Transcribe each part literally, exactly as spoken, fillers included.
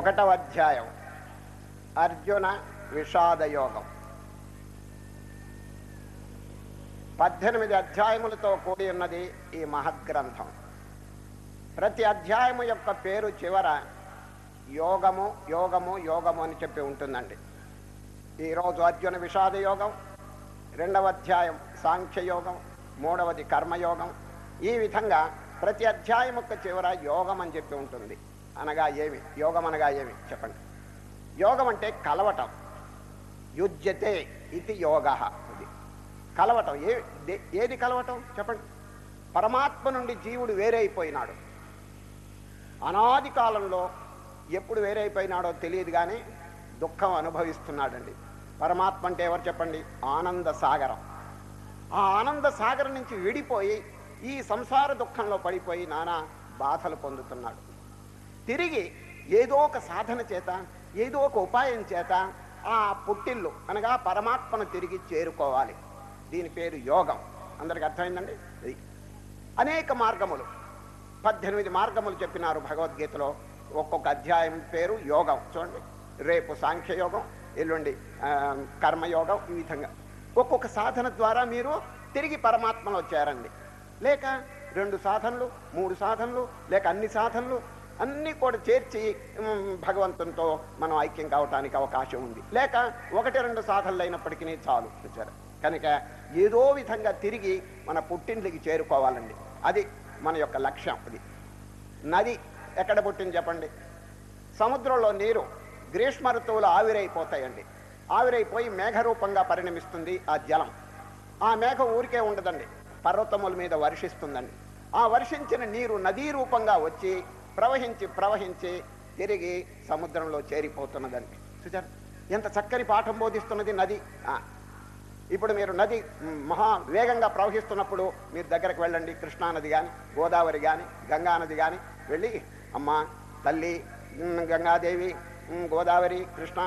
ఒకటవ అధ్యాయం అర్జున విషాద యోగం. పద్దెనిమిది అధ్యాయములతో కూడి ఉన్నది ఈ మహద్గ్రంథం. ప్రతి అధ్యాయము యొక్క పేరు చివర యోగము యోగము యోగము అని చెప్పి ఉంటుందండి. ఈరోజు అర్జున విషాద యోగం, రెండవ అధ్యాయం సాంఖ్యయోగం, మూడవది కర్మయోగం. ఈ విధంగా ప్రతి అధ్యాయం యొక్క చివర యోగం అని చెప్పి ఉంటుంది. అనగా ఏమి? యోగం అనగా ఏమి చెప్పండి. యోగం అంటే కలవటం. యుజ్యతే ఇది యోగ. ఇది కలవటం. ఏ ఏది కలవటం చెప్పండి. పరమాత్మ నుండి జీవుడు వేరైపోయినాడు. అనాది కాలంలో ఎప్పుడు వేరైపోయినాడో తెలియదు కానీ దుఃఖం అనుభవిస్తున్నాడండి. పరమాత్మ అంటే ఎవరు చెప్పండి? ఆనంద సాగరం. ఆ ఆనంద సాగరం నుంచి విడిపోయి ఈ సంసార దుఃఖంలో పడిపోయి నానా బాధలు పొందుతున్నాడు. తిరిగి ఏదో ఒక సాధన చేత, ఏదో ఒక ఉపాయం చేత ఆ పుట్టిల్లు అనగా పరమాత్మను తిరిగి చేరుకోవాలి. దీని పేరు యోగం. అందరికి అర్థమైందండి? అనేక మార్గములు, పద్దెనిమిది మార్గములు చెప్పినారు భగవద్గీతలో. ఒక్కొక్క అధ్యాయం పేరు యోగం. చూడండి, రేపు సాంఖ్యయోగం, ఎల్లుండి కర్మయోగం. ఈ విధంగా ఒక్కొక్క సాధన ద్వారా మీరు తిరిగి పరమాత్మలో చేరండి. లేక రెండు సాధనలు, మూడు సాధనలు, లేక అన్ని సాధనలు అన్నీ కూడా చేర్చి భగవంతునితో మనం ఐక్యం కావటానికి అవకాశం ఉంది. లేక ఒకటి రెండు సాధనలు అయినప్పటికీ చాలు. చూచారు కనుక ఏదో విధంగా తిరిగి మన పుట్టింటికి చేరుకోవాలండి. అది మన యొక్క లక్ష్యం. అది నది ఎక్కడ పుట్టింది చెప్పండి? సముద్రంలో నీరు గ్రీష్మ ఋతువులు ఆవిరైపోతాయండి. ఆవిరైపోయి మేఘరూపంగా పరిణమిస్తుంది ఆ జలం. ఆ మేఘం ఊరికే ఉండదండి, పర్వతముల మీద వర్షిస్తుందండి. ఆ వర్షించిన నీరు నదీ రూపంగా వచ్చి ప్రవహించి ప్రవహించి తిరిగి సముద్రంలో చేరిపోతున్నదండి. చూచారు ఎంత చక్కని పాఠం బోధిస్తున్నది నది. ఇప్పుడు మీరు నది మహా వేగంగా ప్రవహిస్తున్నప్పుడు మీరు దగ్గరకు వెళ్ళండి. కృష్ణానది కానీ, గోదావరి కానీ, గంగానది కానీ వెళ్ళి, అమ్మ తల్లి గంగాదేవి, గోదావరి, కృష్ణ,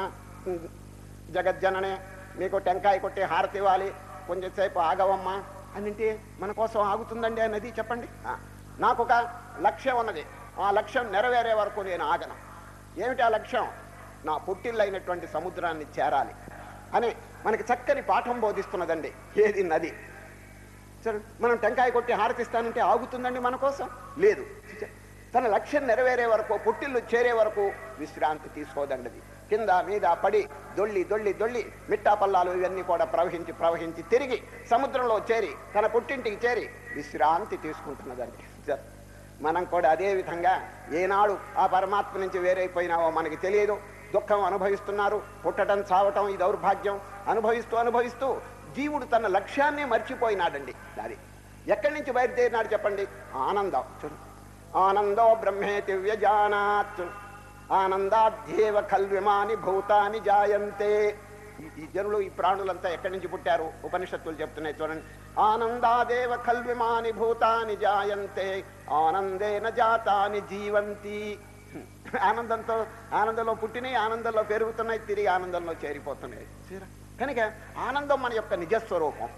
జగజ్జననే మీకు టెంకాయ కొట్టి హారతి ఇవ్వాలి, కొంచెంసేపు ఆగవమ్మా అన్నింటి మన కోసం ఆగుతుందండి ఆ నది. చెప్పండి. నాకు ఒక లక్ష్యం ఉన్నది. ఆ లక్ష్యం నెరవేరే వరకు నేను ఆగను. ఏమిటి ఆ లక్ష్యం? నా పుట్టిల్లైనటువంటి సముద్రాన్ని చేరాలి అని మనకి చక్కని పాఠం బోధిస్తున్నదండి. ఏది? నది. సరే, మనం టెంకాయ కొట్టి హారతిస్తానంటే ఆగుతుందండి మన కోసం? లేదు. తన లక్ష్యం నెరవేరే వరకు, పుట్టిల్లు చేరే వరకు విశ్రాంతి తీసుకోదండి. కింద మీద పడి దొల్లి దొల్లి దొల్లి మిట్టా పల్లాలు ఇవన్నీ కూడా ప్రవహించి ప్రవహించి తిరిగి సముద్రంలో చేరి తన పుట్టింటికి చేరి విశ్రాంతి తీసుకుంటున్నదండి. మనం కూడా అదే విధంగా ఏనాడు ఆ పరమాత్మ నుంచి వేరైపోయినావో మనకి తెలియదు. దుఃఖం అనుభవిస్తున్నారు. పుట్టడం, చావటం ఈ దౌర్భాగ్యం అనుభవిస్తూ అనుభవిస్తూ జీవుడు తన లక్ష్యాన్నే మర్చిపోయినాడండి. అది ఎక్కడి నుంచి బయలుదేరినాడు చెప్పండి? ఆనందం. ఆనందో బ్రహ్మేతి వ్యజానాత్ ఆనందాధ్యేవ ఖల్విమాని భూతాని జాయంతే. ఈ జనులు, ఈ ప్రాణులంతా ఎక్కడి నుంచి పుట్టారు? ఉపనిషత్తులు చెప్తున్నాయి చూడండి. ఆనందాదేవ ఖల్విమాని భూతాని జాయంతే ఆనందేన జాతాని జీవంతి. ఆనందంతో, ఆనందంలో పుట్టినాయి, ఆనందంలో పెరుగుతున్నాయి, తిరిగి ఆనందంలో చేరిపోతున్నాయి. కనుక ఆనందం మన యొక్క నిజస్వరూపం.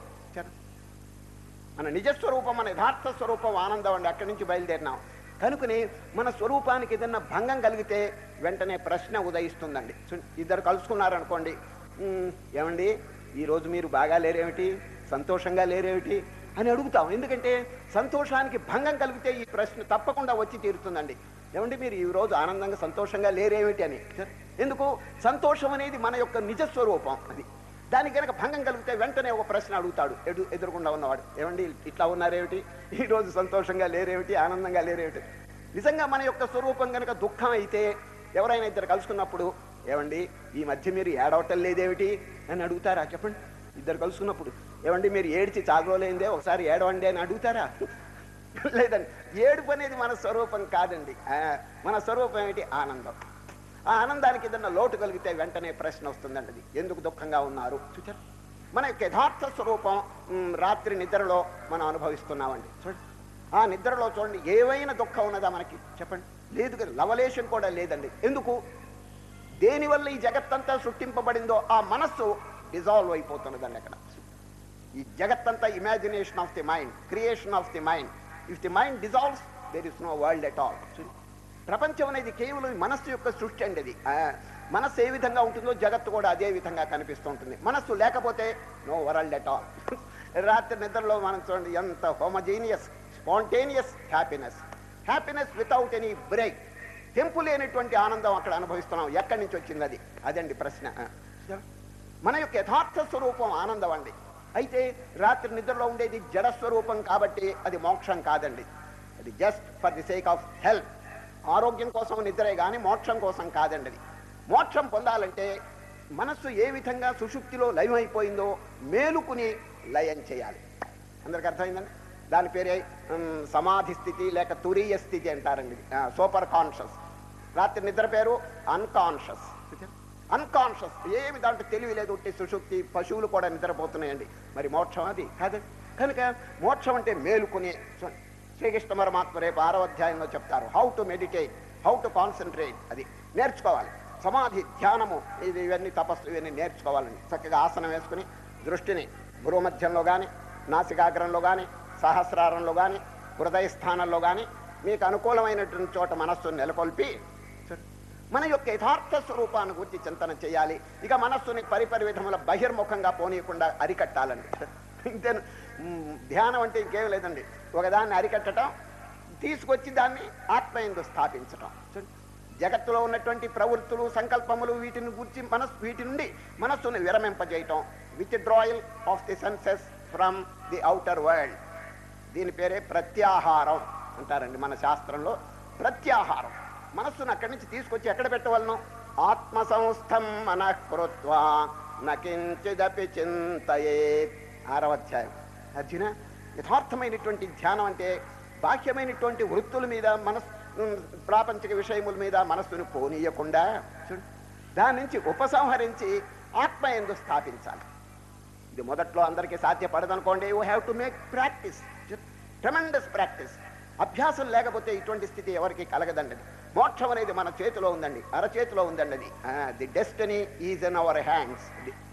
మన నిజస్వరూపం, మన యథార్థ స్వరూపం ఆనందం అండి. అక్కడి నుంచి బయలుదేరినాం కనుకని మన స్వరూపానికి ఏదన్నా భంగం కలిగితే వెంటనే ప్రశ్న ఉదయిస్తుందండి. ఇద్దరు కలుసుకున్నారనుకోండి, ఏమండి ఈరోజు మీరు బాగా లేరేమిటి, సంతోషంగా లేరేమిటి అని అడుగుతాం. ఎందుకంటే సంతోషానికి భంగం కలిగితే ఈ ప్రశ్న తప్పకుండా వచ్చి తీరుతుందండి. ఏమండి మీరు ఈరోజు ఆనందంగా సంతోషంగా లేరేమిటి అని. ఎందుకు? సంతోషం అనేది మన యొక్క నిజస్వరూపం. అది దానికి కనుక భంగం కలిగితే వెంటనే ఒక ప్రశ్న అడుగుతాడు ఎదు ఎదురుకుండా ఉన్నవాడు. ఏమండి ఇట్లా ఉన్నారేమిటి, ఈరోజు సంతోషంగా లేరేమిటి, ఆనందంగా లేరేమిటి. నిజంగా మన యొక్క స్వరూపం కనుక దుఃఖం అయితే ఎవరైనా ఇద్దరు కలుసుకున్నప్పుడు, ఏమండి ఈ మధ్య మీరు ఏడవటం లేదేమిటి అని అడుగుతారా చెప్పండి? ఇద్దరు కలుసుకున్నప్పుడు, ఏమండి మీరు ఏడిచి చాగోలేందే ఒకసారి ఏడవండి అని అడుగుతారా? లేదండి. ఏడుపు అనేది మన స్వరూపం కాదండి. మన స్వరూపం ఏమిటి? ఆనందం. ఆ ఆనందానికి ఏదన్నా లోటు కలిగితే వెంటనే ప్రశ్న వస్తుందండి, అది ఎందుకు దుఃఖంగా ఉన్నారు. చూచారు మన యొక్క యథార్థ స్వరూపం రాత్రి నిద్రలో మనం అనుభవిస్తున్నామండి. చూడండి, ఆ నిద్రలో చూడండి ఏవైనా దుఃఖం ఉన్నదా మనకి చెప్పండి? లేదు కదా. లవలేశం కూడా లేదండి. ఎందుకు? దేనివల్ల ఈ జగత్తంతా సృష్టింపబడిందో ఆ మనస్సు డిజాల్వ్ అయిపోతున్నదండి అక్కడ. ఈ జగత్తంతా imagination of the mind, creation of the mind. If the mind dissolves there is no world at all. ప్రపంచం అనేది కేవలం మనస్సు యొక్క సృష్టి అండి. అది మనస్సు ఏ విధంగా ఉంటుందో జగత్తు కూడా అదే విధంగా కనిపిస్తూ ఉంటుంది. మనస్సు లేకపోతే నో వరల్డ్ ఎట్ ఆల్. రాత్రి నిద్రలో మనం చూడండి ఎంత homogeneous spontaneous happiness, happiness without any break, తెంపు లేనటువంటి ఆనందం అక్కడ అనుభవిస్తున్నాం. ఎక్కడి నుంచి వచ్చింది అది? అదండి ప్రశ్న. మన యొక్క యథార్థ స్వరూపం ఆనందం అండి. అయితే రాత్రి నిద్రలో ఉండేది జడస్వరూపం కాబట్టి అది మోక్షం కాదండి. అది just for the sake of health, ఆరోగ్యం కోసం నిద్రే కానీ మోక్షం కోసం కాదండి. అది మోక్షం పొందాలంటే మనస్సు ఏ విధంగా సుషుప్తిలో లయమైపోయిందో మేలుకుని లయం చేయాలి. అందరికి అర్థమైందండి? దాని పేరే సమాధి స్థితి లేక తురీయ స్థితి అంటారండి. Super conscious. రాత్రి నిద్ర పేరు అన్కాన్షియస్. అన్కాన్షియస్, ఏమి దాంట్లో తెలివి లేదు, ఉట్టి సుషుప్తి. పశువులు కూడా నిద్రపోతున్నాయండి. మరి మోక్షం అది కాదు. కనుక మోక్షం అంటే మేలుకుని. శ్రీకృష్ణ పరమాత్మ రేపు ఆరో అధ్యాయంలో చెప్తారు how to meditate, how to concentrate. అది నేర్చుకోవాలి. సమాధి, ధ్యానము, ఇది ఇవన్నీ తపస్సు, ఇవన్నీ నేర్చుకోవాలండి. చక్కగా ఆసనం వేసుకుని దృష్టిని భూమధ్యంలో కానీ, నాసికాగ్రంలో కానీ, సహస్రారంలో కానీ, హృదయ స్థానంలో కానీ మీకు అనుకూలమైనటువంటి చోట మనస్సును నెలకొల్పి మన యొక్క యథార్థ స్వరూపాన్ని గురించి చింతన చేయాలి. ఇక మనస్సుని పరిపరి విధముల బహిర్ముఖంగా పోనీయకుండా అరికట్టాలండి. ఇంతే. ధ్యానం అంటే ఇంకేం లేదండి, ఒకదాన్ని అరికట్టడం, తీసుకొచ్చి దాన్ని ఆత్మయందు స్థాపించటం. జగత్తులో ఉన్నటువంటి ప్రవృత్తులు, సంకల్పములు, వీటిని గురించి మనస్సు వీటి నుండి మనస్సుని విరమింపజేయటం, withdrawal of the senses from the outer world. దీని పేరే ప్రత్యాహారం అంటారండి మన శాస్త్రంలో. ప్రత్యాహారం, మనస్సును అక్కడి నుంచి తీసుకొచ్చి ఎక్కడ పెట్టవలను? ఆత్మ సంస్థం మనఃకృత్వా నకించిదపి చింతయేత్. ఆరవ అధ్యాయం. అర్జున, యథార్థమైనటువంటి ధ్యానం అంటే బాహ్యమైనటువంటి వృత్తుల మీద, మనస్ ప్రాపంచిక విషయముల మీద మనస్సును పోనీయకుండా దాని నుంచి ఉపసంహరించి ఆత్మయందు స్థాపించాలి. ఇది మొదట్లో అందరికీ సాధ్యపడదనుకోండి. You have to make practice, tremendous practice. అభ్యాసం లేకపోతే ఇటువంటి స్థితి ఎవరికి కలగదండి. మోక్షం అనేది మన చేతిలో ఉందండి, అరచేతిలో ఉందండి. అది the destiny is in our hands.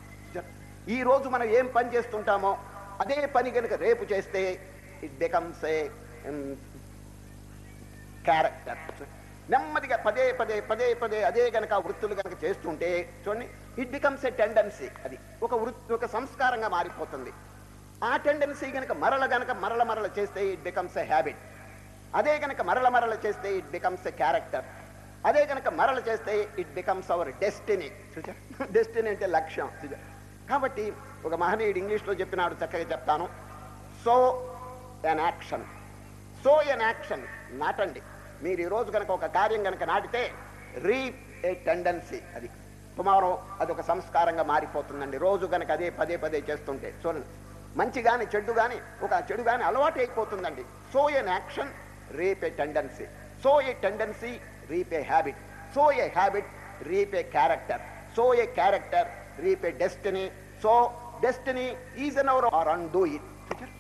ఈ రోజు మనం ఏం పని చేస్తుంటామో అదే పని కనుక రేపు చేస్తే ఇట్ బికమ్స్ ఏ క్యారెక్టర్. నెమ్మదిగా పదే పదే పదే పదే అదే కనుక వృత్తులు కనుక చేస్తుంటే చూడండి, ఇట్ బికమ్స్ ఏ టెండెన్సీ. అది ఒక వృత్తి, ఒక సంస్కారంగా మారిపోతుంది. ఆ టెండెన్సీ కనుక మరల గనక మరల మరల చేస్తే ఇట్ బికమ్స్ ఏ హ్యాబిట్. అదే కనుక మరల మరల చేస్తే ఇట్ బికమ్స్ ఏ క్యారెక్టర్. అదే కనుక మరల చేస్తే it becomes our destiny. Destiny అంటే లక్ష్యం. కాబట్టి ఒక మహనీయుడు ఇంగ్లీష్లో చెప్పినాడు, చక్కగా చెప్తాను. Sow an action, sow an action. నాటండి. మీరు ఈరోజు కనుక ఒక కార్యం కనుక నాటితే రీప్ ఏ టెండెన్సీ. అది టుమారో అది ఒక సంస్కారంగా మారిపోతుందండి. రోజు కనుక అదే పదే పదే చేస్తుంటే చూడండి, మంచి కానీ చెడు కానీ ఒక చెడు కానీ అలవాటు అయిపోతుందండి. Sow an action reap a tendency, sow a tendency reap a habit, sow a habit reap a character, sow a character reap a destiny, so destiny is in our or undo it.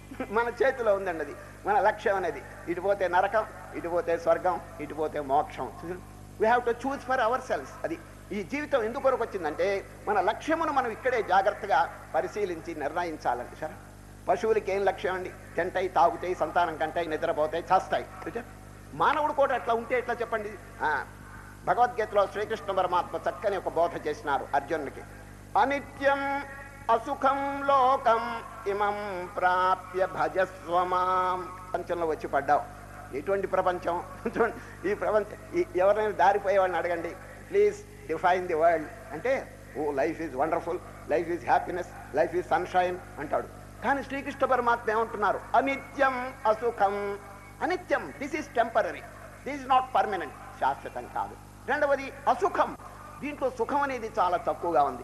మన చేతిలో ఉందండి అది, మన లక్ష్యం అనేది. ఇటు పోతే నరకం, ఇటు పోతే స్వర్గం, ఇటు పోతే మోక్షం. We have to choose for ourselves. అది ఈ జీవితం ఎందుకు కొరకు వచ్చిందంటే మన లక్ష్యమును మనం ఇక్కడే జాగ్రత్తగా పరిశీలించి నిర్ణయించాలండి. సరే, పశువులకి ఏం లక్ష్యం అండి? తింటాయి, తాగుతాయి, సంతానం కంటాయి, నిద్రపోతాయి, చేస్తాయి. మానవుడు కూడా అట్లా ఉంటే ఎట్లా చెప్పండి? భగవద్గీతలో శ్రీకృష్ణ పరమాత్మ చక్కని ఒక బోధ చేసినారు అర్జునుడికి. అనిత్యం అసుఖం లోకం ఇమం ప్రాప్య భజస్వమాం. ప్రపంచంలో వచ్చి పడ్డావు. ఎటువంటి ప్రపంచం? ఈ ప్రపంచం ఎవరైనా దారిపోయే వాళ్ళని అడగండి, ప్లీజ్ డిఫైన్ ది వరల్డ్ అంటే, oh life is wonderful, life is happiness, life is sunshine అంటాడు. కానీ శ్రీకృష్ణ పరమాత్మ ఏమంటున్నారు? అనిత్యం అసుఖం. అనిత్యం, this is temporary, this is not permanent, శాశ్వతం కాదు. రెండవది అసుఖం, దీంట్లో సుఖం అనేది చాలా తక్కువగా ఉంది.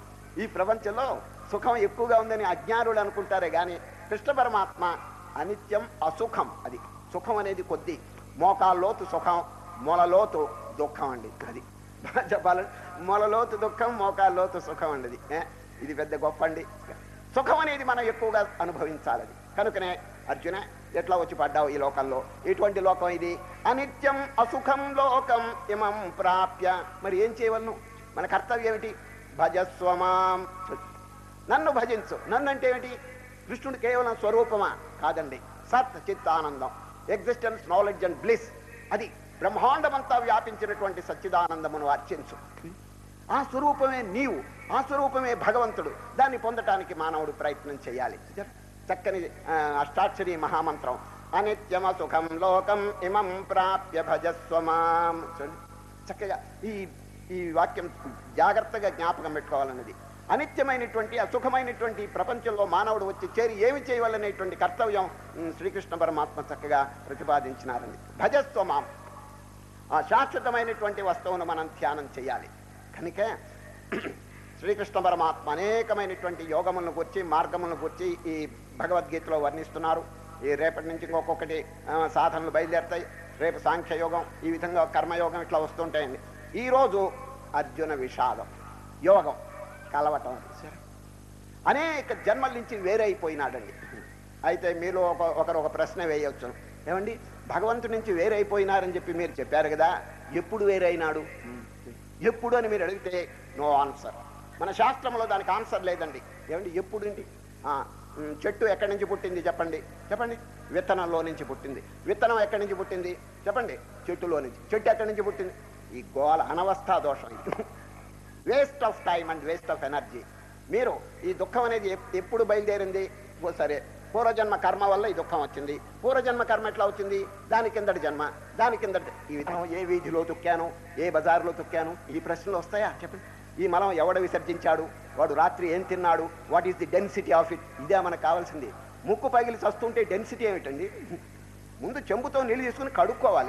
ఈ ప్రపంచంలో సుఖం ఎక్కువగా ఉందని అజ్ఞానులు అనుకుంటారే కానీ కృష్ణ పరమాత్మ అనిత్యం అసుఖం. అది సుఖం అనేది కొద్ది, మోకాల్లోతు సుఖం, మొలలోతు దుఃఖం అండి. అది చెప్పాలండి, మొలలోతు దుఃఖం, మోకాల్లోతు సుఖం అండి. అది ఇది పెద్ద గొప్ప అండి. సుఖం అనేది మనం ఎక్కువగా అనుభవించాలి. కనుకనే అర్జున, ఎట్లా వచ్చి పడ్డావు ఈ లోకంలో? ఎటువంటి లోకం ఇది? అనిత్యం అసుఖం లోకం ఇమం ప్రాప్య. మరి ఏం చేయవలను? మన కర్తవ్యం ఏమిటి? భజస్వమాం, నన్ను భజించు. నన్ను అంటే ఏమిటి? కృష్ణుడు కేవలం స్వరూపమా? కాదండి, సత్ చిత్ ఆనందం, ఎగ్జిస్టెన్స్, నాలెడ్జ్ అండ్ బ్లిస్. అది బ్రహ్మాండమంతా వ్యాపించినటువంటి సచ్చిదానందమును అర్చించు. ఆ స్వరూపమే నీవు, ఆ స్వరూపమే భగవంతుడు. దాన్ని పొందటానికి మానవుడు ప్రయత్నం చేయాలి. చక్కని అష్టాక్షరి మహామంత్రం, అనిత్యమ సుఖం లోకం ఇమం ప్రాప్య భజస్వమాం. చక్కగా ఈ ఈ వాక్యం జాగ్రత్తగా జ్ఞాపకం పెట్టుకోవాలన్నది. అనిత్యమైనటువంటి అసుఖమైనటువంటి ప్రపంచంలో మానవుడు వచ్చి చేరి ఏమి చేయవలనేటువంటి కర్తవ్యం శ్రీకృష్ణ పరమాత్మ చక్కగా ప్రతిపాదించినారని. భజస్వమాం, ఆ శాశ్వతమైనటువంటి వస్తువును మనం ధ్యానం చేయాలి. కనుక శ్రీకృష్ణ పరమాత్మ అనేకమైనటువంటి యోగములను గురించి మార్గములను గురించి ఈ భగవద్గీతలో వర్ణిస్తున్నారు. ఈ రేపటి నుంచి ఇంకొకటి సాధనలు బయలుదేరుతాయి. రేపు సాంఖ్యయోగం, ఈ విధంగా కర్మయోగం ఇట్లా వస్తుంటాయండి. ఈరోజు అర్జున విషాదం యోగం కలవటం. అనేక జన్మల నుంచి వేరైపోయినాడండి. అయితే మీలో ఒక ఒకరు ఒక ప్రశ్న వేయవచ్చు, ఏమండి భగవంతుడి నుంచి వేరైపోయినారని చెప్పి మీరు చెప్పారు కదా, ఎప్పుడు వేరైనాడు, ఎప్పుడు అని మీరు అడిగితే నో ఆన్సర్. మన శాస్త్రంలో దానికి ఆన్సర్ లేదండి. ఏమండి ఎప్పుడు ఏంటి? చెట్టు ఎక్కడి నుంచి పుట్టింది చెప్పండి, చెప్పండి. విత్తనంలో నుంచి పుట్టింది. విత్తనం ఎక్కడి నుంచి పుట్టింది చెప్పండి, చెట్టులో నుంచి. చెట్టు ఎక్కడి నుంచి పుట్టింది? ఈ గోల అనవస్థా దోషం, waste of time and waste of energy. మీరు ఈ దుఃఖం అనేది ఎప్పుడు బయలుదేరింది? సరే, పూర్వజన్మ కర్మ వల్ల ఈ దుఃఖం వచ్చింది. పూర్వజన్మ కర్మ ఎట్లా వచ్చింది? దాని కిందటి జన్మ, దాని కిందటి. ఈ విధంగా ఏ వీధిలో తొక్కాను, ఏ బజార్లో తొక్కాను, ఈ ప్రశ్నలు వస్తాయా చెప్పండి. ఈ మలం ఎవడ విసర్జించాడు, వాడు రాత్రి ఏం తిన్నాడు, what is the density of it, ఇదే మనకు కావాల్సింది. ముక్కు పగిలి చస్తుంటే డెన్సిటీ ఏమిటండి? ముందు చెంబుతో నీళ్ళు తీసుకుని కడుక్కోవాలి,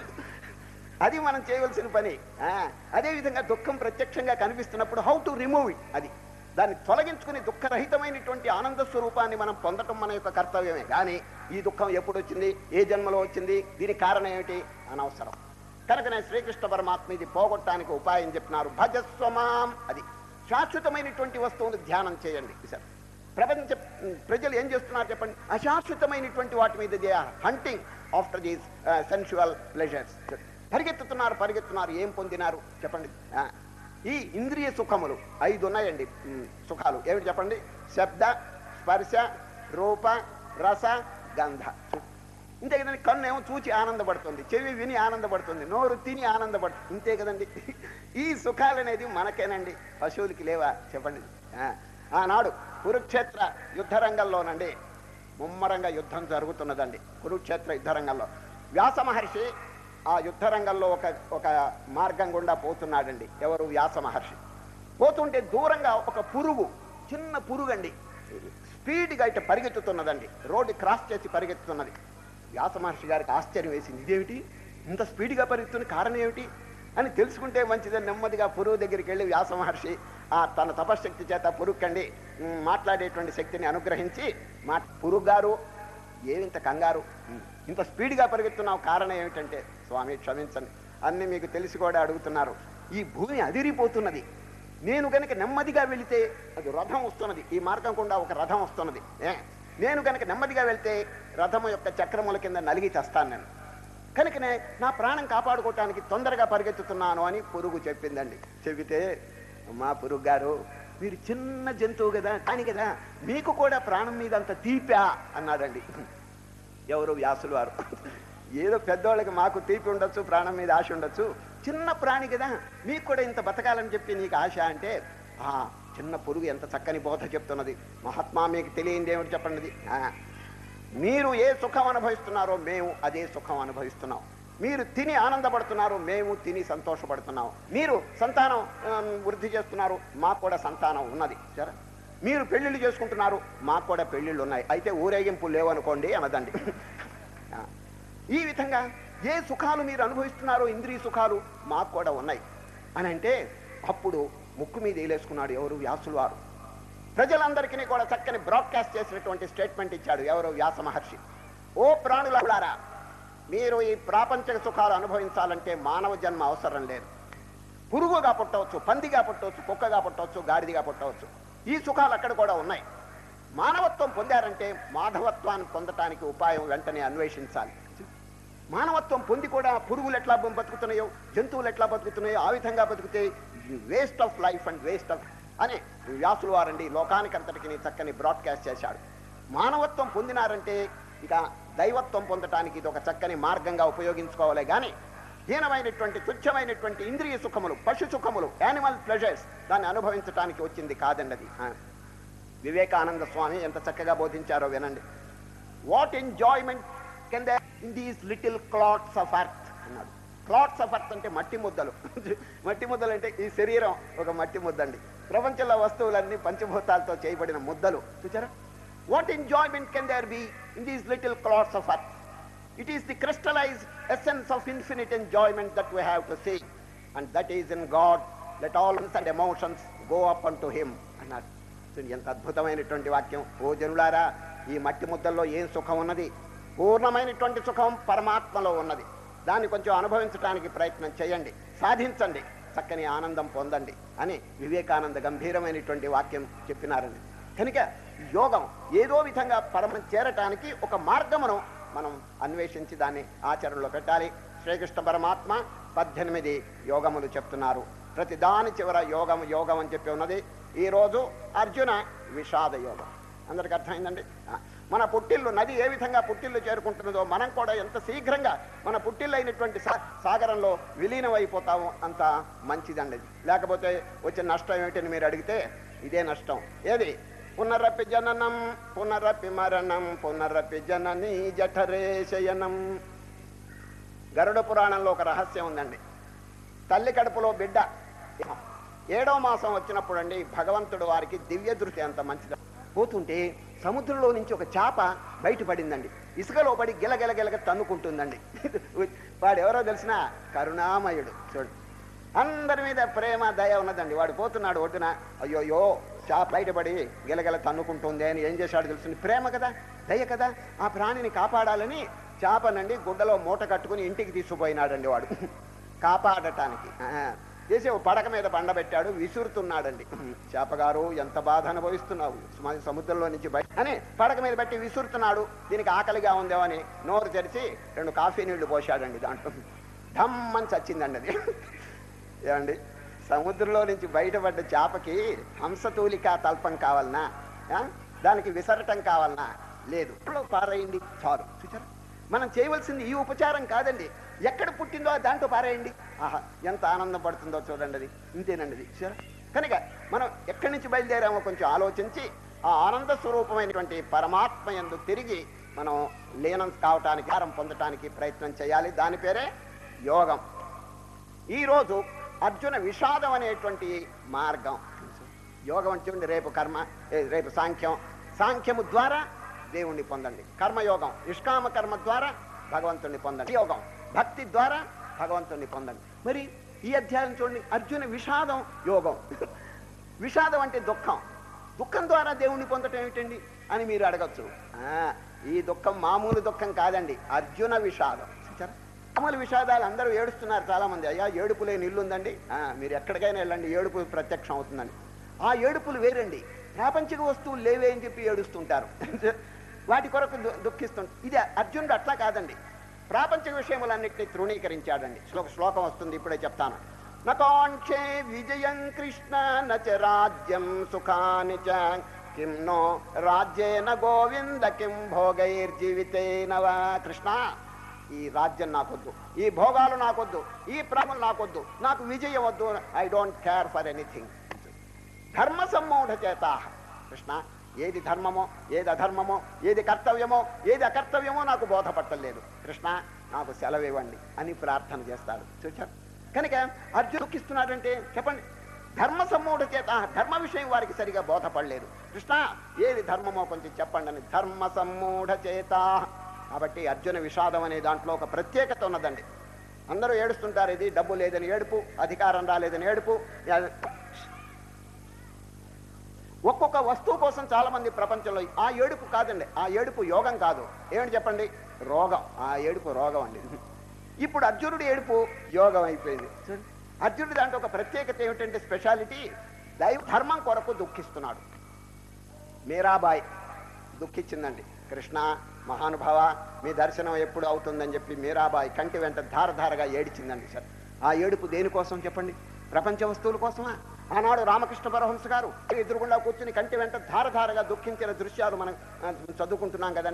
అది మనం చేయవలసిన పని. అదేవిధంగా దుఃఖం ప్రత్యక్షంగా కనిపిస్తున్నప్పుడు హౌ టు రిమూవ్ ఇట్, అది దాన్ని తొలగించుకుని దుఃఖరహితమైనటువంటి ఆనంద స్వరూపాన్ని మనం పొందటం మన యొక్క కర్తవ్యమే. కానీ ఈ దుఃఖం ఎప్పుడు వచ్చింది, ఏ జన్మలో వచ్చింది, దీనికి కారణం ఏమిటి అనవసరం. కనుకనే శ్రీకృష్ణ పరమాత్మ ఇది పోగొట్టడానికి ఉపాయం చెప్పినారు, భజస్వమాం. అది శాశ్వతమైనటువంటి వస్తువును ధ్యానం చేయండి. సార్, ప్రపంచ ప్రజలు ఏం చేస్తున్నారు చెప్పండి? అశాశ్వతమైనటువంటి వాటి మీద they are hunting after these sensual pleasures. పరిగెత్తుతున్నారు పరిగెత్తున్నారు ఏం పొందినారు చెప్పండి? ఈ ఇంద్రియ సుఖములు ఐదు ఉన్నాయండి. సుఖాలు ఏమిటి చెప్పండి? శబ్ద, స్పర్శ, రూప, రస, గంధ. ఇంతే కదండి. కన్ను ఏమో చూచి ఆనందపడుతుంది, చెవి విని ఆనందపడుతుంది, నోరు తిని ఆనందపడుతుంది, ఇంతే కదండి. ఈ సుఖాలు అనేది మనకేనండి, పశువులకి లేవా చెప్పండి? ఆనాడు కురుక్షేత్ర యుద్ధ రంగంలోనండి ముమ్మరంగా యుద్ధం జరుగుతున్నదండి. కురుక్షేత్ర యుద్ధ రంగంలో వ్యాస మహర్షి ఆ యుద్ధ రంగంలో ఒక ఒక మార్గం గుండా పోతున్నాడండి. ఎవరు? వ్యాస మహర్షి. పోతుంటే దూరంగా ఒక పురుగు, చిన్న పురుగు అండి, స్పీడ్గా ఇట్లా పరిగెత్తుతున్నదండి. రోడ్డు క్రాస్ చేసి పరిగెత్తుతున్నది. వ్యాస మహర్షి గారికి ఆశ్చర్యం వేసింది, ఇదేమిటి ఇంత స్పీడ్గా పరిగెత్తున్న కారణం ఏమిటి అని తెలుసుకుంటే మంచిదని నెమ్మదిగా పురుగు దగ్గరికి వెళ్ళి వ్యాస మహర్షి ఆ తన తపశక్తి చేత పురుక్కండి మాట్లాడేటువంటి శక్తిని అనుగ్రహించి, మా పురుగు గారు ఏమింత కంగారు, ఇంత స్పీడ్గా పరిగెత్తున్నావు, కారణం ఏమిటంటే, స్వామి క్షమించండి, అన్ని మీకు తెలిసి కూడా అడుగుతున్నారు, ఈ భూమి అదిరిపోతున్నది, నేను కనుక నెమ్మదిగా వెళితే అది రథం వస్తున్నది, ఈ మార్గం గుండా ఒక రథం వస్తున్నది, ఏ నేను కనుక నెమ్మదిగా వెళ్తే రథము యొక్క చక్రముల కింద నలిగి చస్తాను నేను, కనుకనే నా ప్రాణం కాపాడుకోవటానికి తొందరగా పరిగెత్తుతున్నాను అని పురుగు చెప్పిందండి. చెబితే, మా పురుగు గారు మీరు చిన్న జంతువు కదా, కానీ కదా మీకు కూడా ప్రాణం మీద అంత తీపా అన్నాడండి. ఎవరు? వ్యాసులు వారు. ఏదో పెద్దవాళ్ళకి మాకు తీపి ఉండొచ్చు, ప్రాణం మీద ఆశ ఉండొచ్చు, చిన్న ప్రాణి కదా మీకు కూడా ఇంత బతకాలని చెప్పి నీకు ఆశ అంటే, ఆ చిన్న పురుగు ఎంత చక్కని బోధ చెప్తున్నది. మహాత్మా మీకు తెలియంది ఏమిటి చెప్పండి? మీరు ఏ సుఖం అనుభవిస్తున్నారో మేము అదే సుఖం అనుభవిస్తున్నాం. మీరు తిని ఆనందపడుతున్నారు, మేము తిని సంతోషపడుతున్నాం. మీరు సంతానం వృద్ధి చేస్తున్నారు, మాకు కూడా సంతానం ఉన్నది. సరే, మీరు పెళ్లిళ్ళు చేసుకుంటున్నారు, మాకు కూడా పెళ్లిళ్ళు ఉన్నాయి, అయితే ఊరేగింపులు లేవనుకోండి అన్నదండి. ఈ విధంగా ఏ సుఖాలు మీరు అనుభవిస్తున్నారో ఇంద్రియ సుఖాలు మాకు కూడా ఉన్నాయి అని అంటే, అప్పుడు ముక్కు మీద వేలేసుకున్నాడు ఎవరు? వ్యాసులు వారు. ప్రజలందరికీ కూడా చక్కని బ్రాడ్కాస్ట్ చేసినటువంటి స్టేట్మెంట్ ఇచ్చాడు. ఎవరు? వ్యాస మహర్షి. ఓ ప్రాణులారా, మీరు ఈ ప్రాపంచిక సుఖాలు అనుభవించాలంటే మానవ జన్మ అవసరం లేదు. పురుగుగా పుట్టవచ్చు, పందిగా పుట్టవచ్చు, కుక్కగా పుట్టవచ్చు, గాడిదిగా పుట్టవచ్చు. ఈ సుఖాలు అక్కడ కూడా ఉన్నాయి. మానవత్వం పొందారంటే మాధవత్వాన్ని పొందటానికి ఉపాయం వెంటనే అన్వేషించాలి. మానవత్వం పొంది కూడా పురుగులు ఎట్లా బతుకుతున్నాయో, జంతువులు ఎట్లా బతుకుతున్నాయో ఆ విధంగా బతుకుతే waste of life and waste of అని వ్యాసులు వారండి లోకానికి అంతటికి చక్కని బ్రాడ్కాస్ట్ చేశాడు. మానవత్వం పొందినారంటే ఇక దైవత్వం పొందటానికి ఇది ఒక చక్కని మార్గంగా ఉపయోగించుకోవాలి. కానీ హీనమైనటువంటి తుచ్చమైనటువంటి ఇంద్రియ సుఖములు, పశు సుఖములు, యానిమల్ ప్లెజర్స్ దాన్ని అనుభవించడానికి వచ్చింది కాదండి అది. వివేకానంద స్వామి ఎంత చక్కగా బోధించారో వినండి. What enjoyment can they in these little clots of earth అన్నాడు. క్లాట్స్ ఆఫ్ ఎర్త్ అంటే మట్టి ముద్దలు. మట్టి ముద్దలు అంటే ఈ శరీరం ఒక మట్టి ముద్దండి. ప్రపంచంలో వస్తువులన్నీ పంచభూతాలతో చేయబడిన ముద్దలు. చూచారా? What enjoyment can there be in these little clots of earth? It is the crystallized essence of infinite enjoyment that we have to see, and that is in God. Let all and emotions go up unto Him. అన్నాడు. ఎంత అద్భుతమైనటువంటి వాక్యం. ఓ జనులారా, ఈ మట్టి ముద్దల్లో ఏం సుఖం ఉన్నది? పూర్ణమైనటువంటి సుఖం పరమాత్మలో ఉన్నది. దాన్ని కొంచెం అనుభవించడానికి ప్రయత్నం చేయండి, సాధించండి, చక్కని ఆనందం పొందండి అని వివేకానంద గంభీరమైనటువంటి వాక్యం చెప్పినారండి. కనుక యోగం ఏదో విధంగా పరమ చేరటానికి ఒక మార్గమును మనం అన్వేషించి దాన్ని ఆచరణలో పెట్టాలి. శ్రీకృష్ణ పరమాత్మ పద్దెనిమిది యోగములు చెప్తున్నారు. ప్రతి దాని చివర యోగం యోగం అని చెప్పి ఉన్నది. ఈరోజు అర్జున విషాద యోగం. అందరికి అర్థమైందండి. మన పుట్టిల్లు నది ఏ విధంగా పుట్టిల్లు చేరుకుంటున్నదో మనం కూడా ఎంత శీఘ్రంగా మన పుట్టిల్లు అయినటువంటి సాగరంలో విలీనం అయిపోతాము, అంత మంచిదండి. లేకపోతే వచ్చిన నష్టం ఏమిటని మీరు అడిగితే ఇదే నష్టం. ఏది? పునరపి జననం పునరపి మరణం పునరపి జనని జఠరే శయనం. గరుడ పురాణంలో ఒక రహస్యం ఉందండి. తల్లి కడుపులో బిడ్డ ఏడో మాసం వచ్చినప్పుడు అండి భగవంతుడు వారికి దివ్య దృష్టి అంత మంచిది. పోతుంటే సముద్రంలో నుంచి ఒక చేప బయటపడిందండి. ఇసుకలో పడి గిలగిల గిలగ తన్నుకుంటుందండి. వాడు ఎవరో తెలిసిన కరుణామయుడు. చూడు, అందరి మీద ప్రేమ దయ ఉన్నదండి. వాడు పోతున్నాడు ఒడ్డున, అయ్యోయో చేప బయటపడి గిలగిల తన్నుకుంటుంది అని ఏం చేశాడు తెలుస్తుంది? ప్రేమ కదా, దయ కదా, ఆ ప్రాణిని కాపాడాలని చేపనండి గుడ్డలో మూట కట్టుకుని ఇంటికి తీసుకుపోయినాడండి వాడు కాపాడటానికి. చేసి పడక మీద బండబెట్టాడు, విసురుతున్నాడండి. చేపగారు ఎంత బాధ అనుభవిస్తున్నావు సముద్రంలో నుంచి బయట అని పడక మీద పెట్టి విసురుతున్నాడు. దీనికి ఆకలిగా ఉందేమో అని నోరు తెరిచి రెండు కాఫీ నీళ్లు పోసాడండి. దాంట్లో ధమ్మని చచ్చిందండి అది. ఏమండి, సముద్రంలో నుంచి బయటపడ్డ చేపకి హంసతూలికా తల్పం కావాలనా? దానికి విసరటం కావాలనా? లేదు. పారేయండి చాలు. చూచారా? మనం చేయవలసింది ఈ ఉపచారం కాదండి. ఎక్కడ పుట్టిందో దాంట్లో పారేయండి. ఆహా, ఎంత ఆనందం పడుతుందో చూడండి. అది ఇంతేనండి అది. చూసారా? కనుక మనం ఎక్కడి నుంచి బయలుదేరామో కొంచెం ఆలోచించి ఆ ఆనంద స్వరూపమైనటువంటి పరమాత్మ యందు తిరిగి మనం లీనం కావటానికి, ఆరం పొందటానికి ప్రయత్నం చేయాలి. దాని పేరే యోగం. ఈరోజు అర్జున విషాదం అనేటువంటి మార్గం. యోగం అంటే రేపు కర్మ, రేపు సాంఖ్యం. సాంఖ్యము ద్వారా దేవుణ్ణి పొందండి. కర్మయోగం నిష్కామ కర్మ ద్వారా భగవంతుణ్ణి పొందండి. యోగం భక్తి ద్వారా భగవంతుణ్ణి పొందండి. మరి ఈ అధ్యాయం చూడండి, అర్జున విషాదం యోగం. విషాదం అంటే దుఃఖం. దుఃఖం ద్వారా దేవుణ్ణి పొందటం ఏమిటండి అని మీరు అడగచ్చు. ఈ దుఃఖం మామూలు దుఃఖం కాదండి, అర్జున విషాదం. మామూలు విషాదాలు అందరూ ఏడుస్తున్నారు చాలా మంది. అయ్యా ఏడుపు లేని ఇల్లు ఉందండి, మీరు ఎక్కడికైనా వెళ్ళండి, ఏడుపు ప్రత్యక్షం అవుతుందండి. ఆ ఏడుపులు వేరండి. ప్రాపంచిక వస్తువులు లేవే అని చెప్పి ఏడుస్తుంటారు, వాటి కొరకు దుఃఖిస్తుంటారు. ఇది అర్జునుడు అట్లా కాదండి. ప్రాపంచిక విషయములన్నింటినీ తృణీకరించాడండి. శ్లోక శ్లోకం వస్తుంది, ఇప్పుడే చెప్తాను. నకాంక్షే విజయం కృష్ణ నచ రాజ్యం సుఖాని చ కిం నో రాజ్యేన గోవింద కిం భోగైర్జీవితేన వా. కృష్ణ, ఈ రాజ్యం నాకొద్దు, ఈ భోగాలు నాకొద్దు, ఈ ప్రేమలు నాకొద్దు, నాకు విజయం వద్దు. I don't care for anything. ధర్మ సమ్మూఢ చేత. కృష్ణ, ఏది ధర్మమో ఏది అధర్మమో, ఏది కర్తవ్యమో ఏది అకర్తవ్యమో నాకు బోధపట్టలేదు. కృష్ణ, నాకు సెలవు ఇవ్వండి అని ప్రార్థన చేస్తాడు. చూచారు? కనుక అర్జునుడు దుఃఖిస్తున్నాడంటే చెప్పండి, ధర్మ సమ్మూఢ చేత. ధర్మ విషయం వారికి సరిగా బోధపడలేదు. కృష్ణ, ఏది ధర్మమో కొంచెం చెప్పండి అని. ధర్మ సమ్మూఢ చేత. కాబట్టి అర్జున విషాదం అనే దాంట్లో ఒక ప్రత్యేకత ఉన్నదండి. అందరూ ఏడుస్తుంటారు, ఇది డబ్బు లేదని ఏడుపు, అధికారం రాలేదని ఏడుపు. ఒక్కొక్క వస్తువు కోసం చాలా మంది ప్రపంచంలో ఆ ఏడుపు కాదండి, ఆ ఏడుపు యోగం కాదు. ఏమిటి చెప్పండి? రోగం. ఆ ఏడుపు రోగం అండి. ఇప్పుడు అర్జునుడి ఏడుపు యోగం అయిపోయింది. అర్జునుడి దాంట్లో ఒక ప్రత్యేకత ఏమిటంటే స్పెషాలిటీ, దైవ ధర్మం కొరకు దుఃఖిస్తున్నాడు. మీరాబాయి దుఃఖించిందండి. కృష్ణ మహానుభావ, మీ దర్శనం ఎప్పుడు అవుతుందని చెప్పి మీరాబాయి కంటి వెంట ధారధారగా ఏడిచిందండి. సార్, ఆ ఏడుపు దేనికోసం చెప్పండి? ప్రపంచ వస్తువుల కోసమా? ఆనాడు రామకృష్ణ పరమహంస గారు ఎదురుగుండా కూర్చుని కంటి వెంట ధారధారగా దుఃఖించిన దృశ్యాలు మనం చదువుకుంటున్నాం కదండి. అది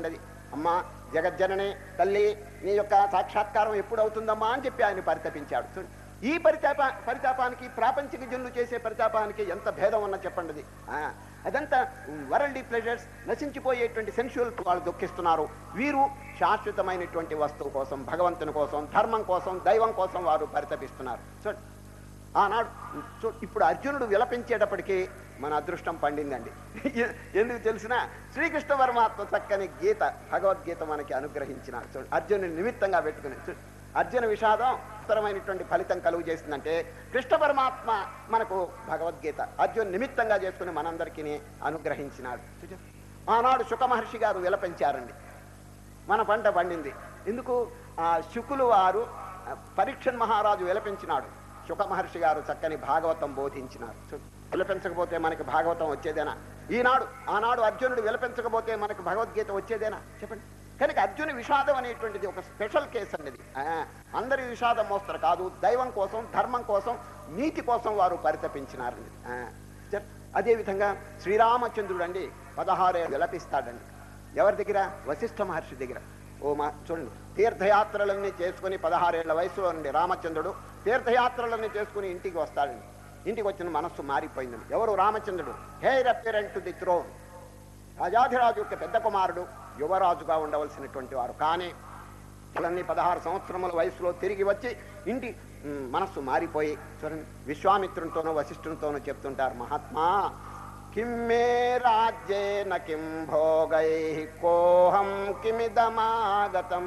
అమ్మా జగజ్జనని తల్లి నీ యొక్క సాక్షాత్కారం ఎప్పుడు అవుతుందమ్మా అని చెప్పి ఆయన పరితపించాడు. చూడండి, ఈ పరితాప పరితాపానికి ప్రాపంచిక జనులు చేసే పరితాపానికి ఎంత భేదం ఉన్నా చెప్పండి. అదంతా వరల్డీ ప్లెజర్స్, నశించిపోయేటువంటి సెన్షువల్ వాళ్ళు దుఃఖిస్తున్నారు. వీరు శాశ్వతమైనటువంటి వస్తువు కోసం, భగవంతుని కోసం, ధర్మం కోసం, దైవం కోసం వారు పరితపిస్తున్నారు. చూడండి, ఆనాడు చూ ఇప్పుడు అర్జునుడు విలపించేటప్పటికీ మన అదృష్టం పండిందండి. ఎందుకు తెలిసిన శ్రీకృష్ణ పరమాత్మ చక్కని గీత, భగవద్గీత మనకి అనుగ్రహించినాడు. చూడండి, అర్జునుని నిమిత్తంగా పెట్టుకుని చూడండి, అర్జున విషాదం ఉత్తరమైనటువంటి ఫలితం కలుగు చేసిందంటే కృష్ణ పరమాత్మ మనకు భగవద్గీత అర్జున నిమిత్తంగా చేసుకుని మనందరికీ అనుగ్రహించినాడు. ఆనాడు శుక మహర్షి గారు విలపించారండి, మన పంట పండింది. ఎందుకు? ఆ శుకులు వారు పరీక్షన్ మహారాజు విలపించినాడు, శుక మహర్షి గారు చక్కని భాగవతం బోధించినారు. విలపించకపోతే మనకి భాగవతం వచ్చేదేనా? ఈనాడు ఆనాడు అర్జునుడు విలపించకపోతే మనకు భగవద్గీత వచ్చేదేనా చెప్పండి. కనుక అర్జున విషాదం అనేటువంటిది ఒక స్పెషల్ కేసు అండి. అందరి విషాదం మోస్తారు కాదు, దైవం కోసం, ధర్మం కోసం, నీతి కోసం వారు పరితపించినారండి. అదేవిధంగా శ్రీరామచంద్రుడు అండి పదహారే విలపిస్తాడండి. ఎవరి దగ్గర? వశిష్ఠ మహర్షి దగ్గర. ఓ మా చూడండి, తీర్థయాత్రలన్నీ చేసుకుని పదహారేళ్ల వయసులో నుండి రామచంద్రుడు తీర్థయాత్రలన్నీ చేసుకుని ఇంటికి వస్తాడండి. ఇంటికి వచ్చిన మనస్సు మారిపోయిందండి. ఎవరు? రామచంద్రుడు. Heir apparent to the throne, రాజాధిరాజు యొక్క పెద్ద కుమారుడు, యువరాజుగా ఉండవలసినటువంటి వారు. కానీ అన్నీ పదహారు సంవత్సరముల వయసులో తిరిగి వచ్చి ఇంటి మనస్సు మారిపోయి చూడండి, విశ్వామిత్రునితోనూ వశిష్ఠునితోనూ చెప్తుంటారు, మహాత్మా కిమ్మే రాజ్యేన కిం భోగై కోహం కిమిదమాగతం.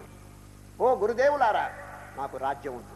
ఓ గురుదేవులారా, నాకు రాజ్యం ఉంటుంది.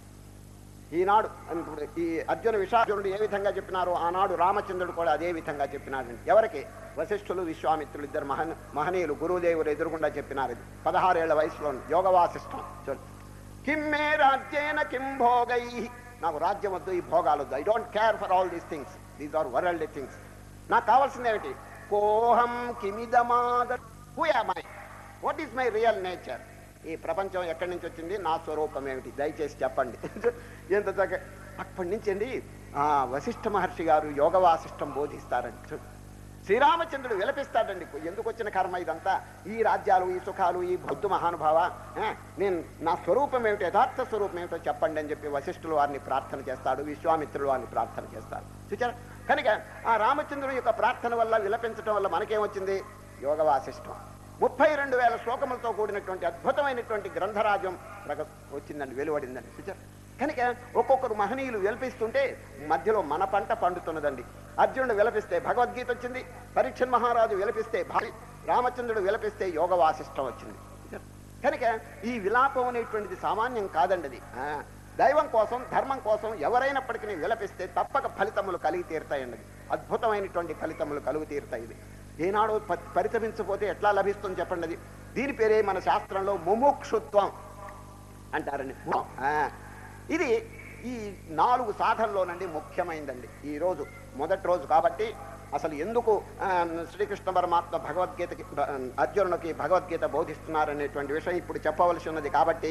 ఈనాడు ఈ అర్జున విషార్జునుడు ఏ విధంగా చెప్పినారో ఆనాడు రామచంద్రుడు కూడా అదే విధంగా చెప్పినాడు. ఎవరికి? వశిష్ఠులు, విశ్వామిత్రులు ఇద్దరు మహన్ మహనీయులు గురుదేవులు ఎదురుగుండా చెప్పినారు. ఇది పదహారేళ్ల వయసులో యోగ వాసిష్టం. చూడండి, కిమ్మే రాజ్యేన కిం భోగై, నాకు రాజ్యం వద్దు, ఈ భోగాలు వద్దు. I don't care for all these things, these are world things. నాకు కావాల్సింది ఏమిటి? కోహం కిమిదమాగ, who am I, what is my real nature? ఈ ప్రపంచం ఎక్కడి నుంచి వచ్చింది? నా స్వరూపం ఏమిటి? దయచేసి చెప్పండి. ఎంత చక్క అప్పటి నుంచి అండి ఆ వశిష్ఠ మహర్షి గారు యోగ వాసిష్టం బోధిస్తారండి. శ్రీరామచంద్రుడు విలపిస్తాడండి, ఎందుకు వచ్చిన కర్మ ఇదంతా? ఈ రాజ్యాలు, ఈ సుఖాలు, ఈ బుద్ధు మహానుభావ, నేను నా స్వరూపం ఏమిటి, యథార్థ స్వరూపం ఏమిటో చెప్పండి అని చెప్పి వశిష్ఠులు వారిని ప్రార్థన చేస్తాడు, విశ్వామిత్రులు వారిని ప్రార్థన చేస్తాడు. చూచారా? కనుక ఆ రామచంద్రుని యొక్క ప్రార్థన వల్ల, విలపించడం వల్ల మనకేమొచ్చింది? యోగ వాసిష్టం. ముప్పై రెండు వేల శ్లోకములతో కూడినటువంటి అద్భుతమైనటువంటి గ్రంథరాజ్యం వచ్చిందండి, వెలువడిందండి. చూచారా? కనుక ఒక్కొక్కరు మహనీయులు విలపిస్తుంటే మధ్యలో మన పంట పండుతున్నదండి. అర్జునుడు విలపిస్తే భగవద్గీత వచ్చింది, పరీక్షన్ మహారాజు విలపిస్తే భారీ, రామచంద్రుడు విలపిస్తే యోగ వాసిష్టం వచ్చింది. కనుక ఈ విలాపం అనేటువంటిది సామాన్యం కాదండి. అది దైవం కోసం, ధర్మం కోసం ఎవరైనప్పటికీ విలపిస్తే తప్పక ఫలితములు కలిగి తీరుతాయండి. అద్భుతమైనటువంటి ఫలితములు కలుగు తీరుతాయి. ఇది ఏనాడు పరితపించకపోతే ఎట్లా లభిస్తుంది చెప్పండి. అది దీని పేరే మన శాస్త్రంలో ముముక్షుత్వం అంటారండి. ఇది ఈ నాలుగు సాధనలోనండి ముఖ్యమైందండి. ఈరోజు మొదటి రోజు కాబట్టి అసలు ఎందుకు శ్రీకృష్ణ పరమాత్మ భగవద్గీతకి అర్జునుడికి భగవద్గీత బోధిస్తున్నారనేటువంటి విషయం ఇప్పుడు చెప్పవలసి ఉన్నది. కాబట్టి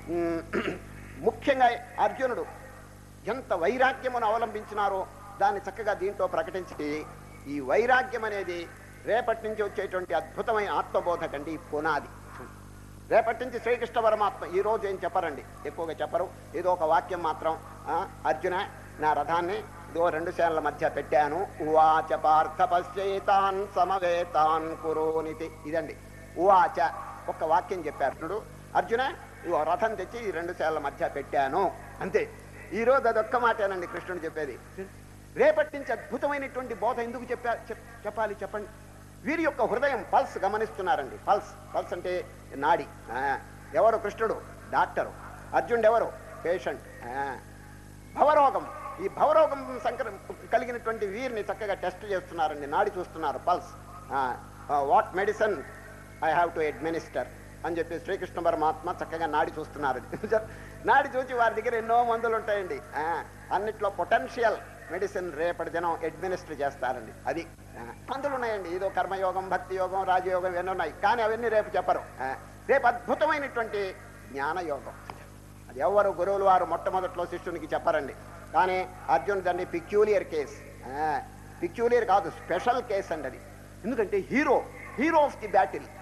ముఖ్యంగా అర్జునుడు ఎంత వైరాగ్యమును అవలంబించినారో దాన్ని చక్కగా దీంట్లో ప్రకటించి, ఈ వైరాగ్యం అనేది రేపటి నుంచి వచ్చేటువంటి అద్భుతమైన ఆత్మబోధకండి పునాది. రేపటి నుంచి శ్రీకృష్ణ పరమాత్మ ఈ రోజు ఏం చెప్పరండి, ఎక్కువగా చెప్పరు. ఏదో ఒక వాక్యం మాత్రం, అర్జున నా రథాన్ని ఇదో రెండు సేనల మధ్య పెట్టాను, ఉవాచ పార్థ పశ్చేతాన్ సమవేతాన్ కురోనితి. ఇదండి ఉవాచ, ఒక్క వాక్యం చెప్పారు. అర్జున ఇవో రథం తెచ్చి ఈ రెండు సేనల మధ్య పెట్టాను, అంతే. ఈరోజు అదొక్క మాటేనండి కృష్ణుడు చెప్పేది. రేపటి నుంచి అద్భుతమైనటువంటి బోధ ఎందుకు చెప్పా చెప్పాలి చెప్పండి. వీరి యొక్క హృదయం పల్స్ గమనిస్తున్నారండి. పల్స్ పల్స్ అంటే నాడి. ఎవరు? కృష్ణుడు డాక్టరు, అర్జునుడు ఎవరు? పేషెంట్. భవరోగం, ఈ భవరోగం సంకర కలిగినటువంటి వీరిని చక్కగా టెస్ట్ చేస్తున్నారండి, నాడి చూస్తున్నారు, pulse. What medicine I have to administer అని చెప్పి శ్రీకృష్ణ పరమాత్మ చక్కగా నాడి చూస్తున్నారు. నాడి చూసి వారి దగ్గర ఎన్నో మందులు ఉంటాయండి, అన్నిట్లో పొటెన్షియల్ మెడిసిన్ రేపటి దినం అడ్మినిస్టర్ చేస్తారండి. అది మందులు ఉన్నాయండి, ఏదో కర్మయోగం, భక్తి యోగం, రాజయోగం ఇవన్నీ ఉన్నాయి, కానీ అవన్నీ రేపు చెప్పరు. రేపు అద్భుతమైనటువంటి జ్ఞానయోగం. అది ఎవరు గురువులు వారు మొట్టమొదట్లో శిష్యునికి చెప్పరండి, కానీ అర్జునుడు దాన్ని పిక్యూలియర్ కేస్, పిక్యూలియర్ కాదు స్పెషల్ కేస్ అండి అది. ఎందుకంటే hero hero of the battle,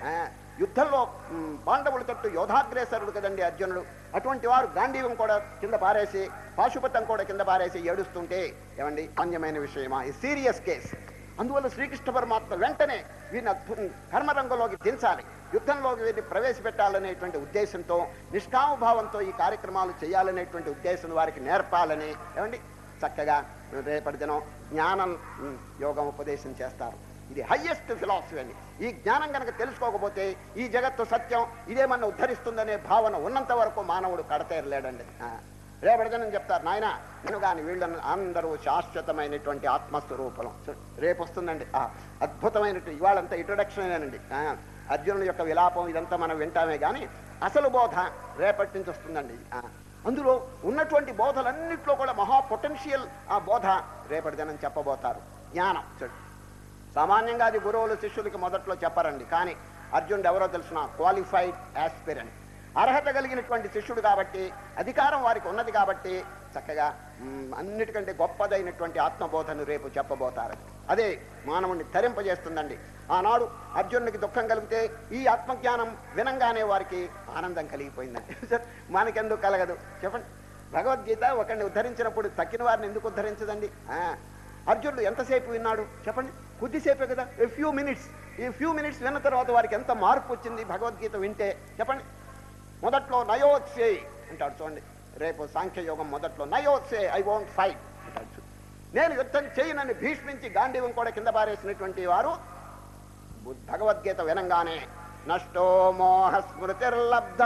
యుద్ధంలో పాండవుల తట్టు యోధాగ్రేసరుడు కదండి అర్జునుడు. అటువంటి వారు గాంధీవం కూడా కింద పారేసి, పాశుపతం కూడా కింద పారేసి ఏడుస్తుంటే ఏమండి అన్యమైన విషయమా? ఈ సీరియస్ కేస్. అందువల్ల శ్రీకృష్ణ పరమాత్మ వెంటనే వీరిని అద్భుతం కర్మరంగంలోకి దించాలి, యుద్ధంలోకి వీరిని ప్రవేశపెట్టాలనేటువంటి ఉద్దేశంతో, నిష్కామభావంతో ఈ కార్యక్రమాలు చేయాలనేటువంటి ఉద్దేశం వారికి నేర్పాలని ఏమండి చక్కగా రేపటి దినం జ్ఞానం యోగం ఉపదేశం చేస్తారు. ఇది హయ్యెస్ట్ ఫిలాసఫీ అండి. ఈ జ్ఞానం కనుక తెలుసుకోకపోతే ఈ జగత్తు సత్యం ఇదేమన్నా ఉద్ధరిస్తుందనే భావన ఉన్నంత వరకు మానవుడు కడతేరలేడండి. రేపటిదని చెప్తారు, నాయన నేను కానీ వీళ్ళని అందరూ శాశ్వతమైనటువంటి ఆత్మస్వరూపం రేపు వస్తుందండి. అద్భుతమైనటువంటి ఇవాళంతా ఇంట్రొడక్షనేనండి. అర్జునుడి యొక్క విలాపం ఇదంతా మనం వింటామే కానీ అసలు బోధ రేపటి నుంచి వస్తుందండి. అందులో ఉన్నటువంటి బోధలన్నింటిలో కూడా మహా పొటెన్షియల్ ఆ బోధ రేపటి దినం చెప్పబోతారు. జ్ఞానం సామాన్యంగా అది గురువులు శిష్యులకి మొదట్లో చెప్పరండి. కానీ అర్జునుడు ఎవరో తెలిసిన క్వాలిఫైడ్ యాస్పిరెంట్, అర్హత కలిగినటువంటి శిష్యుడు కాబట్టి, అధికారం వారికి ఉన్నది కాబట్టి చక్కగా అన్నిటికంటే గొప్పదైనటువంటి ఆత్మబోధను రేపు చెప్పబోతారు. అదే మానవుడిని తరింపజేస్తుందండి. ఆనాడు అర్జునుడికి దుఃఖం కలిగితే ఈ ఆత్మజ్ఞానం వినంగానే వారికి ఆనందం కలిగిపోయిందండి. మనకెందుకు కలగదు చెప్పండి? భగవద్గీత ఒకరిని ఉద్ధరించినప్పుడు తక్కిన వారిని ఎందుకు ఉద్ధరించదండి? అర్జునుడు ఎంతసేపు విన్నాడు చెప్పండి? కొద్దిసేపే కదా, ఏ ఫ్యూ మినిట్స్. ఈ ఫ్యూ మినిట్స్ విన్న తర్వాత వారికి ఎంత మార్పు వచ్చింది భగవద్గీత వింటే చెప్పండి? మొదట్లో నయోత్సే అంటాడు చూడండి, రేపు సాంఖ్యయోగం మొదట్లో నయోత్సే ఐ వోంట్ ఫైట్ అంటాడు. నేను యుద్ధం చేయనని భీష్మించి గాంధీవం కూడా కింద పారేసినటువంటి వారు భగవద్గీత వినంగానే నష్టో మోహ స్మృతిర్లబ్ధ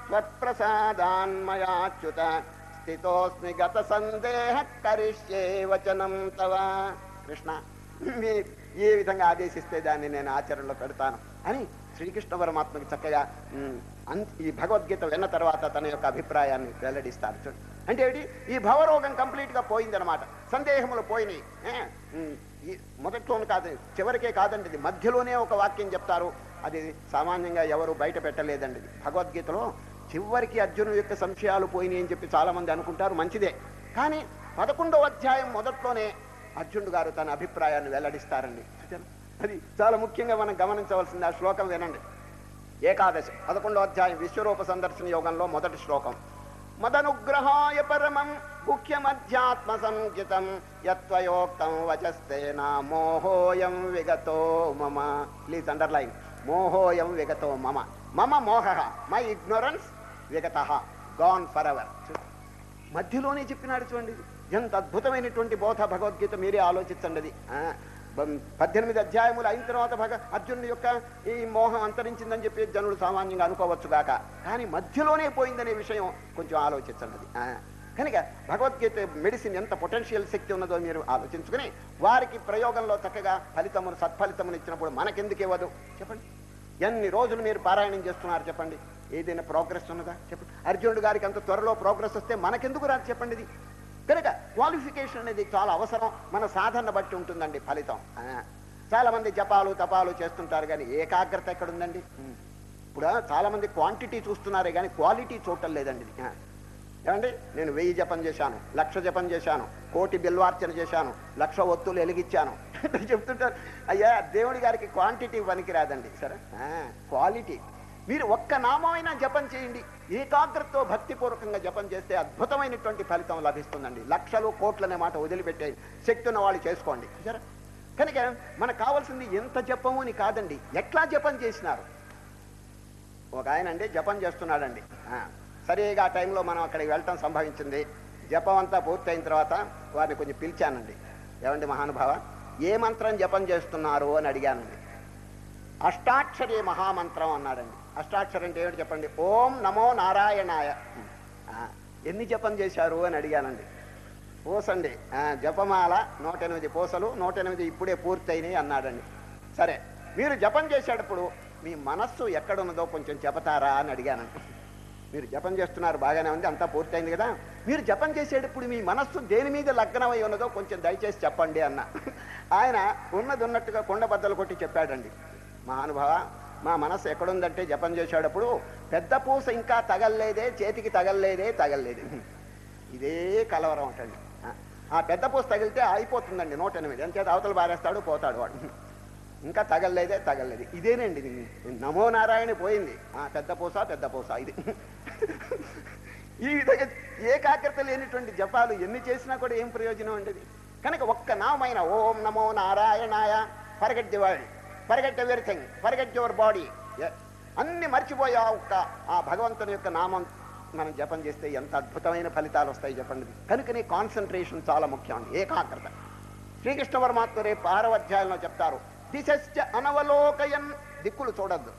త్వత్ప్రసాదాన్మయాచ్యుత స్థితోస్మి గత సందేహ కరిష్యే వచనం తవ. కృష్ణ ఏ విధంగా ఆదేశిస్తే దాన్ని నేను ఆచరణలో పెడతాను అని శ్రీకృష్ణ పరమాత్మకి చక్కగా ఈ భగవద్గీత విన్న తర్వాత తన యొక్క అభిప్రాయాన్ని వెల్లడిస్తారు. చూడండి అంటే ఏంటి, ఈ భవరోగం కంప్లీట్గా పోయిందనమాట. సందేహములు పోయినాయి. మొదట్లోనే కాదు, చివరికే కాదండి, ఇది మధ్యలోనే ఒక వాక్యం చెప్తారు. అది సామాన్యంగా ఎవరు బయట పెట్టలేదండి. భగవద్గీతలో చివరికి అర్జును యొక్క సంశయాలు పోయినాయి అని చెప్పి చాలామంది అనుకుంటారు, మంచిదే. కానీ పదకొండవ అధ్యాయం మొదట్లోనే అర్జునుడు గారు తన అభిప్రాయాన్ని వెల్లడిస్తారండి. అది చాలా ముఖ్యంగా మనం గమనించవలసింది. ఆ శ్లోకం వినండి. ఏకాదశి పదకొండవ అధ్యాయం విశ్వరూప సందర్శన యోగంలో మొదటి శ్లోకం. మదనుగ్రహాయ పరమం ముఖ్యమధ్యాత్మ సంహితం యత్వయోక్తం వచస్తేన మోహోయం విగతో మమ. ప్లీజ్ అండర్లైన్, మోహోయం విగతో మమ. మమ మోహ, మై ఇగ్నోరెన్స్, విగత గాన్ ఫర్ ఎవర్. మధ్యలోనే చెప్పినాడు చూడండి, ఎంత అద్భుతమైనటువంటి బోధ భగవద్గీత. మీరే ఆలోచించండి. అది పద్దెనిమిది అధ్యాయములు అయిన తర్వాత భగ అర్జునుడి యొక్క ఈ మోహం అంతరించిందని చెప్పి జనుడు సామాన్యంగా అనుకోవచ్చు గాక, కానీ మధ్యలోనే పోయిందనే విషయం కొంచెం ఆలోచించండి. కనుక భగవద్గీత మెడిసిన్ ఎంత పొటెన్షియల్ శక్తి ఉన్నదో మీరు ఆలోచించుకుని వారికి ప్రయోగంలో చక్కగా ఫలితమును సత్ఫలితమును ఇచ్చినప్పుడు మనకెందుకు ఇవ్వదు చెప్పండి? ఎన్ని రోజులు మీరు పారాయణం చేస్తున్నారు చెప్పండి? ఏదైనా ప్రోగ్రెస్ ఉన్నదా చెప్పండి? అర్జునుడు గారికి అంత త్వరలో ప్రోగ్రెస్ వస్తే మనకెందుకు రాదు చెప్పండి? ఇది కనుక క్వాలిఫికేషన్ అనేది చాలా అవసరం. మన సాధన బట్టి ఉంటుందండి ఫలితం. చాలా మంది జపాలు తపాలు చేస్తుంటారు కానీ ఏకాగ్రత ఎక్కడుందండి? ఇప్పుడు చాలా మంది క్వాంటిటీ చూస్తున్నారే కానీ క్వాలిటీ చూడటం లేదండి. ఏమండి, నేను వెయ్యి జపం చేశాను, లక్ష జపం చేశాను, కోటి బిల్వార్చన చేశాను, లక్ష ఒత్తులు వెలిగించాను చెప్తుంటారు. అయ్యా, దేవుడి గారికి క్వాంటిటీ పనికిరాదండి. సరే, క్వాలిటీ. మీరు ఒక్క నామైనా జపం చేయండి, ఏకాగ్రతతో భక్తిపూర్వకంగా జపం చేస్తే అద్భుతమైనటువంటి ఫలితం లభిస్తుందండి. లక్షలు కోట్లనే మాట వదిలిపెట్టే శక్తి ఉన్న వాళ్ళు చేసుకోండి. సరే, కనుక మనకు కావాల్సింది ఎంత జపము అని కాదండి, ఎట్లా జపం చేసినారు. ఒక ఆయన అండి జపం చేస్తున్నాడండి. సరిగా ఆ టైంలో మనం అక్కడికి వెళ్ళటం సంభవించింది. జపం అంతా పూర్తయిన తర్వాత వారిని కొంచెం పిలిచానండి. ఏమండి మహానుభావ, ఏ మంత్రం జపం చేస్తున్నారు అని అడిగానండి. అష్టాక్షరి మహామంత్రం అన్నాడండి. అష్టాక్షరి అంటే ఏమిటి చెప్పండి? ఓం నమో నారాయణాయ. ఎన్ని జపం చేశారు అని అడిగానండి. పూసండి, జపమాల నూట ఎనిమిది పూసలు, నూట ఎనిమిది ఇప్పుడే పూర్తయినాయి అన్నాడండి. సరే, మీరు జపం చేసేటప్పుడు మీ మనస్సు ఎక్కడున్నదో కొంచెం చెబుతారా అని అడిగానండి. మీరు జపం చేస్తున్నారు, బాగానే ఉంది, అంతా పూర్తయింది కదా, మీరు జపం చేసేటప్పుడు మీ మనస్సు దేని మీద లగ్నమై ఉన్నదో కొంచెం దయచేసి చెప్పండి అన్న. ఆయన ఉన్నది ఉన్నట్టుగా కొండ బద్దలు కొట్టి చెప్పాడండి. మహానుభావ, మా మనస్సు ఎక్కడుందంటే జపం చేసేటప్పుడు పెద్ద పూస ఇంకా తగల్లేదే, చేతికి తగల్లేదే తగల్లేదే ఇదే కలవరం అంటండి. ఆ పెద్ద పూస తగిలితే అయిపోతుందండి నూట ఎనిమిది, అంచేత అవతల బారేస్తాడు, పోతాడు వాడు. ఇంకా తగలలేదే తగలలేదు. ఇదేనండి నమో నారాయణ పోయింది. పెద్ద పూస పెద్ద పూస ఇది. ఈ విధంగా ఏకాగ్రత లేనిటువంటి జపాలు ఎన్ని చేసినా కూడా ఏం ప్రయోజనం ఉండేది. కనుక ఒక్క నామైన ఓం నమో నారాయణాయ, forget the world, forget everything, forget your body, అన్ని మర్చిపోయా ఒక్క ఆ భగవంతుని యొక్క నామం మనం జపం చేస్తే ఎంత అద్భుతమైన ఫలితాలు వస్తాయి చెప్పండి. కనుకనే కాన్సన్ట్రేషన్ చాలా ముఖ్యం అండి, ఏకాగ్రత. శ్రీకృష్ణ పరమాత్మ రేపు ఆరవ అధ్యాయంలో చెప్తారు, దిశశ్చ అనవలోకయన్, దిక్కులు చూడద్దు,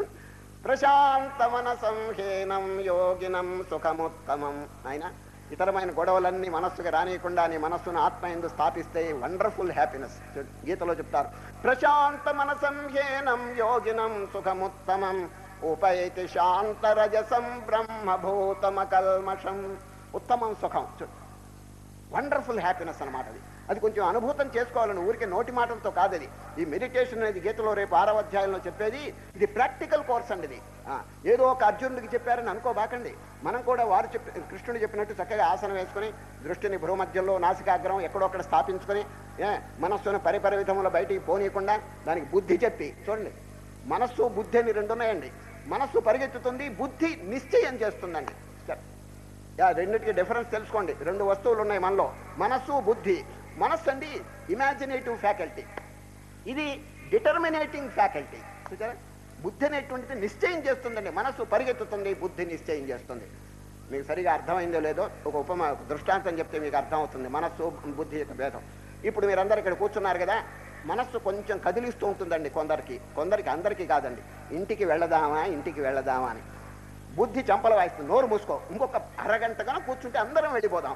ప్రశాంతమన సంహేనం యోగినం సుఖముత్తమం. ఆయన ఇతరమైన గొడవలన్నీ మనస్సుకు రానియకుండా నీ మనస్సును ఆత్మ యందు స్థాపిస్తే వండర్ఫుల్ హ్యాపీనెస్. గీతలో చెప్తారు, ప్రశాంత మనసంహేనం యోగినం సుఖముత్తమం ఉపైతి శాంతరజసం బ్రహ్మభూతమ కల్మషం. ఉత్తమం సుఖం, వండర్ఫుల్ హ్యాపీనెస్ అన్నమాట. అది అది కొంచెం అనుభూతం చేసుకోవాలని, ఊరికే నోటి మాటలతో కాదు. అది ఈ మెడిటేషన్ అనేది గీతలో రేపు ఆరవ అధ్యాయంలో చెప్పేది. ఇది ప్రాక్టికల్ కోర్స్ అండి. ఇది ఏదో ఒక అర్జునుడికి చెప్పారని అనుకోబాకండి. మనం కూడా వారు చెప్పి కృష్ణుడు చెప్పినట్టు చక్కగా ఆసనం వేసుకుని దృష్టిని భ్రూమధ్యంలో నాసికాగ్రం ఎక్కడొక్కడ స్థాపించుకొని మనస్సును పరిపరి విధంలో బయటికి పోనీయకుండా దానికి బుద్ధి చెప్పి చూడండి. మనస్సు బుద్ధి అని రెండు ఉన్నాయండి. మనస్సు పరిగెత్తుతుంది, బుద్ధి నిశ్చయం చేస్తుందండి. రెండింటికి డిఫరెన్స్ తెలుసుకోండి. రెండు వస్తువులు ఉన్నాయి మనలో, మనస్సు బుద్ధి. మనస్సు అండి ఇమాజినేటివ్ ఫ్యాకల్టీ, ఇది డిటర్మినేటింగ్ ఫ్యాకల్టీ. చూసారా, బుద్ధి అనేటువంటిది నిశ్చయం చేస్తుందండి. మనస్సు పరిగెత్తుతుంది, బుద్ధి నిశ్చయం చేస్తుంది. మీకు సరిగా అర్థమైందో లేదో ఒక ఉపమా దృష్టాంతం చెప్తే మీకు అర్థమవుతుంది మనస్సు బుద్ధి యొక్క భేదం. ఇప్పుడు మీరందరూ ఇక్కడ కూర్చున్నారు కదా, మనస్సు కొంచెం కదిలిస్తూ ఉంటుందండి కొందరికి, కొందరికి అందరికీ కాదండి. ఇంటికి వెళ్ళదామా ఇంటికి వెళ్ళదామా అని బుద్ధి చంపల వాయిస్తుంది, నోరు మూసుకో, ఇంకొక అరగంటగా కూర్చుంటే అందరం వెళ్ళిపోదాం.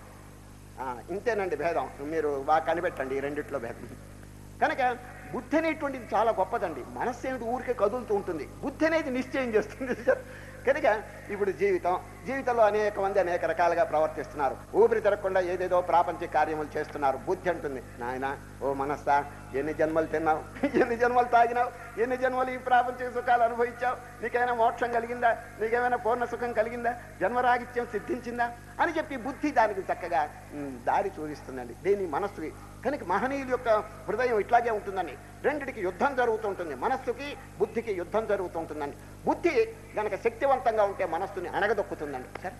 ఇంతేనండి భేదం. మీరు బాగా కనిపెట్టండి ఈ రెండిట్లో భేదం. కనుక బుద్ధి అనేటువంటిది చాలా గొప్పదండి. మనస్సు ఏమిటి ఊరికే కదులుతూ ఉంటుంది, బుద్ధి అనేది నిశ్చయం చేస్తుంది. కనుక ఇప్పుడు జీవితం జీవితంలో అనేక మంది అనేక రకాలుగా ప్రవర్తిస్తున్నారు. ఊపిరి తిరగకుండా ఏదేదో ప్రాపంచిక కార్యములు చేస్తున్నారు. బుద్ధి అంటుంది, నాయన ఓ మనస్సా, ఎన్ని జన్మలు తిన్నావు, ఎన్ని జన్మలు తాగినావు, ఎన్ని జన్మలు ఈ ప్రాపంచిక సుఖాలు అనుభవించావు, నీకేమైనా మోక్షం కలిగిందా, నీకేమైనా పూర్ణ సుఖం కలిగిందా, జన్మరాగిత్యం సిద్ధించిందా అని చెప్పి బుద్ధి దానికి చక్కగా దారి చూపిస్తుందండి, దేని మనస్సుకి. కనుక మహనీయుల యొక్క హృదయం ఇట్లాగే ఉంటుందండి. రెండిటికి యుద్ధం జరుగుతుంటుంది, మనస్సుకి బుద్ధికి యుద్ధం జరుగుతుంటుందండి. బుద్ధి కనుక శక్తివంతంగా ఉంటే మనస్సుని అణగదొక్కుతుందండి. సరే,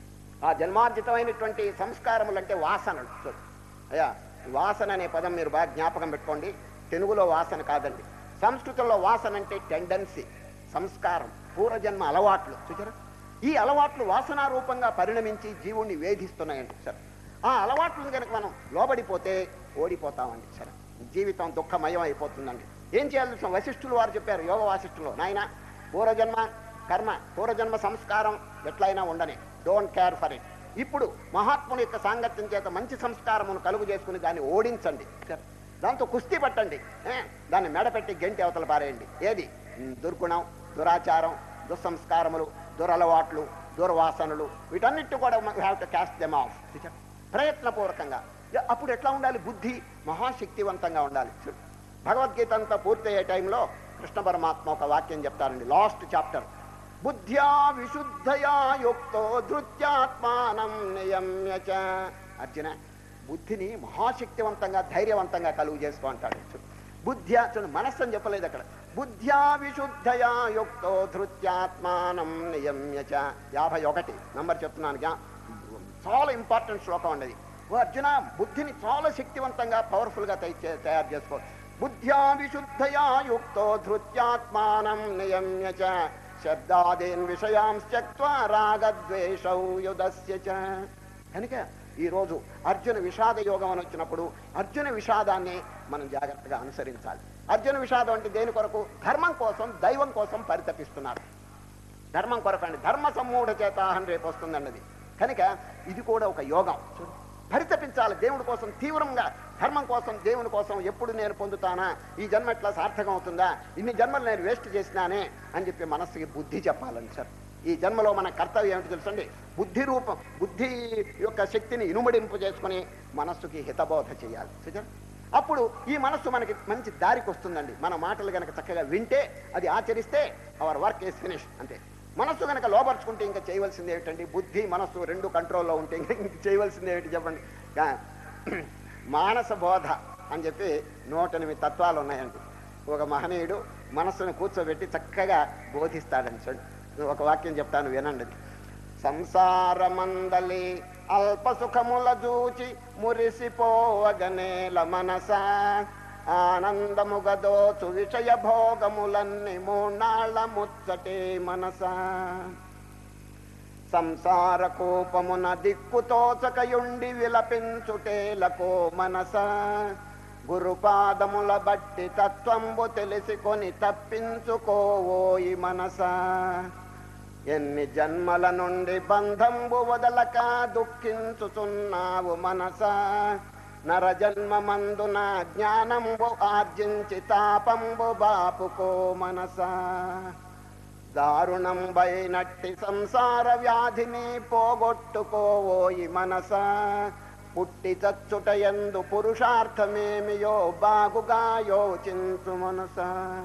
ఆ జన్మార్జితమైనటువంటి సంస్కారములు అంటే వాసనలు. అయ్యా, వాసన అనే పదం మీరు బాగా జ్ఞాపకం పెట్టుకోండి. తెలుగులో వాసన కాదండి, సంస్కృతంలో వాసన అంటే టెండెన్సీ, సంస్కారం, పూర్వజన్మ అలవాట్లు. చూసారా, ఈ అలవాట్లు వాసనా రూపంగా పరిణమించి జీవుణ్ణి వేధిస్తున్నాయండి. సరే, ఆ అలవాట్లను కనుక మనం లోబడిపోతే ఓడిపోతామండి. సరే, జీవితం దుఃఖమయం అయిపోతుందండి. ఏం చేయాల్సిన వశిష్ఠులు వారు చెప్పారు యోగ వాసిష్ఠులు, నాయన పూర్వజన్మ కర్మ, పూర్వజన్మ సంస్కారం ఎట్లయినా ఉండని, డోంట్ కేర్ ఫర్ ఇట్. ఇప్పుడు మహాత్ముని యొక్క సాంగత్యం చేత మంచి సంస్కారమును కలుగు చేసుకుని దాన్ని ఓడించండి. దాంతో కుస్తీ పట్టండి, దాన్ని మెడపెట్టి గంటి అవతల పారేయండి. ఏది దుర్గుణం, దురాచారం, దుస్సంస్కారములు, దురలవాట్లు, దుర్వాసనలు, వీటన్నిటి కూడా we have to cast them off ప్రయత్నపూర్వకంగా. అప్పుడు ఎట్లా ఉండాలి, బుద్ధి మహాశక్తివంతంగా ఉండాలి. భగవద్గీత అంతా పూర్తయ్యే టైంలో కృష్ణ పరమాత్మ ఒక వాక్యం చెప్తారండి, లాస్ట్ చాప్టర్, బుద్ధ్యా విశుద్ధయా యుక్తో ధృత్యాత్మానం నియమ్య చ. అర్జున, బుద్ధిని మహాశక్తివంతంగా ధైర్యవంతంగా కలుగు చేసుకో అంటాడు. బుద్ధ్యా, చూడండి మనస్సు అని చెప్పలేదు అక్కడ, బుద్ధ్యా విశుద్ధయా యుక్తో ధృత్యాత్మానం నియమ్య చ. యాభై ఒకటి నంబర్ చెప్తున్నాను, చాలా ఇంపార్టెంట్ శ్లోకం అండి. ఓ అర్జున, బుద్ధిని చాలా శక్తివంతంగా పవర్ఫుల్గా తయారు చేసుకో. బుద్ధ్యా విశుద్ధయా యుక్తో ధృత్యాత్మానం నియమ్య చ శబ్దాదీన్ విషయాంశ్చక్త్వా రాగద్వేషౌ యుధస్య చ. కనుక ఈరోజు అర్జున విషాద యోగం అని వచ్చినప్పుడు అర్జున విషాదాన్ని మనం జాగ్రత్తగా అనుసరించాలి. అర్జున విషాదం అంటే దేని కొరకు? ధర్మం కోసం, దైవం కోసం పరితపిస్తున్నారు. ధర్మం కొరకు అండి, ధర్మ సమ్మూఢ చేత అని రేపు వస్తుందండి అది. కనుక ఇది కూడా ఒక యోగం. పరితపించాలి దేవుడి కోసం తీవ్రంగా, ధర్మం కోసం, దేవుని కోసం. ఎప్పుడు నేను పొందుతానా, ఈ జన్మ ఎట్లా సార్థకం అవుతుందా, ఇన్ని జన్మలు నేను వేస్ట్ చేసినానే అని చెప్పి మనస్సుకి బుద్ధి చెప్పాలని. సార్, ఈ జన్మలో మన కర్తవ్యం ఏమిటి తెలుసండి, బుద్ధి రూపం, బుద్ధి యొక్క శక్తిని ఇనుమడింపు చేసుకుని మనస్సుకి హితబోధ చేయాలి. చూచారు, అప్పుడు ఈ మనస్సు మనకి మంచి దారికి వస్తుందండి. మన మాటలు కనుక చక్కగా వింటే, అది ఆచరిస్తే అవర్ వర్క్ ఈస్ ఫినిష్ అంతే. మనస్సు కనుక లోపరుచుకుంటే ఇంకా చేయవలసింది ఏమిటండి, బుద్ధి మనస్సు రెండు కంట్రోల్లో ఉంటే ఇంకా ఇంక చేయవలసింది ఏమిటి చెప్పండి. మానస బోధ అని చెప్పి నూట ఎనిమిది తత్వాలు ఉన్నాయండి. ఒక మహనీయుడు మనస్సును కూర్చోబెట్టి చక్కగా బోధిస్తాడని చూడండి. ఒక వాక్యం చెప్తాను వినండి. సంసారమందలి అల్ప సుఖముల జూచి మురిసిపోవగనేల మనస ఆనందముగదోచు విషయ భోగములన్నీ మూనాళ్ళ ముచ్చటే మనస సంసార కోపమున దిక్కుతోచకయుండి విలపించుటేలకో మనస గురుపాదముల బట్టి తత్వంబు తెలిసికొని తప్పించుకోవోయి మనస ఎన్ని జన్మల నుండి బంధంబు వదలక దుఃఖించుచున్నావు మనస నరజన్మమందున జ్ఞానంబు ఆర్జించి తాపంబు బాపుకో మనస దారుణంబైనట్టి సంసార వ్యాధిని పోగొట్టుకోవోయి మనస పుట్టి చచ్చుటయందు పురుషార్థమేమియో బాగుగా యోచించు మనస.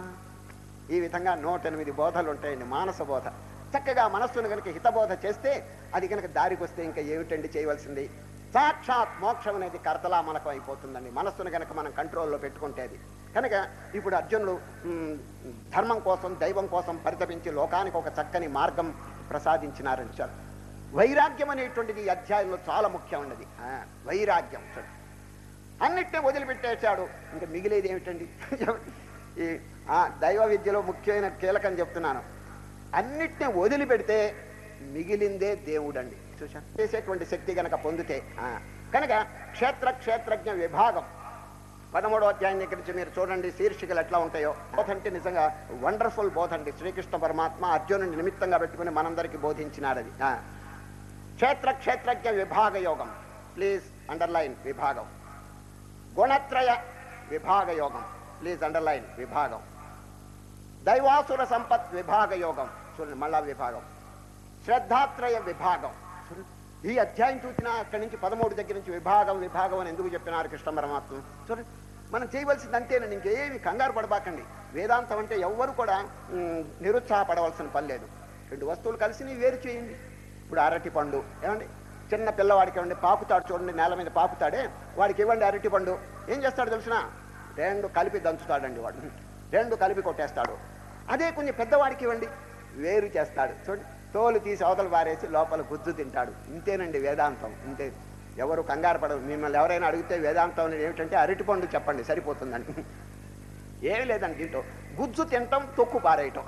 ఈ విధంగా నూట ఎనిమిది బోధలు ఉంటాయండి. మానస బోధ చక్కగా మనస్సును కనుక హితబోధ చేస్తే అది కనుక దారికి వస్తే ఇంకా ఏమిటండి చేయవలసింది? సాక్షాత్ మోక్షం అనేది కర్తలామలకం అయిపోతుందండి మనస్సును కనుక మనం కంట్రోల్లో పెట్టుకుంటే. అది కనుక ఇప్పుడు అర్జునుడు ధర్మం కోసం దైవం కోసం పరితపించి లోకానికి ఒక చక్కని మార్గం ప్రసాదించినారని చాలు. వైరాగ్యం అనేటువంటిది ఈ అధ్యాయంలో చాలా ముఖ్యం ఉన్నది. వైరాగ్యం చూడండి, అన్నిటినీ వదిలిపెట్టేశాడు. ఇంకా మిగిలేది ఏమిటండి? ఈ దైవ విద్యలో ముఖ్యమైన కీలకం చెప్తున్నాను. అన్నిటినీ వదిలిపెడితే మిగిలిందే దేవుడండి. చూసాను చేసేటువంటి శక్తి కనుక పొందితే. కనుక క్షేత్ర క్షేత్రజ్ఞ విభాగం పదమూడో అధ్యాయం దగ్గర నుంచి మీరు చూడండి శీర్షికలు ఎట్లా ఉంటాయో. బోధ అంటే నిజంగా వండర్ఫుల్ బోధ అండి. శ్రీకృష్ణ పరమాత్మ అర్జునుడిని నిమిత్తంగా పెట్టుకుని మనందరికీ బోధించినాడు అది. క్షేత్ర క్షేత్రజ్ఞ విభాగ యోగం, ప్లీజ్ అండర్లైన్ విభాగం. గుణత్రయ విభాగ యోగం, ప్లీజ్ అండర్లైన్ విభాగం. దైవాసుర సంపత్ విభాగ యోగం, చూడండి మళ్ళా విభాగం. శ్రద్ధాత్రయ విభాగం. ఈ అధ్యాయం చూసినా అక్కడి నుంచి పదమూడు దగ్గర నుంచి విభాగం విభాగం అని ఎందుకు చెప్పినారు కృష్ణ పరమాత్మ? చూడండి మనం చేయవలసింది అంతేనండి, ఇంకేమి కంగారు పడబాకండి. వేదాంతం అంటే ఎవ్వరు కూడా నిరుత్సాహపడవలసిన పని లేదు. రెండు వస్తువులు కలిసి వేరు చేయండి. ఇప్పుడు అరటి పండు ఏమండి, చిన్న పిల్లవాడికి ఇవ్వండి, పాపుతాడు చూడండి, నేల మీద పాపుతాడే, వాడికి ఇవ్వండి అరటి పండు. ఏం చేస్తాడు తెలిసిన? రెండు కలిపి దంచుతాడండి వాడు, రెండు కలిపి కొట్టేస్తాడు. అదే కొంచెం పెద్దవాడికి ఇవ్వండి, వేరు చేస్తాడు. చూడండి తోలు తీసి అవతలు పారేసి లోపల గుజ్జు తింటాడు. ఇంతేనండి వేదాంతం, ఇంతే. ఎవరు కంగారు పడరు. మిమ్మల్ని ఎవరైనా అడిగితే వేదాంతం అనేది ఏమిటంటే అరటి పండు చెప్పండి సరిపోతుందండి. ఏమి లేదండి, దీంట్లో గుజ్జు తినటం, తొక్కు పారేయటం.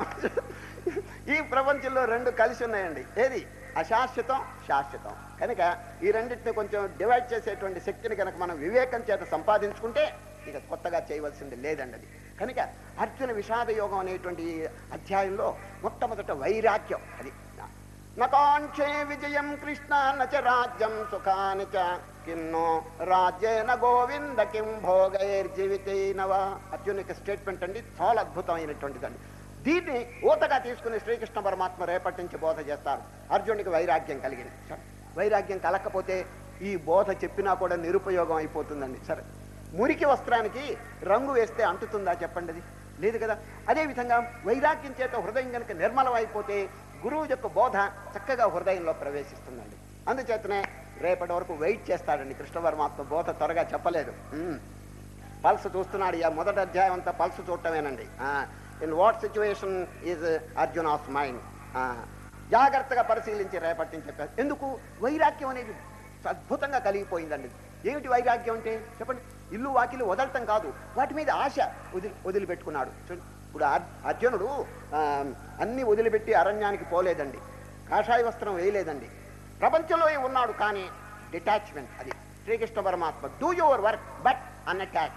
ఈ ప్రపంచంలో రెండు కలిసి ఉన్నాయండి. ఏది అశాశ్వతం, శాశ్వతం. కనుక ఈ రెండింటిని కొంచెం డివైడ్ చేసేటువంటి శక్తిని కనుక మనం వివేకం చేత సంపాదించుకుంటే ఇక కొత్తగా చేయవలసింది లేదండి అది. కనుక అర్జున విషాద యోగం అనేటువంటి అధ్యాయంలో మొట్టమొదట వైరాగ్యం. అది నకాంక్షే విజయం కృష్ణ నచ రాజ్యం సుఖాని చ కిన్నో రాజ్యేన గోవింద కిం భోగైర్జీవితేనవా. అర్జునునికి స్టేట్మెంట్ అండి, చాలా అద్భుతమైనటువంటిదండి. దీన్ని ఊతగా తీసుకుని శ్రీకృష్ణ పరమాత్మ రేపటి నుంచి బోధ చేస్తారు. అర్జునుడికి వైరాగ్యం కలిగింది. సరే వైరాగ్యం కలకపోతే ఈ బోధ చెప్పినా కూడా నిరుపయోగం అయిపోతుందండి. సరే మురికి వస్త్రానికి రంగు వేస్తే అంటుతుందా చెప్పండి? అది లేదు కదా. అదేవిధంగా వైరాగ్యం చేత హృదయం కనుక నిర్మలం అయిపోతే గురువు యొక్క బోధ చక్కగా హృదయంలో ప్రవేశిస్తుందండి. అందుచేతనే రేపటి వరకు వెయిట్ చేస్తాడండి కృష్ణ పరమాత్మ. బోధ త్వరగా చెప్పలేదు. పల్స్ చూస్తున్నాడు. ఇక మొదటి అధ్యాయం అంతా పల్స్ చూడటమేనండి. In what situation is Arjuna's mind, జాగ్రత్తగా పరిశీలించి రేపటి నుంచి చెప్పారు. ఎందుకు? వైరాగ్యం అనేది అద్భుతంగా కలిగిపోయిందండి. ఏమిటి వైరాగ్యం అంటే చెప్పండి? ఇల్లు వాకిలు వదలటం కాదు, వాటి మీద ఆశ వదిలి వదిలిపెట్టుకున్నాడు. ఇప్పుడు అర్జునుడు అన్ని వదిలిపెట్టి అరణ్యానికి పోలేదండి, కాషాయ వస్త్రం వేయలేదండి, ప్రపంచంలో ఉన్నాడు. కానీ డిటాచ్మెంట్, అది శ్రీకృష్ణ పరమాత్మ. Do your work but unattach.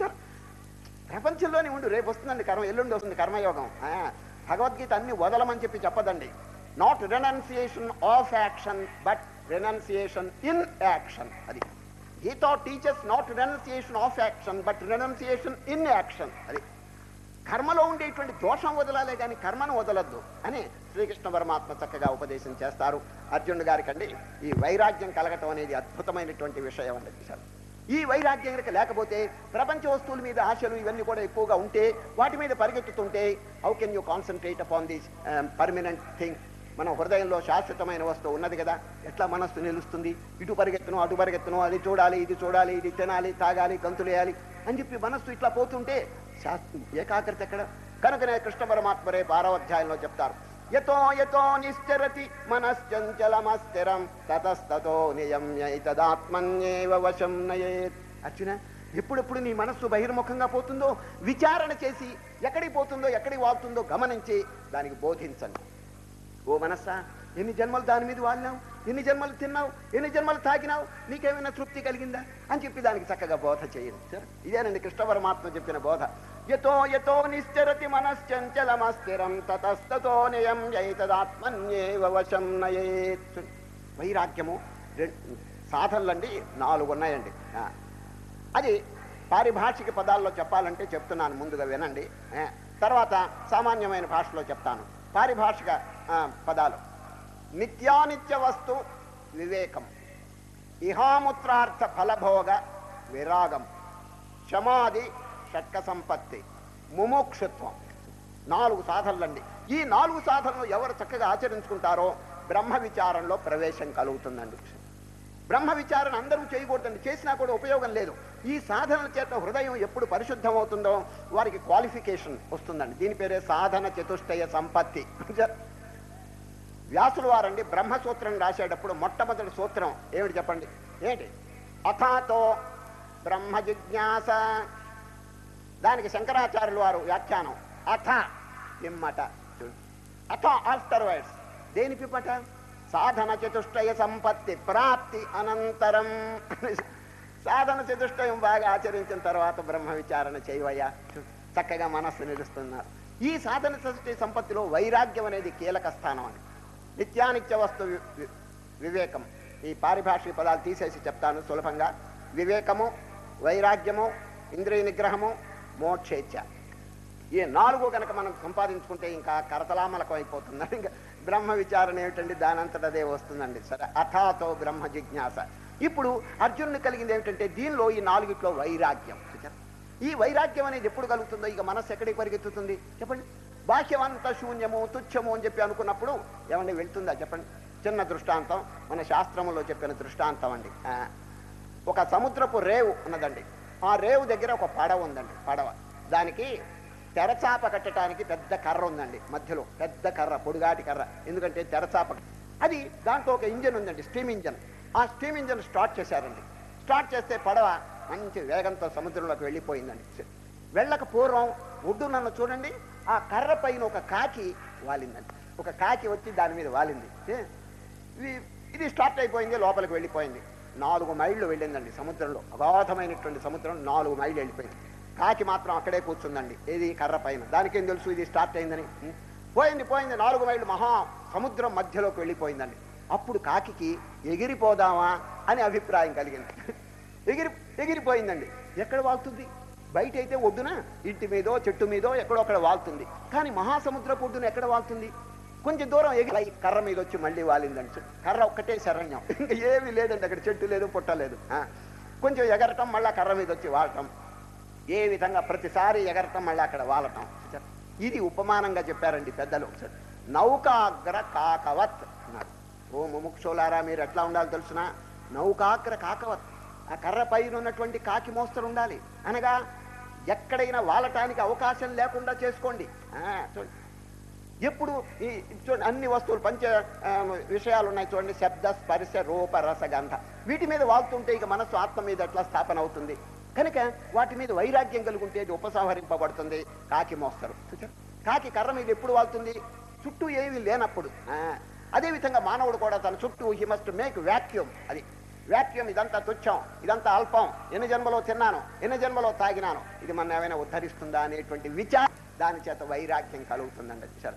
ప్రపంచంలోనే ఉండు, రేపు వస్తుందండి కర్మ, ఎల్లుండి వస్తుంది కర్మయోగం. భగవద్గీత అన్ని వదలమని చెప్పి చెప్పదండి. Not renunciation of action but renunciation in action. అది Gita teachers not renunciation of action but renunciation in action. అది కర్మలో ఉండేటువంటి దోషం వదలాలే కానీ కర్మను వదలద్దు అని శ్రీకృష్ణ పరమాత్మ చక్కగా ఉపదేశం చేస్తారు అర్జునుడి గారికండి. ఈ వైరాగ్యం కలగటం అనేది అద్భుతమైనటువంటి విషయం అండి. సార్ ఈ వైరాగ్యం కనుక లేకపోతే ప్రపంచ వస్తువుల మీద ఆశలు ఇవన్నీ కూడా ఎక్కువగా ఉంటే, వాటి మీద పరిగెత్తుతుంటే, how can you concentrate upon this permanent thing? మన హృదయంలో శాశ్వతమైన వస్తువు ఉన్నది కదా, ఎట్లా మనస్సు నిలుస్తుంది? ఇటు పరిగెత్తును అటు పరిగెత్తును, అది చూడాలి ఇది చూడాలి, ఇది తినాలి తాగాలి గంతులేయాలి అని చెప్పి మనస్సు ఇట్లా పోతుంటే శాస్త్రం ఏకాగ్రత ఎక్కడ? కనుకనే కృష్ణ పరమాత్మరే ఆరవ అధ్యాయంలో చెప్తారు, యతో యతో నిశ్చరతి మనశ్చంచలమస్థిరం తతస్తతో నియమ్యైతదాత్మన్యేవ వశం నయేత్. అర్జున, ఎప్పుడెప్పుడు నీ మనస్సు బహిర్ముఖంగా పోతుందో విచారణ చేసి ఎక్కడికి పోతుందో ఎక్కడికి వాళ్తుందో గమనించి దానికి బోధించండి. ఓ మనస్సా, ఎన్ని జన్మలు దాని మీద వాడినావు, ఎన్ని జన్మలు తిన్నావు, ఎన్ని జన్మలు తాకినావు, నీకేమైనా తృప్తి కలిగిందా అని చెప్పి దానికి చక్కగా బోధ చేయండి. సరే, ఇదేనండి కృష్ణ పరమాత్మ చెప్పిన బోధ. యతో యతో నిశ్చరతి మనశ్చంచలమస్థిరం తతస్తతో నియమ్యైతదాత్మన్యేవ వశం నయేత్. వైరాగ్యము సాధనలండి నాలుగు ఉన్నాయండి. అది పారిభాషిక పదాల్లో చెప్పాలంటే చెప్తున్నాను, ముందుగా వినండి. తర్వాత సామాన్యమైన భాషలో చెప్తాను. పారిభాషిక పదాలు: నిత్యానిత్య వస్తు వివేకం, ఇహాముత్రార్థ ఫలభోగ విరాగం, క్షమాది షట్క సంపత్తి, ముముక్షుత్వం. నాలుగు సాధనలండి. ఈ నాలుగు సాధనలు ఎవరు చక్కగా ఆచరించుకుంటారో బ్రహ్మ విచారంలో ప్రవేశం కలుగుతుందండి. బ్రహ్మ విచారణ అందరూ చేయకూడదండి, చేసినా కూడా ఉపయోగం లేదు. ఈ సాధనల చేత హృదయం ఎప్పుడు పరిశుద్ధం అవుతుందో వారికి క్వాలిఫికేషన్ వస్తుందండి. దీని పేరే సాధన చతుష్టయ సంపత్తి. వ్యాసులు వారండి బ్రహ్మసూత్రం రాసేటప్పుడు మొట్టమొదటి సూత్రం ఏమిటి చెప్పండి? ఏంటి? అథాతో బ్రహ్మ జిజ్ఞాస. దానికి శంకరాచార్యులు వారు వ్యాఖ్యానం అథ పిమ్మట. అథ ఆఫ్టర్వర్డ్స్. దేని పిమ్మట? సాధన చతుష్టయ సంపత్తి ప్రాప్తి అనంతరం. సాధన చతుష్టయం బాగా ఆచరించిన తర్వాత బ్రహ్మ విచారణ చేయవయ్యా, చక్కగా మనస్సు నిలుస్తున్నారు. ఈ సాధన చతుష్టయ సంపత్తిలో వైరాగ్యం అనేది కీలక స్థానం అని. నిత్యానిత్య వస్తు వివేకం. ఈ పారిభాషిక పదాలు తీసేసి చెప్తాను సులభంగా. వివేకము, వైరాగ్యము, ఇంద్రియ నిగ్రహము, మోక్షేచ్ఛ. ఈ నాలుగు కనుక మనం సంపాదించుకుంటే ఇంకా కరతలామలకం అయిపోతుంది. ఇంకా బ్రహ్మ విచారణ ఏమిటండి? దానంతట అదే వస్తుందండి. సరే, అథాతో బ్రహ్మ జిజ్ఞాస. ఇప్పుడు అర్జునుని కలిగింది ఏమిటంటే దీనిలో ఈ నాలుగిట్లో వైరాగ్యం. ఈ వైరాగ్యం అనేది ఎప్పుడు కలుగుతుందో ఇక మనస్సు ఎక్కడికి పరిగెత్తుతుంది చెప్పండి? బాహ్యమంతా శూన్యము తుచ్చము అని చెప్పి అనుకున్నప్పుడు ఏమండి వెళ్తుందా చెప్పండి? చిన్న దృష్టాంతం, మన శాస్త్రంలో చెప్పిన దృష్టాంతం అండి. ఒక సముద్రపు రేవు ఉన్నదండి. ఆ రేవు దగ్గర ఒక పడవ ఉందండి. పడవ దానికి తెరచాప కట్టడానికి పెద్ద కర్ర ఉందండి. మధ్యలో పెద్ద కర్ర, పొడుగాటి కర్ర. ఎందుకంటే తెరచాప అది దాంట్లో ఒక ఇంజన్ ఉందండి, స్టీమ్ ఇంజన్. ఆ స్టీమ్ ఇంజన్ స్టార్ట్ చేశారండి. స్టార్ట్ చేస్తే పడవ మంచి వేగంతో సముద్రంలోకి వెళ్ళిపోయిందండి. వెళ్ళక పూర్వం ఒడ్డు నన్ను చూడండి, ఆ కర్ర పైన ఒక కాకి వాలిందండి. ఒక కాకి వచ్చి దాని మీద వాలింది. ఇది స్టార్ట్ అయిపోయింది, లోపలికి వెళ్ళిపోయింది. నాలుగు మైళ్ళు వెళ్ళిందండి సముద్రంలో. అగాధమైనటువంటి సముద్రం నాలుగు మైళ్ళు వెళ్ళిపోయింది. కాకి మాత్రం అక్కడే కూర్చుందండి, ఏది కర్ర పైన. దానికేం తెలుసు ఇది స్టార్ట్ అయిందని? పోయింది పోయింది నాలుగు మైళ్ళు మహా సముద్రం మధ్యలోకి వెళ్ళిపోయిందండి. అప్పుడు కాకి ఎగిరిపోదామా అని అభిప్రాయం కలిగింది. ఎగిరి ఎగిరిపోయిందండి. ఎక్కడ వాళ్తుంది? బయట అయితే ఒడ్డున ఇంటి మీదో చెట్టు మీదో ఎక్కడో అక్కడ వాళ్తుంది. కానీ మహాసముద్రపు ఒడ్డున ఎక్కడ వాళ్తుంది? కొంచెం దూరం ఎగిరి కర్ర మీద వచ్చి మళ్ళీ వాలిందండి. కర్ర ఒక్కటే శరణ్యం, ఇంకా ఏమీ లేదండి అక్కడ. చెట్టు లేదు, పుట్ట లేదు. కొంచెం ఎగరటం, మళ్ళీ కర్ర మీద వచ్చి వాడటం. ఏ విధంగా ప్రతిసారి ఎగరటం, మళ్ళీ అక్కడ వాలటం. ఇది ఉపమానంగా చెప్పారండి పెద్దలు. నౌకాగ్ర కాకవత్ అన్నారు. ఓ ముముక్షులారా, మీరు ఎట్లా ఉండాలి తెలుసునా? నౌకాగ్ర కాకవత్. ఆ కర్ర పైన ఉన్నటువంటి కాకి మోస్తరు ఉండాలి. అనగా ఎక్కడైనా వాలటానికి అవకాశం లేకుండా చేసుకోండి. చూడండి, ఎప్పుడు ఈ చూడండి అన్ని వస్తువులు పంచ విషయాలు ఉన్నాయి చూడండి. శబ్ద, స్పర్శ, రూప, రసగంధ. వీటి మీద వాళ్తుంటే ఇక మనస్సు ఆత్మ మీద ఎట్లా స్థాపన అవుతుంది? కనుక వాటి మీద వైరాగ్యం కలుగుంటే అది ఉపసంహరింపబడుతుంది. కాకి మోస్తారు. కాకి కర్ర మీద ఎప్పుడు వాళ్తుంది? చుట్టూ ఏమీ లేనప్పుడు. అదేవిధంగా మానవుడు కూడా తన చుట్టూ హీ మస్ట్ మేక్ వ్యాక్యూమ్. అది వ్యాక్యూమ్. ఇదంతా తుచ్చం, ఇదంతా అల్పం, ఎన్ని జన్మలో తిన్నాను, ఎన్ని జన్మలో తాగినాను, ఇది మన ఏమైనా ఉద్ధరిస్తుందా అనేటువంటి విచారం, దాని చేత వైరాగ్యం కలుగుతుందండి. సరే,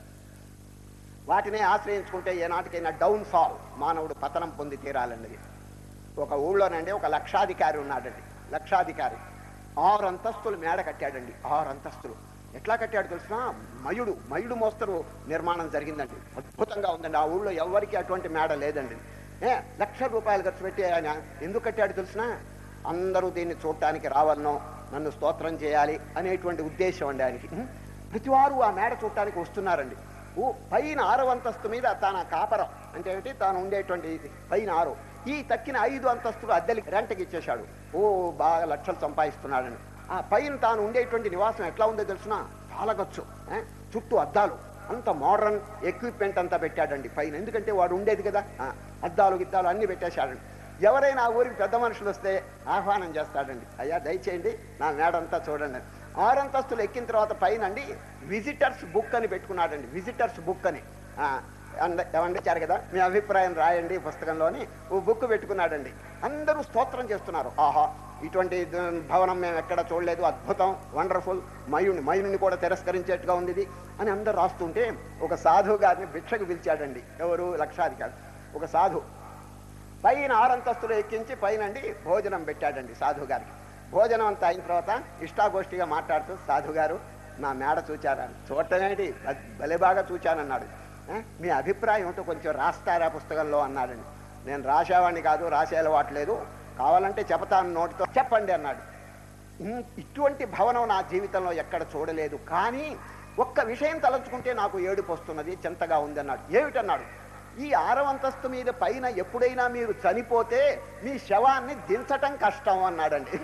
వాటినే ఆశ్రయించుకుంటే ఏనాటికైనా డౌన్ ఫాల్, మానవుడు పతనం పొంది తీరాలండి. ఒక ఊళ్ళోనండి ఒక లక్షాధికారి ఉన్నాడండి. లక్షాధికారి ఆరు అంతస్తులు మేడ కట్టాడండి. ఆరు అంతస్తులు ఎట్లా కట్టాడు తెలిసిన? మయుడు మయుడు మోస్తరు నిర్మాణం జరిగిందండి. అద్భుతంగా ఉందండి. ఆ ఊళ్ళో ఎవరికి అటువంటి మేడ లేదండి. ఏ లక్ష రూపాయలు ఖర్చు పెట్టి ఆయన ఎందుకు కట్టాడు తెలిసిన? అందరూ దీన్ని చూడటానికి రావాలనో, నన్ను స్తోత్రం చేయాలి అనేటువంటి ఉద్దేశం అండి ఆయనకి. ప్రతివారు ఆ మేడ చూడటానికి వస్తున్నారండి. ఓ పైన ఆరవ అంతస్తు మీద తన కాపరం అంటే ఏమిటి, తాను ఉండేటువంటి పైన ఆరు, ఈ తక్కిన ఐదు అంతస్తులు అద్దెలకి రెంటకి ఇచ్చేశాడు. ఓ బాగా లక్షలు సంపాదిస్తున్నాడని. ఆ పైన తాను ఉండేటువంటి నివాసం ఎట్లా ఉందో తెలుసునా, పాలగచ్చు, చుట్టూ అద్దాలు, అంత మోడర్న్ ఎక్విప్మెంట్ అంతా పెట్టాడండి పైన. ఎందుకంటే వాడు ఉండేది కదా, అద్దాలు గిద్దాలు అన్నీ పెట్టేశాడండి. ఎవరైనా ఆ ఊరికి పెద్ద మనుషులు వస్తే ఆహ్వానం చేస్తాడండి, అయ్యా దయచేయండి నా మేడంతా చూడండి. ఆరంతస్తులు ఎక్కిన తర్వాత పైన అండి విజిటర్స్ బుక్ అని పెట్టుకున్నాడండి, విజిటర్స్ బుక్ అని. ఏమండి ఇచ్చారు కదా, మీ అభిప్రాయం రాయండి పుస్తకంలోని ఓ బుక్ పెట్టుకున్నాడండి. అందరూ స్తోత్రం చేస్తున్నారు, ఆహా ఇటువంటి భవనం మేము ఎక్కడ చూడలేదు, అద్భుతం, వండర్ఫుల్, మయుని మయుని కూడా తిరస్కరించేట్టుగా ఉంది ఇది అని అందరూ రాస్తుంటే ఒక సాధువు గారిని భిక్షకు పిలిచాడండి. ఎవరు? లక్షాధికారి. ఒక సాధు పైన ఆరంతస్తులు ఎక్కించి పైనండి భోజనం పెట్టాడండి సాధువు గారికి. భోజనం అంతా అయిన తర్వాత ఇష్టాగోష్ఠిగా మాట్లాడుతూ, సాధువు గారు నా మేడ చూచారా? చూడటమేంటి, భలే బాగా చూచానన్నాడు. మీ అభిప్రాయం ఏంటో కొంచెం రాస్తారా పుస్తకంలో అన్నాడండి. నేను రాసేవాడిని కాదు, రాసే అలవాటు లేదు, కావాలంటే చెప్తాను నోటితో. చెప్పండి అన్నాడు. ఇటువంటి భవనం నా జీవితంలో ఎక్కడ చూడలేదు, కానీ ఒక్క విషయం తలంచుకుంటే నాకు ఏడుపు వస్తున్నది, చింతగా ఉంది అన్నాడు. ఏమిటన్నాడు? ఈ ఆరవ అంతస్తు మీద పైన ఎప్పుడైనా మీరు చనిపోతే మీ శవాన్ని దించటం కష్టం అన్నాడండి.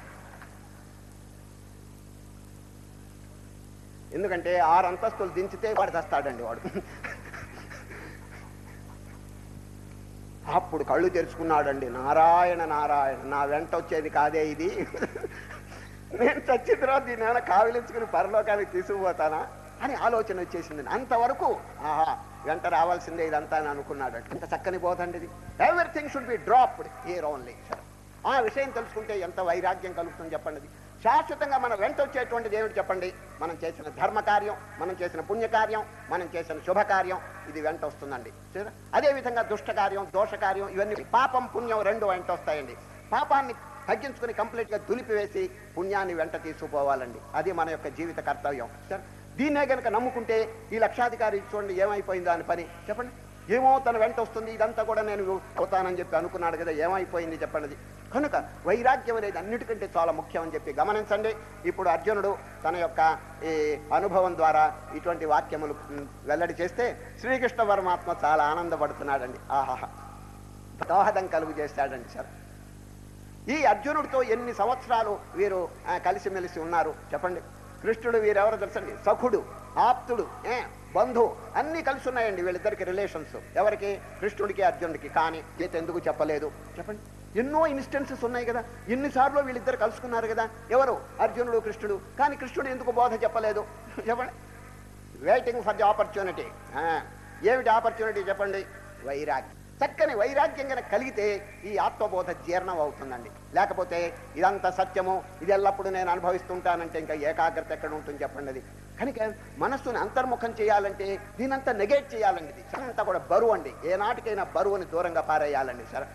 ఎందుకంటే ఆరు అంతస్తులు దించితే వాడు తెస్తాడండి వాడు. అప్పుడు కళ్ళు తెరుచుకున్నాడండి, నారాయణ నారాయణ, నా వెంట వచ్చేది కాదే ఇది, నేను చచ్చిన తర్వాత దీని ఏమైనా కావిలించుకుని పరలోకానికి తీసుకుపోతానా అని ఆలోచన వచ్చేసింది. అంతవరకు ఆహా వెంట రావాల్సిందే ఇదంతా అని అనుకున్నాడు. ఎంత చక్కని పోతండి ఇది. Everything should be dropped here only. ఆ విషయం తెలుసుకుంటే ఎంత వైరాగ్యం కలుగుతుంది చెప్పండి. శాశ్వతంగా మన వెంట వచ్చేటువంటిది ఏమిటి చెప్పండి? మనం చేసిన ధర్మకార్యం, మనం చేసిన పుణ్యకార్యం, మనం చేసిన శుభకార్యం, ఇది వెంట వస్తుందండి. అదేవిధంగా దుష్టకార్యం, దోషకార్యం, ఇవన్నీ పాపం పుణ్యం రెండు వెంట వస్తాయండి. పాపాన్ని తగ్గించుకుని కంప్లీట్గా దులిపివేసి పుణ్యాన్ని వెంట తీసుకుపోవాలండి. అది మన యొక్క జీవిత కర్తవ్యం. సరే, దీన్నే కనుక నమ్ముకుంటే ఈ లక్షాధికారి చూడండి ఏమైపోయిందో అని పని చెప్పండి. ఏమో తన వెంట వస్తుంది, ఇదంతా కూడా నేను అవుతానని చెప్పి అనుకున్నాడు కదా, ఏమైపోయింది చెప్పండి. కనుక వైరాగ్యం అనేది అన్నిటికంటే చాలా ముఖ్యం అని చెప్పి గమనించండి. ఇప్పుడు అర్జునుడు తన యొక్క ఈ అనుభవం ద్వారా ఇటువంటి వాక్యములు వెల్లడి చేస్తే శ్రీకృష్ణ పరమాత్మ చాలా ఆనందపడుతున్నాడండి. ఆహాహా, దోహదం కలుగు చేశాడండి. సార్, ఈ అర్జునుడితో ఎన్ని సంవత్సరాలు వీరు కలిసిమెలిసి ఉన్నారు చెప్పండి. కృష్ణుడు వీరెవరో తెలుసండి, సఖుడు, ఆప్తుడు, ఏ బంధువు అన్నీ కలిసి ఉన్నాయండి వీళ్ళిద్దరికి రిలేషన్స్. ఎవరికి? కృష్ణుడికి అర్జునుడికి. కానీ గీత ఎందుకు చెప్పలేదు చెప్పండి. ఎన్నో ఇన్స్టెన్సెస్ ఉన్నాయి కదా, ఎన్నిసార్లు వీళ్ళిద్దరు కలుసుకున్నారు కదా, ఎవరు? అర్జునుడు కృష్ణుడు. కానీ కృష్ణుడు ఎందుకు బోధ చెప్పలేదు చెప్పండి. Waiting for the opportunity. ఏమిటి ఆపర్చునిటీ చెప్పండి? వైరాగ్యం. చక్కని వైరాగ్యం కనుక కలిగితే ఈ ఆత్మబోధ జీర్ణం అవుతుందండి. లేకపోతే ఇదంతా సత్యము, ఇది ఎల్లప్పుడూ నేను అనుభవిస్తుంటానంటే ఇంకా ఏకాగ్రత ఎక్కడ ఉంటుంది చెప్పండి. అది కనుక మనస్సుని అంతర్ముఖం చేయాలంటే దీనంతా నెగేట్ చేయాలండి. ఇది అంతా కూడా బరువు అండి. ఏనాటికైనా బరువుని దూరంగా పారేయాలండి. సరే,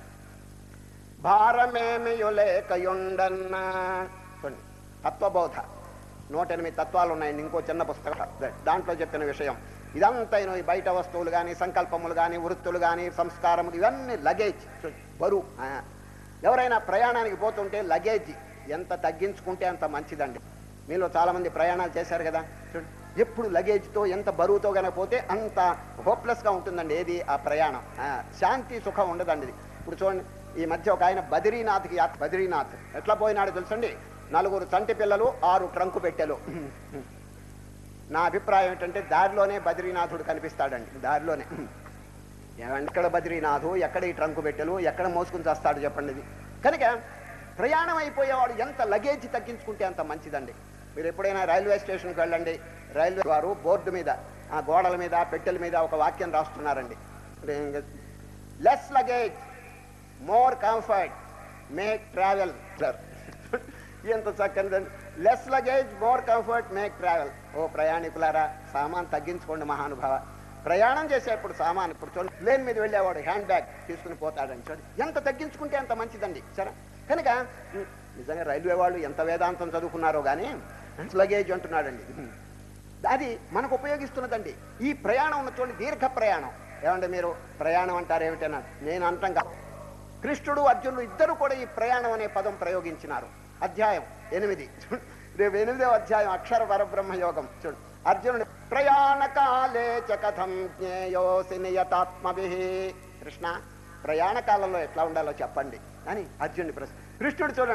భారమేమియులేకయుండన్నా చూడండి, తత్వబోధ నూట ఎనిమిది తత్వాలు ఉన్నాయండి. ఇంకో చిన్న పుస్తకం దాంట్లో చెప్పిన విషయం ఇదంతా. ఈ బయట వస్తువులు కానీ, సంకల్పములు కానీ, వృత్తులు కానీ, సంస్కారములు, ఇవన్నీ లగేజ్, బరువు. ఎవరైనా ప్రయాణానికి పోతుంటే లగేజ్ ఎంత తగ్గించుకుంటే అంత మంచిదండి. మీలో చాలామంది ప్రయాణాలు చేశారు కదా, చూడండి, ఎప్పుడు లగేజ్తో ఎంత బరువుతో కనుక పోతే అంత హోప్లెస్గా ఉంటుందండి. ఏది? ఆ ప్రయాణం. శాంతి సుఖం ఉండదండి ఇది. ఇప్పుడు చూడండి, ఈ మధ్య ఒక ఆయన బద్రీనాథ్కి యాత్ర. బద్రీనాథ్ ఎట్లా పోయినాడు తెలుసండి? నలుగురు చంటి పిల్లలు, ఆరు ట్రంకు పెట్టెలు. నా అభిప్రాయం ఏంటంటే దారిలోనే బద్రీనాథుడు కనిపిస్తాడండి. దారిలోనే ఏమండి, ఎక్కడ బద్రీనాథు, ఎక్కడ ఈ ట్రంకు పెట్టెలు, ఎక్కడ మోసుకుని చేస్తాడు చెప్పండి. ఇది కనుక ప్రయాణం అయిపోయేవాడు ఎంత లగేజ్ తగ్గించుకుంటే అంత మంచిదండి. మీరు ఎప్పుడైనా రైల్వే స్టేషన్కి వెళ్ళండి, రైల్వే వారు బోర్డు మీద, ఆ గోడల మీద, పెట్టెల మీద ఒక వాక్యం రాస్తున్నారండి. Less luggage more comfort make travel. ఎంత చక్కనిదండి. Less luggage more comfort make travel. ఓ ప్రయాణికులారా, సామాన్ తగ్గించుకోండి మహానుభావ. ప్రయాణం చేసేప్పుడు సామాన్, ఇప్పుడు చూడండి ప్లేన్ మీద వెళ్ళేవాడు హ్యాండ్ బ్యాగ్ తీసుకుని పోతాడని చూడండి, ఎంత తగ్గించుకుంటే అంత మంచిదండి. సరే, కనుక నిజంగా రైల్వే వాళ్ళు ఎంత వేదాంతం చదువుకున్నారో కానీ లగేజ్ అంటున్నాడండి. అది మనకు ఉపయోగిస్తున్నదండి. ఈ ప్రయాణం ఉన్న చూడండి, దీర్ఘ ప్రయాణం. ఏమంటే మీరు ప్రయాణం అంటారు ఏమిటన్నా, నేను అంటాం కాదు. కృష్ణుడు అర్జునుడు ఇద్దరు కూడా ఈ ప్రయాణం అనే పదం ప్రయోగించినారు. అధ్యాయం ఎనిమిది, రేపు ఎనిమిదవ అధ్యాయం అక్షర పరబ్రహ్మ యోగం. చూడు, అర్జునుడు ప్రయాణ కాలే చ కథం జ్ఞేయోసి నియతాత్మభిః. కృష్ణ, ప్రయాణ కాలంలో ఎట్లా ఉండాలో చెప్పండి అని అర్జునుడి ప్రశ్న. కృష్ణుడు చూడండి,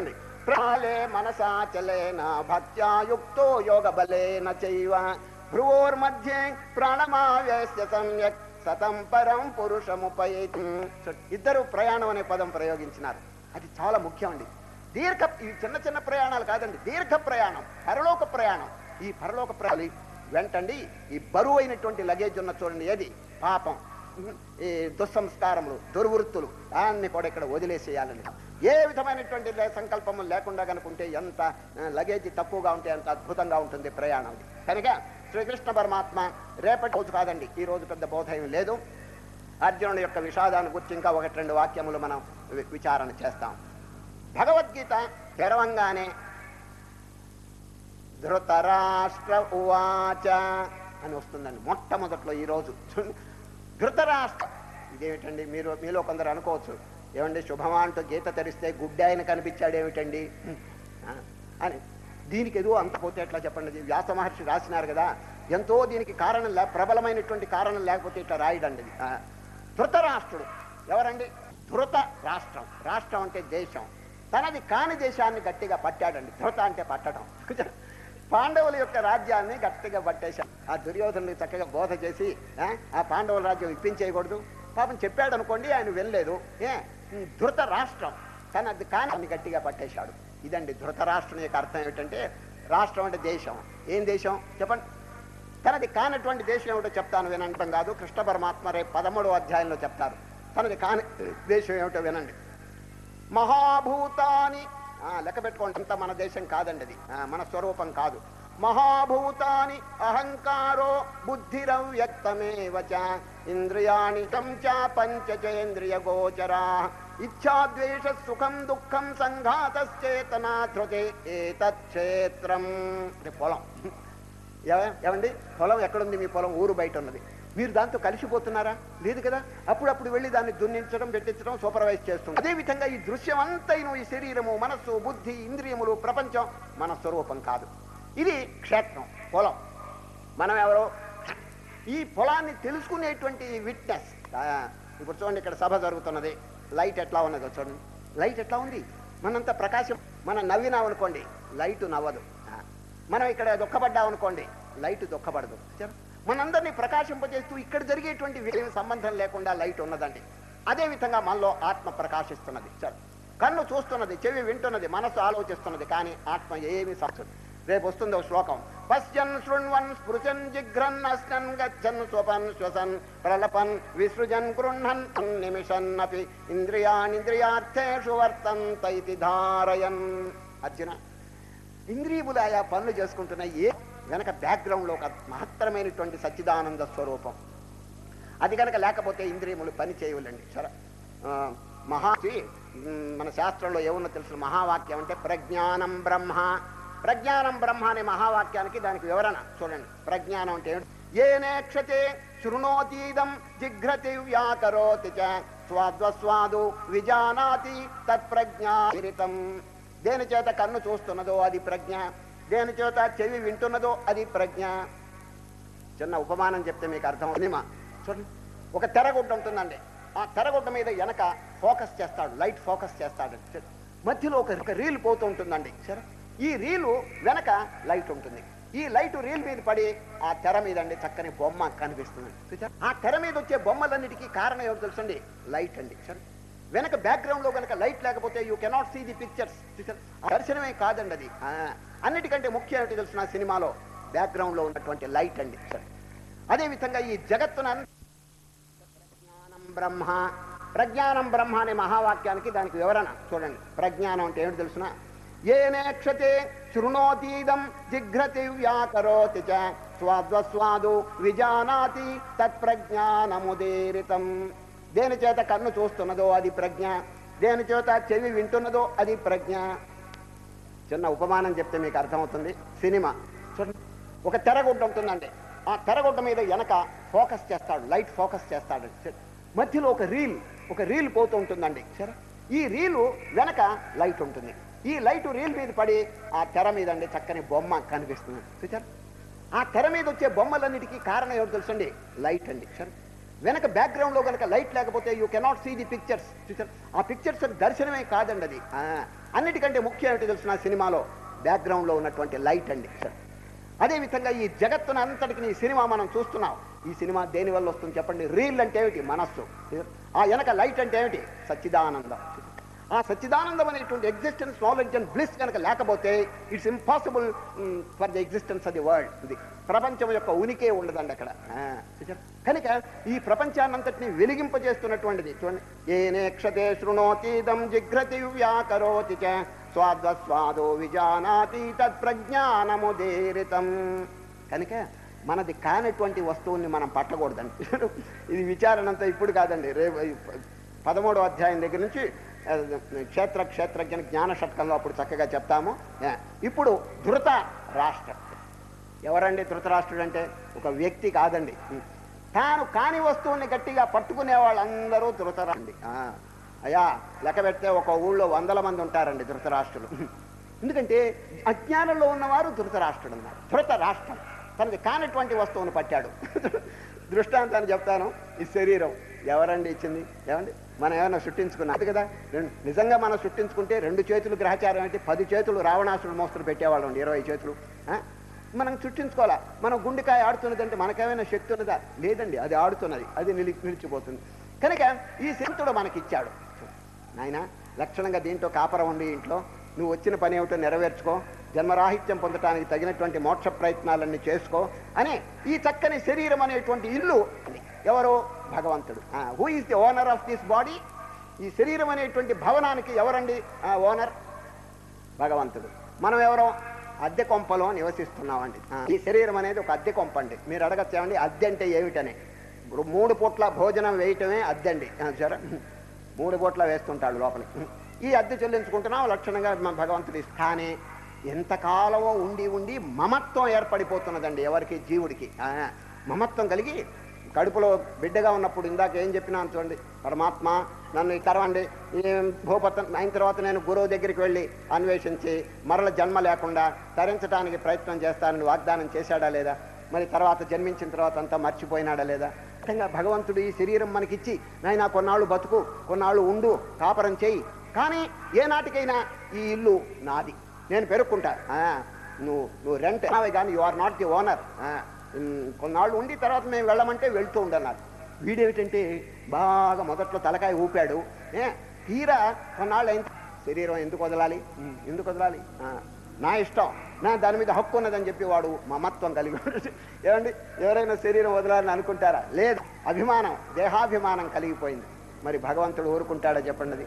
ప్రాళే మనసాచలేన భక్త్యా యుక్తో యోగ బలేన చైవ భ్రువోర్మధ్యే ప్రాణమావేశ్య సమ్యక్ సతం పరం పురుషముపైతి. ఇద్దరు ప్రయాణం అనే పదం ప్రయోగించినారు. అది చాలా ముఖ్యం అండి. దీర్ఘ ఈ చిన్న చిన్న ప్రయాణాలు కాదండి, దీర్ఘ ప్రయాణం, పరలోక ప్రయాణం. ఈ పరలోక ప్రయాణాలు వెంటండి ఈ బరువు అయినటువంటి లగేజ్ ఉన్న చూడండి, ఏది పాపం, ఈ దుస్సంస్కారములు, దుర్వృత్తులు అన్ని కూడా ఇక్కడ వదిలేసేయాలండి. ఏ విధమైనటువంటి సంకల్పము లేకుండా కనుకుంటే ఎంత లగేజ్ తక్కువగా ఉంటే అంత అద్భుతంగా ఉంటుంది ప్రయాణం. కనుక శ్రీకృష్ణ పరమాత్మ రేపటి రోజు కాదండి, ఈ రోజు పెద్ద బోధ ఏమి లేదు. అర్జునుడి యొక్క విషాదాన్ని గురించి ఇంకా ఒకటి రెండు వాక్యములు మనం విచారణ చేస్తాం. భగవద్గీత తెరవంగానే ధృతరాష్ట్ర ఉవాచ అని వస్తుందండి మొట్టమొదట్లో. ఈరోజు ధృతరాష్ట్ర, ఇదేమిటండి మీరు మీలో కొందరు అనుకోవచ్చు, ఏమండి శుభమా అంటూ గీత తెరిస్తే గుడ్డాయన కనిపించాడు ఏమిటండి అని. దీనికి ఏదో అంత పోతే ఎట్లా చెప్పండి, వ్యాస మహర్షి రాసినారు కదా, ఎంతో దీనికి కారణం లే ప్రబలమైనటువంటి కారణం లేకపోతే ఇట్లా రాయడండి. ధృతరాష్ట్రుడు ఎవరండి? ధృత రాష్ట్రం, రాష్ట్రం అంటే దేశం, తనది కాని దేశాన్ని గట్టిగా పట్టాడండి. ధృత అంటే పట్టడం. పాండవుల యొక్క రాజ్యాన్ని గట్టిగా పట్టేశాడు. ఆ దుర్యోధనుడికి చక్కగా బోధ చేసి ఆ పాండవుల రాజ్యం ఇప్పించేయకూడదు పాపం చెప్పాడు అనుకోండి, ఆయన వెళ్ళలేదు. ఏ ధృత రాష్ట్రం తనది కాని గట్టిగా పట్టేశాడు. ఇదండి ధృతరాష్ట్రం యొక్క అర్థం ఏమిటంటే, రాష్ట్రం అంటే దేశం. ఏం దేశం చెప్పండి? తనది కానటువంటి దేశం ఏమిటో చెప్తాను వినడం కాదు, కృష్ణ పరమాత్మ రేపు పదమూడవ అధ్యాయంలో చెప్తారు. తనది కాని దేశం ఏమిటో వినండి. మహాభూతాని లెక్క పెట్టుకోండి, అంత మన దేశం కాదండి, అది మన స్వరూపం కాదు. మహాభూతాని అహంకారో బుద్ధిరవ్యక్తమేవ చ ఇంద్రియాణి చ పంచచేంద్రియ గోచరా ఇచ్ఛాద్వేష సుఖం దుఃఖం సంఘాతశ్చేతనా ధృతే ఏతచ్చేత్రం. పొలం ఏమండి, పొలం ఎక్కడుంది? మీ పొలం ఊరు బయట ఉన్నది. మీరు దాంతో కలిసిపోతున్నారా? లేదు కదా. అప్పుడప్పుడు వెళ్ళి దాన్ని దున్నించడం, పెట్టించడం, సూపర్వైజ్ చేస్తుంది. అదేవిధంగా ఈ దృశ్యం అంతైను, ఈ శరీరము, మనస్సు, బుద్ధి, ఇంద్రియములు, ప్రపంచం మన స్వరూపం కాదు. ఇది క్షేత్రం, పొలం. మనం ఎవరో ఈ పొలాన్ని తెలుసుకునేటువంటి విట్నెస్. ఇప్పుడు చూడండి, ఇక్కడ సభ జరుగుతున్నది, లైట్ ఎట్లా ఉన్నదో చూడండి. లైట్ ఎట్లా ఉంది? మనంత ప్రకాశం. మనం నవ్వినాం అనుకోండి, లైటు నవ్వదు. మనం ఇక్కడ దుఃఖపడ్డాం అనుకోండి, లైట్ దుఃఖపడదు. మనందరినీ ప్రకాశింపజేస్తూ ఇక్కడ జరిగేటువంటి వేరే సంబంధం లేకుండా లైట్ ఉన్నదండి. అదేవిధంగా మనలో ఆత్మ ప్రకాశిస్తున్నది. సరే, కన్ను చూస్తున్నది, చెవి వింటున్నది, మనసు ఆలోచిస్తున్నది, కానీ ఆత్మ ఏమి సంచదు. రేపు వస్తుందో శ్లోకం, పశ్యన్ శృణ్వన్ స్పృశన్ జిఘ్రన్ అస్కన్ గచ్చన్ స్వపన్ శ్వసన్ ప్రలపన్ విసృజన్ గృహన్ నిమిషన్ అపి ఇంద్రియానింద్రియార్థేషు వర్తంత ఇతి ధారయన్. అర్జున, ఇంద్రియములు ఆయా పనులు చేసుకుంటున్నాయి. ఏ వెనక బ్యాక్గ్రౌండ్లో ఒక మహత్తరమైనటువంటి సచ్చిదానంద స్వరూపం. అది కనుక లేకపోతే ఇంద్రియములు పని చేయవులండి. సరే, మహాచి మన శాస్త్రంలో ఏమున్నా తెలుసు, మహావాక్యం అంటే ప్రజ్ఞానం బ్రహ్మ. ప్రజ్ఞానం బ్రహ్మ అనే మహావాక్యానికి దానికి వివరణ చూడండి. ప్రజ్ఞానం అంటే ఏనేక్షతే శృణోతీదం జిఘ్రతి వ్యాకరోతి చ స్వాద్వస్వాదు విజానాతి తత్ప్రజ్ఞారితం. దేని చేత కన్ను చూస్తున్నదో అది ప్రజ్ఞ, దేని చేత చెవి వింటున్నదో అది ప్రజ్ఞ. చిన్న ఉపమానం చెప్తే మీకు అర్థం అవుతుంది. చూడండి, ఒక తెరగుడ్డ ఉంటుందండి. ఆ తెరగుడ్డ మీద వెనక ఫోకస్ చేస్తాడు, లైట్ ఫోకస్ చేస్తాడు. మధ్యలో ఒక రీల్ పోతూ ఉంటుందండి. సరే, ఈ రీలు వెనక లైట్ ఉంటుంది. ఈ లైట్ రీల్ మీద పడి ఆ తెర మీద అండి చక్కని బొమ్మ కనిపిస్తుంది. ఆ తెర మీద వచ్చే బొమ్మలన్నిటికీ కారణం ఏమిటో తెలుసండి? లైట్ అండి. సరే, వెనక బ్యాక్గ్రౌండ్ లో కనుక లైట్ లేకపోతే you cannot see the pictures. దర్శనమే కాదండి అది. అన్నిటికంటే ముఖ్యం ఏమిటి తెలిసిన సినిమాలో బ్యాక్గ్రౌండ్ లో ఉన్నటువంటి లైట్ అండి. సరే, అదేవిధంగా ఈ జగత్తున ప్రజ్ఞానం బ్రహ్మ. ప్రజ్ఞానం బ్రహ్మ అనే మహావాక్యానికి దానికి వివరణ చూడండి. ప్రజ్ఞానం అంటే ఏమిటి తెలుసిన? ఏనేక్షతే శృణోతీదం జిఘ్రతి వ్యాకరోతి చ స్వాద్వస్వాదు విజానాతి తత్ప్రజ్ఞానముదీరితం. దేని చేత కన్ను చూస్తున్నదో అది ప్రజ్ఞ, దేని చేత చెవి వింటున్నదో అది ప్రజ్ఞ. చిన్న ఉపమానం చెప్తే మీకు అర్థమవుతుంది. సినిమా చూడండి, ఒక తెరగుడ్డ ఉంటుందండి. ఆ తెరగుడ్డ మీద వెనక ఫోకస్ చేస్తాడు, లైట్ ఫోకస్ చేస్తాడు. మధ్యలో ఒక రీల్ ఒక రీల్ పోతూ ఉంటుందండి. సరే, ఈ రీలు వెనక లైట్ ఉంటుంది. ఈ లైట్ రీల్ మీద పడి ఆ తెర మీద అండి చక్కని బొమ్మ కనిపిస్తుంది. చూచారు? ఆ తెర మీద వచ్చే బొమ్మలన్నిటికీ కారణం ఏమిటి తెలుసండి? లైట్ అండి. సరే, వెనక బ్యాక్గ్రౌండ్ లో కనుక లైట్ లేకపోతే you cannot see the pictures. చూచారు? ఆ పిక్చర్స్ దర్శనమే కాదండి అది. అన్నిటికంటే ముఖ్యం ఏమిటి తెలిసిన సినిమాలో బ్యాక్గ్రౌండ్లో ఉన్నటువంటి లైట్ అండి. అదేవిధంగా ఈ జగత్తును అంతటికి ఈ సినిమా మనం చూస్తున్నాం. ఈ సినిమా దేనివల్ల వస్తుంది చెప్పండి? రీల్ అంటే ఏమిటి? మనస్సు. ఆ వెనక లైట్ అంటే ఏమిటి? సచ్చిదానందం. ఆ సచ్చిదానందం అనేటువంటి ఎగ్జిస్టెన్స్, నాలెడ్జ్ అండ్ బ్లిస్ కనుక లేకపోతే it's impossible for the existence of the world. ఇది ప్రపంచం యొక్క ఉనికే ఉండదండి అక్కడ. కనుక ఈ ప్రపంచాన్నంతటిని వెలిగింపజేస్తున్నటువంటిది చూడండి. ఏనేక్షతే శృణోతీదం జిఘ్రతి వ్యాకరోతి చ స్వాద్వస్వాదో విజానాతి తత్ప్రజ్ఞానముదీరితం. కనుక మనది కానటువంటి వస్తువుల్ని మనం పట్టకూడదండి. ఇది విచారణ అంతా ఇప్పుడు కాదండి, రేపు పదమూడో అధ్యాయం దగ్గర నుంచి క్షేత్ర క్షేత్రజ్ఞ జ్ఞాన షట్కంలో అప్పుడు చక్కగా చెప్తాము. ఇప్పుడు ధృత రాష్ట్రం ఎవరండి? ధృతరాష్ట్రుడు అంటే ఒక వ్యక్తి కాదండి. తాను కాని వస్తువుని గట్టిగా పట్టుకునే వాళ్ళందరూ ధృతరాష్ట్రుడి. అయ్యా లెక్క పెడితే ఒక ఊళ్ళో వందల మంది ఉంటారండి ధృతరాష్ట్రులు. ఎందుకంటే అజ్ఞానంలో ఉన్నవారు ధృతరాష్ట్రుడు అన్నారు. ధృత రాష్ట్రం తనది కానటువంటి వస్తువును పట్టాడు. దృష్టాంతాన్ని చెప్తాను. ఈ శరీరం ఎవరండి ఇచ్చింది? ఏమండి మనం ఏమైనా సృష్టించుకున్నాం కదా? రెండు నిజంగా మనం సృష్టించుకుంటే రెండు చేతులు గ్రహచారం అంటే పది చేతులు రావణాసురుడు మోస్తులు పెట్టేవాళ్ళం, ఇరవై చేతులు. మనం సృష్టించుకోవాలా? మనం గుండెకాయ ఆడుతున్నదంటే మనకేమైనా శక్తి ఉన్నదా? లేదండి, అది ఆడుతున్నది, అది నిలి నిలిచిపోతుంది. కనుక ఈ శక్తుడు మనకిచ్చాడు. నాయన లక్షణంగా దీంట్లో కాపరం ఉండి ఇంట్లో నువ్వు వచ్చిన పని ఏమిటో నెరవేర్చుకో, జన్మరాహిత్యం పొందటానికి తగినటువంటి మోక్ష ప్రయత్నాలన్నీ చేసుకో అని ఈ చక్కని శరీరం అనేటువంటి ఇల్లు ఎవరు? భగవంతుడు. Who is the owner of this body? ఈ శరీరం అనేటువంటి భవనానికి ఎవరండి ఓనర్? భగవంతుడు. మనం ఎవరో అద్దె కొంపలో నివసిస్తున్నామండి. ఈ శరీరం అనేది ఒక అద్దె కొంప అండి. మీరు అడగచ్చామండి అద్దె అంటే ఏమిటని. ఇప్పుడు మూడు పూట్ల భోజనం వేయటమే అద్దె అండి. సరే, మూడు పూట్ల వేస్తుంటాడు లోపలి. ఈ అద్దె చెల్లించుకుంటున్నాం లక్షణంగా భగవంతుడి. కానీ ఎంతకాలమో ఉండి ఉండి మమత్వం ఏర్పడిపోతున్నదండి ఎవరికి? జీవుడికి. మమత్వం కలిగి కడుపులో బిడ్డగా ఉన్నప్పుడు ఇందాక ఏం చెప్పినా చూడండి, పరమాత్మ నన్ను తరవండి, భూపత అయిన తర్వాత నేను గురువు దగ్గరికి వెళ్ళి అన్వేషించి మరల జన్మ లేకుండా తరించడానికి ప్రయత్నం చేస్తానని వాగ్దానం చేశాడా లేదా? మరి తర్వాత జన్మించిన తర్వాత అంతా మర్చిపోయినాడా లేదా? ఖచ్చితంగా భగవంతుడు ఈ శరీరం మనకిచ్చి నాయనా కొన్నాళ్ళు బతుకు, కొన్నాళ్ళు ఉండు, కాపరం చేయి, కానీ ఏనాటికైనా ఈ ఇల్లు నాది, నేను పెరుక్కుంటా, నువ్వు నువ్వు రెంట్ నావే కానీ you are not the owner, కొన్నాళ్ళు ఉండి తర్వాత మేము వెళ్ళమంటే వెళ్తూ ఉండన్నారు. వీడేమిటంటే బాగా మొదట్లో తలకాయ ఊపాడు, తీరా కొన్నాళ్ళు అయిన శరీరం ఎందుకు వదలాలి, ఎందుకు వదలాలి, నా ఇష్టం, నా దాని మీద హక్కు ఉన్నదని చెప్పి వాడు మమత్వం కలిగి. ఏమండి ఎవరైనా శరీరం వదలాలని అనుకుంటారా? లేదు, అభిమానం, దేహాభిమానం కలిగిపోయింది. మరి భగవంతుడు ఊరుకుంటాడా చెప్పండి?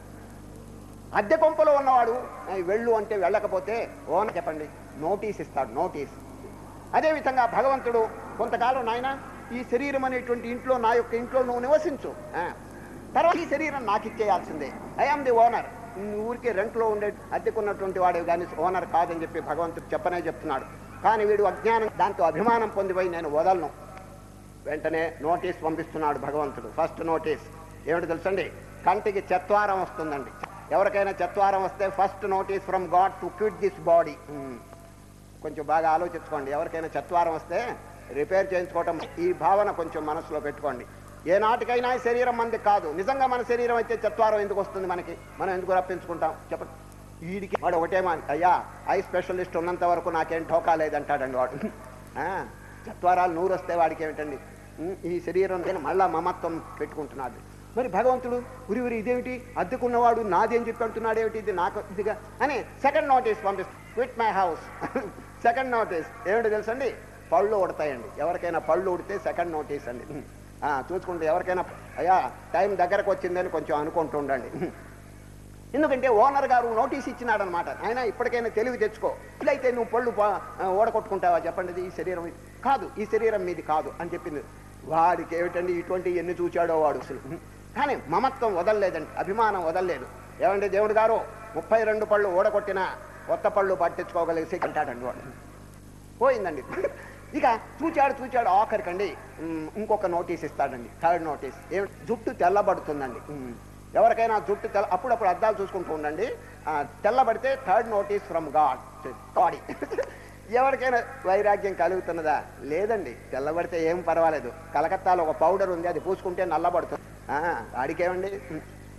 అద్దె కొంపలో ఉన్నవాడు వెళ్ళు అంటే వెళ్ళకపోతే ఓన చెప్పండి నోటీస్ ఇస్తాడు, నోటీస్. అదేవిధంగా భగవంతుడు కొంతకాలం నాయన ఈ శరీరం అనేటువంటి ఇంట్లో, నా యొక్క ఇంట్లో నువ్వు నివసించు, తర్వాత ఈ శరీరం నాకు ఇచ్చేయాల్సిందే, ఐఆమ్ ది ఓనర్, ఊరికే రెంట్లో ఉండే అద్దెకున్నటువంటి వాడే కానీ ఓనర్ కాదని చెప్పి భగవంతుడు చెప్పనే చెప్తున్నాడు. కానీ వీడు అజ్ఞానం దాంతో అభిమానం పొందిపోయి నేను వదలను. వెంటనే నోటీస్ పంపిస్తున్నాడు భగవంతుడు. ఫస్ట్ నోటీస్ ఏమిటి తెలుసండి? కంటికి చత్వారం వస్తుందండి. ఎవరికైనా చత్వారం వస్తే first notice from God to quit this body. కొంచెం బాగా ఆలోచించుకోండి. ఎవరికైనా చత్వారం వస్తే రిపేర్ చేయించుకోవటం, ఈ భావన కొంచెం మనసులో పెట్టుకోండి. ఏ నాటికైనా శరీరం మంది కాదు. నిజంగా మన శరీరం అయితే చత్వారం ఎందుకు వస్తుంది మనకి? మనం ఎందుకు రప్పించుకుంటాం చెప్పండి? వీడికి వాడు ఒకటేమా, అయ్యా ఐ స్పెషలిస్ట్ ఉన్నంత వరకు నాకేం ఠోకా లేదంటాడండి వాడు. చత్వారాలు నూరు వస్తే వాడికి ఏమిటండి? ఈ శరీరం మళ్ళా మమత్వం పెట్టుకుంటున్నాడు. మరి భగవంతుడు ఉరి ఉరి ఇదేమిటి, అద్దెకున్నవాడు నాది అని చెప్పి అంటున్నాడు, ఏమిటి ఇది నాకు ఇదిగా అని సెకండ్ నోటీస్ పంపిస్తాను, quit my house. Second notice ఏమిటి తెలుసండి? పళ్ళు ఉడతాయండి. ఎవరికైనా పళ్ళు ఉడితే సెకండ్ నోటీస్ అండి. చూసుకుంటే ఎవరికైనా అయ్యా టైం దగ్గరకు వచ్చిందని కొంచెం అనుకుంటూ ఉండండి. ఎందుకంటే ఓనర్ గారు నోటీస్ ఇచ్చినాడు అనమాట. ఆయన ఇప్పటికైనా తెలివి తెచ్చుకో, ఇట్లయితే నువ్వు పళ్ళు ఓడగొట్టుకుంటావా చెప్పండి? ఈ శరీరం కాదు, ఈ శరీరం మీది కాదు అని చెప్పింది. వాడికి ఏమిటండి ఇటువంటి ఎన్ని చూచాడో వాడు అసలు. కానీ మమత్వం వదలలేదండి, అభిమానం వదలలేదు. ఏమంటే దేవుడు గారు ముప్పై రెండు పళ్ళు ఓడగొట్టినా కొత్త పళ్ళు పట్టించుకోగలిసి అంటాడండి వాడు. పోయిందండి. ఇక చూచాడు చూచాడు ఆఖరికండి ఇంకొక నోటీస్ ఇస్తాడండి, థర్డ్ నోటీస్. ఏమిటి? జుట్టు తెల్లబడుతుందండి. ఎవరికైనా జుట్టు తెల్ల, అప్పుడప్పుడు అద్దాలు చూసుకుంటూ ఉండండి, తెల్లబడితే third notice from God body. ఎవరికైనా వైరాగ్యం కలుగుతున్నదా? లేదండి, తెల్లబడితే ఏం పర్వాలేదు. కలకత్తాలో ఒక పౌడర్ ఉంది, అది పూసుకుంటే నల్లబడుతుంది. వాడికేమండి?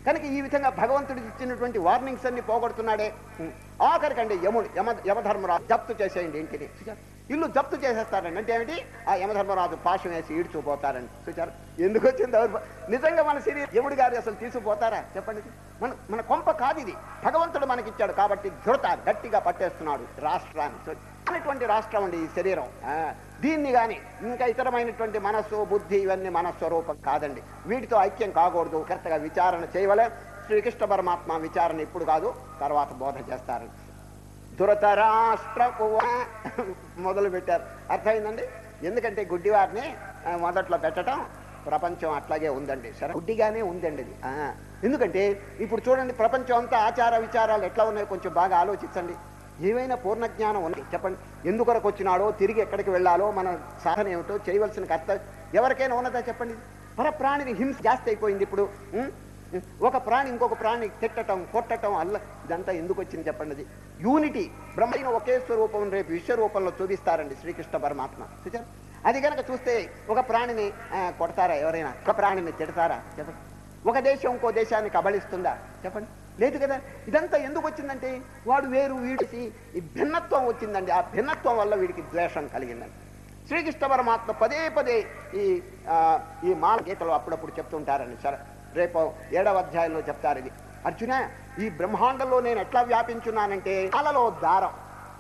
కనుక ఈ విధంగా భగవంతుడు ఇచ్చినటువంటి వార్నింగ్స్ అన్ని పోగొడుతున్నాడే. ఆఖరికండి యముడు యమ యమధర్మరాజు జప్తు చేసేయండి ఇంటిని. ఇల్లు జప్తు చేసేస్తారండి. అంటే ఏమిటి? ఆ యమధర్మరాజు పాశం వేసి ఈడ్చుకుపోతారండి. చూచారు ఎందుకు వచ్చింది? నిజంగా మన సిరి యముడి గారు అసలు తీసుకుపోతారా చెప్పండి? మన మన కొంప కాదు ఇది, భగవంతుడు మనకిచ్చాడు కాబట్టి ధృత గట్టిగా పట్టేస్తున్నాడు రాష్ట్రాన్ని. అనేటువంటి రాష్ట్రం అండి ఈ శరీరం. దీన్ని కానీ ఇంకా ఇతరమైనటువంటి మనస్సు బుద్ధి ఇవన్నీ మన స్వరూపం కాదండి. వీటితో ఐక్యం కాకూడదు. కరెక్ట్గా విచారణ చేయవలే. శ్రీకృష్ణ పరమాత్మ విచారణ ఇప్పుడు కాదు, తర్వాత బోధ చేస్తారు. ధృతరాష్ట్ర మొదలు పెట్టారు. అర్థమైందండి? ఎందుకంటే గుడ్డివారిని మొదట్లో పెట్టడం ప్రపంచం అట్లాగే ఉందండి. సరే, గుడ్డిగానే ఉందండి ఇది. ఎందుకంటే ఇప్పుడు చూడండి, ప్రపంచం అంతా ఆచార విచారాలు ఎట్లా ఉన్నాయో కొంచెం బాగా ఆలోచించండి. ఏమైనా పూర్ణ జ్ఞానం ఉంది చెప్పండి? ఎందుకొరకు వచ్చినాడో, తిరిగి ఎక్కడికి వెళ్ళాలో, మన సాధన ఏమిటో, చేయవలసిన కర్తవ్యం ఎవరికైనా ఉన్నదా చెప్పండి? పర ప్రాణిని హింస జాస్తి అయిపోయింది ఇప్పుడు. ఒక ప్రాణి ఇంకొక ప్రాణి తిట్టడం, కొట్టడం, అల్ల ఇదంతా ఎందుకు వచ్చింది చెప్పండి? అది యూనిటీ. బ్రహ్మైన ఒకే స్వరూపం రేపు విశ్వరూపంలో చూపిస్తారండి శ్రీకృష్ణ పరమాత్మ. చూచారు? అది కనుక చూస్తే ఒక ప్రాణిని కొడతారా ఎవరైనా? ఒక ప్రాణిని తిడతారా చెప్పండి? ఒక దేశం ఇంకో దేశాన్ని కబళిస్తుందా చెప్పండి? లేదు కదా. ఇదంతా ఎందుకు వచ్చిందంటే వాడు వేరు వీడిసి ఈ భిన్నత్వం వచ్చిందండి. ఆ భిన్నత్వం వల్ల వీడికి ద్వేషం కలిగిందండి. శ్రీకృష్ణ పరమాత్మ పదే పదే ఈ ఈ మాల గీతలో అప్పుడప్పుడు చెప్తుంటారండి. సరే, రేపు ఏడవ అధ్యాయంలో చెప్తారు ఇది. అర్జున, ఈ బ్రహ్మాండంలో నేను ఎట్లా వ్యాపించున్నానంటే అలలో దారం.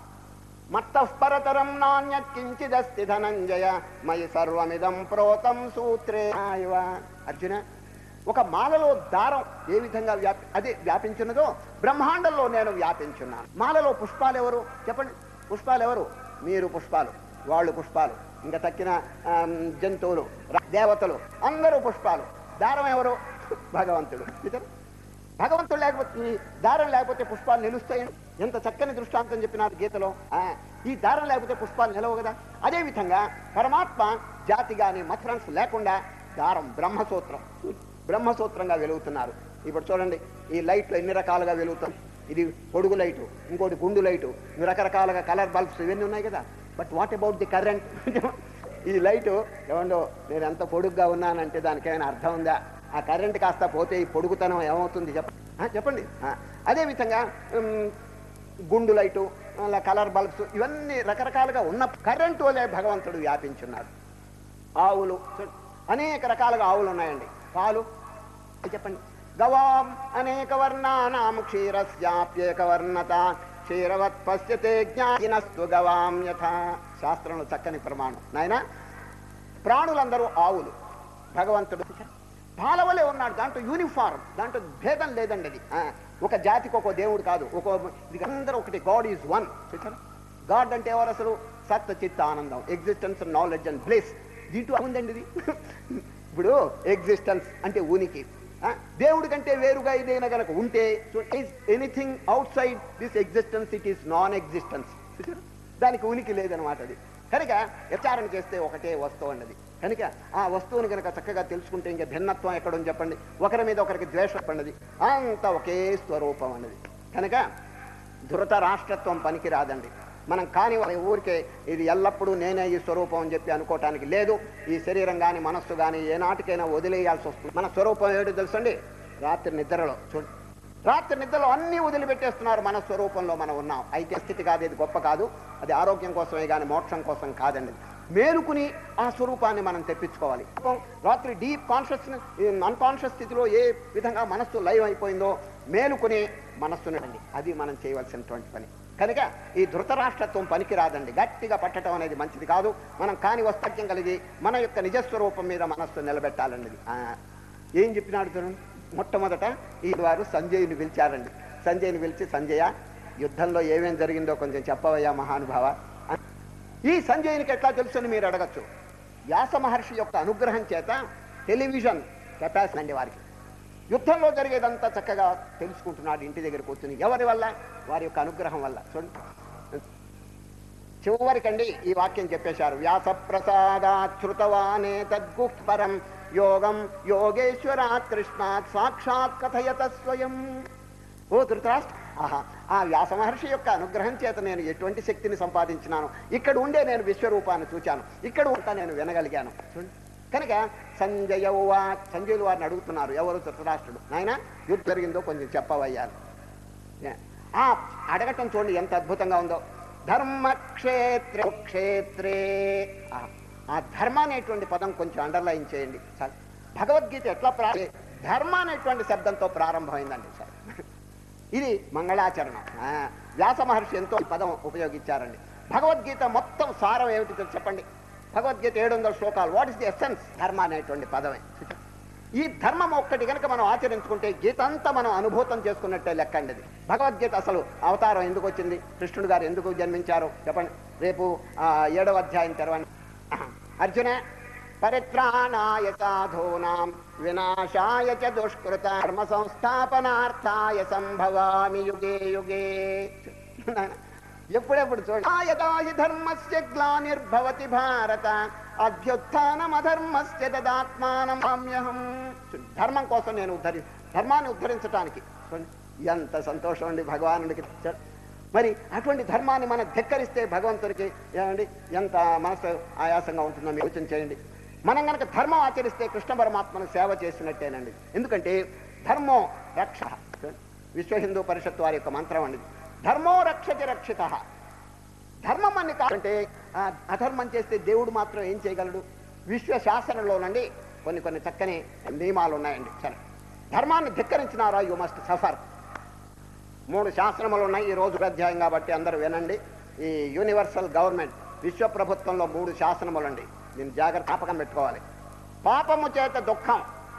మత్తఃపరతరం నాణ్యత్ కించిదస్తి ధనంజయ మయి సర్వమిదం ప్రోతం సూత్రే. అర్జున, ఒక మాలలో దారం ఏ విధంగా వ్యాపి అదే వ్యాపించున్నదో బ్రహ్మాండంలో నేను వ్యాపించున్నాను. మాలలో పుష్పాలు ఎవరు చెప్పండి? పుష్పాలు ఎవరు? మీరు పుష్పాలు, వాళ్ళు పుష్పాలు, ఇంకా తక్కిన జంతువులు, దేవతలు అందరూ పుష్పాలు. దారం ఎవరు? భగవంతుడు. భగవంతుడు లేకపోతే, ఈ దారం లేకపోతే పుష్పాలు నిలుస్తాయండి. ఎంత చక్కని దృష్టాంతం చెప్పినారు గీతలో. ఈ దారం లేకపోతే పుష్పాలు నిలవు కదా. అదేవిధంగా పరమాత్మ జాతి కానీ మత్ఫ్రెండ్స్ లేకుండా దారం బ్రహ్మసూత్రం బ్రహ్మసూత్రంగా వెలుగుతున్నారు. ఇప్పుడు చూడండి, ఈ లైట్లు ఎన్ని రకాలుగా వెలుగుతాయి. ఇది పొడుగు లైటు, ఇంకోటి గుండు లైటు, రకరకాలుగా కలర్ బల్బ్స్ ఇవన్నీ ఉన్నాయి కదా. But what about the current? ఈ లైటు ఏమండో నేను ఎంత పొడుగ్గా ఉన్నానంటే దానికి ఏమైనా అర్థం ఉందా? ఆ కరెంట్ కాస్త పోతే ఈ పొడుగుతనం ఏమవుతుంది చెప్ప చెప్పండి. అదేవిధంగా గుండు లైటు, కలర్ బల్బ్స్ ఇవన్నీ రకరకాలుగా ఉన్న కరెంటు వలే భగవంతుడు వ్యాపించున్నాడు. ఆవులు అనేక రకాలుగా ఆవులు ఉన్నాయండి. పాలు చెప్పండి. గవాం అనేక వర్ణానాం క్షీరస్యాప్యేక వర్ణత క్షీరవత్ పశ్యతే జ్ఞానినస్తు గవాం యథా. శాస్త్రంలో చక్కని ప్రమాణం నాయన. ప్రాణులందరూ ఆవులు, భగవంతుడు పాలవలే ఉన్నాడు. దాంట్లో యూనిఫార్మ్, దాంట్లో భేదం లేదండి. అది ఒక జాతికి ఒక దేవుడు కాదు, ఒక ఇది అందరూ ఒకటి. God is one. గాడ్ అంటే ఎవరు అసలు? సత్ చిత్త ఆనందం, ఎగ్జిస్టెన్స్, నాలెడ్జ్ అండ్ బ్లిస్. దీంట్లో ఉందండి ఇది. ఇప్పుడు ఎగ్జిస్టెన్స్ అంటే ఉనికి. దేవుడి కంటే వేరుగా ఏదైనా కనుక ఉంటే anything outside this existence it is non existence. దానికి ఉనికి లేదనమాట. అది కనుక విచారణ చేస్తే ఒకటే వస్తువు అన్నది. కనుక ఆ వస్తువుని కనుక చక్కగా తెలుసుకుంటే ఇంకా భిన్నత్వం ఎక్కడుంది చెప్పండి? ఒకరి మీద ఒకరికి ద్వేషం పడినది, అంతా ఒకే స్వరూపం అన్నది. కనుక ధృత రాష్ట్రత్వం పనికి రాదండి. మనం కాని ఊరికే ఇది ఎల్లప్పుడూ నేనే ఈ స్వరూపం అని చెప్పి అనుకోవటానికి లేదు. ఈ శరీరం కానీ మనస్సు కానీ ఏనాటికైనా వదిలేయాల్సి వస్తుంది. మన స్వరూపం ఏమిటో తెలుసండి? రాత్రి నిద్రలో చూడండి, రాత్రి నిద్రలో అన్నీ వదిలిపెట్టేస్తున్నారు. మన స్వరూపంలో మనం ఉన్నాం. అయితే స్థితి కాదు, ఇది గొప్ప కాదు, అది ఆరోగ్యం కోసమే కానీ మోక్షం కోసం కాదండి. మేలుకుని ఆ స్వరూపాన్ని మనం తెప్పించుకోవాలి. రాత్రి డీప్ కాన్షియస్నెస్ అన్కాన్షియస్ స్థితిలో ఏ విధంగా మనస్సు లైవ్ అయిపోయిందో మేలుకుని మనస్సునండి, అది మనం చేయవలసినటువంటి పని. కనుక ఈ ధృతరాష్ట్రత్వం పనికి రాదండి. గట్టిగా పట్టడం అనేది మంచిది కాదు. మనం కాని వస్తక్యం కలిగి మన యొక్క నిజస్వరూపం మీద మనస్సు నిలబెట్టాలండి. ఏం చెప్పినాడు చూడండి. మొట్టమొదట ఈ వారు సంజయుని పిలిచారండి. సంజయ్ని పిలిచి, సంజయ యుద్ధంలో ఏమేం జరిగిందో కొంచెం చెప్పవయ్యా మహానుభావ. ఈ సంజయునికి ఎట్లా తెలుసని మీరు అడగచ్చు. వ్యాస మహర్షి యొక్క అనుగ్రహం చేత టెలివిజన్ కెపాసిటీ అండి వారికి. యుద్ధంలో జరిగేదంతా చక్కగా తెలుసుకుంటున్నాడు ఇంటి దగ్గర కూర్చుని. ఎవరి వల్ల? వారి యొక్క అనుగ్రహం వల్ల. చూడండి, చివరికండి ఈ వాక్యం చెప్పేశారు. వ్యాస ప్రసాదాత్ శ్రుతవానే తద్గుహ్పరం యోగం యోగేశ్వరాత్ కృష్ణాత్ సాక్షాత్ కథయత స్వయం. ఓ ధృతరాష్ట్ర, ఆహా, ఆ వ్యాస మహర్షి యొక్క అనుగ్రహం చేత నేను ఎటువంటి శక్తిని సంపాదించినాను. ఇక్కడ ఉండే నేను విశ్వరూపాన్ని చూచాను, ఇక్కడ ఉంటా నేను వినగలిగాను. చూడండి, కనుక సంజయ సంజయులు వారిని అడుగుతున్నారు, ఎవరు ధృతరాష్ట్రుడు, నాయన యుద్ధం జరిగిందో కొంచెం చెప్పవయ్యారు. ఆ అడగటం చూడండి ఎంత అద్భుతంగా ఉందో. ధర్మక్షేత్రే క్షేత్రే, ఆ ధర్మ అనేటువంటి పదం కొంచెం అండర్లైన్ చేయండి సార్. భగవద్గీత ఎట్లా ప్రా ధర్మ అనేటువంటి శబ్దంతో ప్రారంభమైందండి సార్. ఇది మంగళాచరణం. వ్యాస మహర్షి ఎంతో పదం ఉపయోగించారండి. భగవద్గీత మొత్తం సారం ఏమిటి చెప్పండి. భగవద్గీత ఏడు వందల శ్లోకాలు. What is the essence? ధర్మ అనేటువంటి పదమే. ఈ ధర్మం ఒక్కటి కనుక మనం ఆచరించుకుంటే గీత అంతా మనం అనుభూతం చేసుకున్నట్టే లెక్కండి. అది భగవద్గీత అసలు అవతారం ఎందుకు వచ్చింది, కృష్ణుడు గారు ఎందుకు జన్మించారు చెప్పండి. రేపు ఏడవ అధ్యాయం తెరవండి. అర్జున పరిత్రాణాయ సాధూనాం వినాశాయ చ దుష్కృత ధర్మ సంస్థాపనార్థాయ సంభవామి యుగే యుగే. ఎప్పుడెప్పుడు చూడండి. ధర్మస్య గ్లానిర్భవతి భారత అభ్యుత్థానం అధర్మస్య తదాత్మానం కామ్యహం. ధర్మం కోసం నేను ఉద్ధరి ధర్మాన్ని ఉద్ధరించడానికి ఎంత సంతోషం అండి భగవానుడికి. మరి అటువంటి ధర్మాన్ని మనం ధిక్కరిస్తే భగవంతుడికి ఏమండి ఎంత మనసు ఆయాసంగా ఉంటుందో మీరు యోచన చేయండి. మనం కనుక ధర్మం ఆచరిస్తే కృష్ణ పరమాత్మను సేవ చేసినట్టేనండి. ఎందుకంటే ధర్మో రక్ష, విశ్వ హిందూ పరిషత్ వారి యొక్క మంత్రం అండి. ధర్మో రక్షతి రక్షిత. ధర్మం అని కాదంటే అధర్మం చేస్తే దేవుడు మాత్రం ఏం చేయగలడు? విశ్వ శాసనంలోనండి కొన్ని కొన్ని చక్కని నియమాలు ఉన్నాయండి. సరే, ధర్మాన్ని ధిక్కరించినారా యు మస్ట్ సఫర్. మూడు శాసనములు ఉన్నాయి. ఈ రోజు అధ్యాయం కాబట్టి అందరూ వినండి. ఈ యూనివర్సల్ గవర్నమెంట్ విశ్వ ప్రభుత్వంలో మూడు శాసనములు అండి. దీన్ని జాగ్రత్త జ్ఞాపకం పెట్టుకోవాలి. పాపము చేత దుఃఖం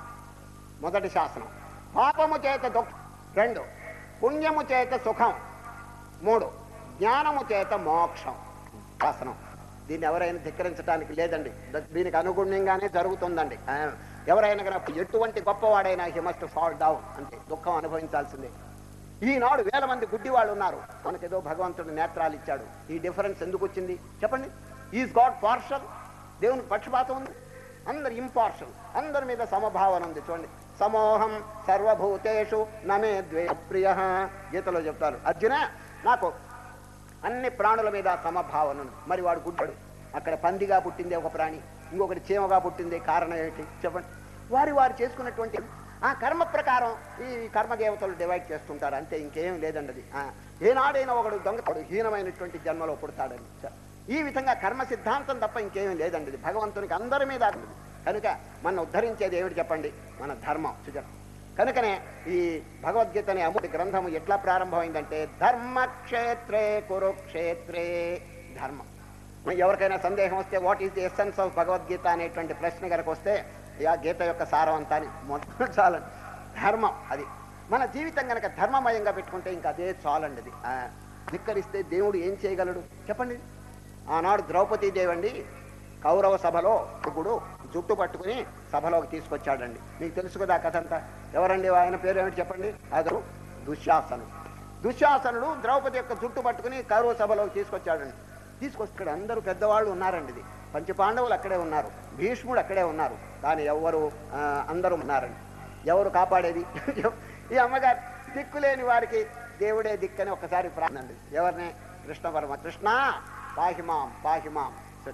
మొదటి శాసనం. పాపము చేత దుఃఖం రెండు. పుణ్యము చేత సుఖం మూడు. జ్ఞానము చేత మోక్షం శాసనం. దీన్ని ఎవరైనా ధిక్కరించడానికి లేదండి. దీనికి అనుగుణ్యంగానే జరుగుతుందండి. ఎవరైనా కనుక ఎటువంటి గొప్పవాడైనా హీ మస్ట్ ఫాల్ డౌన్, అంటే దుఃఖం అనుభవించాల్సిందే. ఈనాడు వేల మంది గుడ్డి వాళ్ళు ఉన్నారు. మనకేదో భగవంతుడు నేత్రాలు ఇచ్చాడు. ఈ డిఫరెన్స్ ఎందుకు వచ్చింది చెప్పండి? Is God partial? దేవునికి పక్షపాతం ఉంది? అందరు ఇంపార్షల్, అందరి మీద సమభావన ఉంది. చూడండి, సమోహం సర్వభూతేషు నమే ద్వే ప్రియ. గీతలో చెప్తారు, అర్జున నాకు అన్ని ప్రాణుల మీద సమభావన ఉంది. మరి వాడు గుడ్డాడు, అక్కడ పందిగా పుట్టిందే ఒక ప్రాణి, ఇంకొకటి చీమగా పుట్టిందే. కారణం ఏంటి చెప్పండి? వారి వారు చేసుకున్నటువంటి ఆ కర్మ ప్రకారం ఈ కర్మదేవతలు డివైడ్ చేస్తుంటారు, అంతే, ఇంకేం లేదండి. అది ఏనాడైనా ఒకడు దొంగ హీనమైనటువంటి జన్మలో పుడతాడని. ఈ విధంగా కర్మ సిద్ధాంతం తప్ప ఇంకేమీ లేదండి. ఇది భగవంతునికి అందరి మీద కనుక మనం ఉద్ధరించేది ఏమిటి చెప్పండి? మన ధర్మం. కనుకనే ఈ భగవద్గీత అనే అమూల్య గ్రంథము ఎట్లా ప్రారంభమైందంటే ధర్మక్షేత్రే కురుక్షేత్రే. ధర్మం. ఎవరికైనా సందేహం వస్తే what is the essence of Bhagavad Gita అనేటువంటి ప్రశ్న కనుక వస్తే ఆ గీత యొక్క సారం అంతా మొత్తం చాలండి. ధర్మం అది మన జీవితం కనుక ధర్మమయంగా పెట్టుకుంటే ఇంకా అదే చాలండి. అది ధిక్కరిస్తే దేవుడు ఏం చేయగలడు చెప్పండి? ఆనాడు ద్రౌపదీదేవి అండి కౌరవ సభలో ఇప్పుడు జుట్టు పట్టుకుని సభలోకి తీసుకొచ్చాడండి. మీకు తెలుసు కదా కథ అంతా. ఎవరండి ఆయన పేరు ఏమిటి చెప్పండి? అతడు దుశ్శాసనుడు. దుశ్శాసనుడు ద్రౌపది యొక్క జుట్టు పట్టుకుని కౌరవ సభలోకి తీసుకొచ్చాడండి. తీసుకొస్తాడు. అందరూ పెద్దవాళ్ళు ఉన్నారండి. ఇది పంచపాండవులు అక్కడే ఉన్నారు, భీష్ముడు అక్కడే ఉన్నారు. కానీ ఎవరు అందరూ ఉన్నారండి. ఎవరు కాపాడేది? ఈ అమ్మగారు దిక్కులేని వారికి దేవుడే దిక్కని ఒకసారి ప్రాణండి. ఎవరిని? కృష్ణ పరమ. కృష్ణ పాహిమాం పాహిమాం.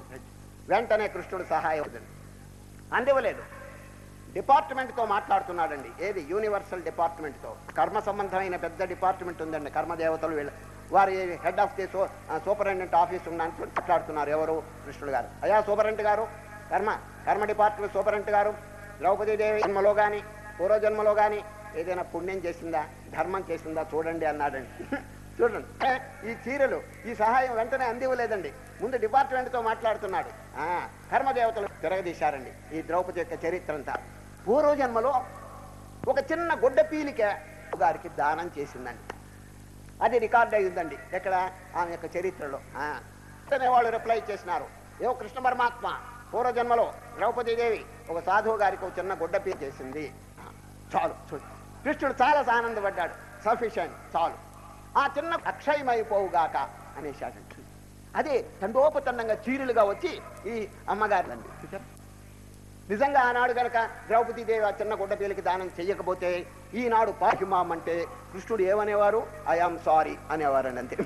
వెంటనే కృష్ణుడు సహాయం అందివ్వలేదు. డిపార్ట్మెంట్తో మాట్లాడుతున్నాడండి. ఏది? యూనివర్సల్ డిపార్ట్మెంట్తో. కర్మ సంబంధమైన పెద్ద డిపార్ట్మెంట్ ఉందండి. కర్మదేవతలు వీళ్ళు వారి head of the so superintendent office ఉన్నాను మాట్లాడుతున్నారు. ఎవరు? కృష్ణుడు గారు. అయ్యా సూపరింటెండెంట్ గారు, కర్మ కర్మ డిపార్ట్మెంట్ సూపరింటెండెంట్ గారు, ద్రౌపదీదేవి జన్మలో కానీ పూర్వజన్మలో కానీ ఏదైనా పుణ్యం చేసిందా, ధర్మం చేసిందా చూడండి అన్నాడండి. చూడండి, ఈ చీరలు ఈ సహాయం వెంటనే అందివ్వలేదండి. ముందు డిపార్ట్మెంట్తో మాట్లాడుతున్నాడు. కర్మదేవతలు తిరగదీశారండి ఈ ద్రౌపది యొక్క చరిత్ర అంతా. పూర్వజన్మలో ఒక చిన్న గుడ్డ పీలిక గారికి దానం చేసిందండి. అది రికార్డ్ అయ్యిందండి. ఎక్కడ? ఆమె యొక్క చరిత్రలో. వాళ్ళు రిప్లై చేసినారు, ఏవో కృష్ణ పరమాత్మ పూర్వజన్మలో ద్రౌపదీదేవి ఒక సాధువు గారికి ఒక చిన్న గుడ్డ పీలి చేసింది. చాలు. చూడు, కృష్ణుడు చాలా ఆనందపడ్డాడు. సఫిషియెంట్, చాలు. ఆ చిన్న అక్షయమైపోవుగాక అనేసాడు. అదే తండోపతండంగా చీరులుగా వచ్చి ఈ అమ్మగారు అండి. నిజంగా ఆనాడు కనుక ద్రౌపదీదేవి ఆ చిన్న గుడ్డ పీలికి దానం చెయ్యకపోతే ఈనాడు పాహిమాం అంటే కృష్ణుడు ఏమనేవారు? I am sorry అనేవారండి. అంతే.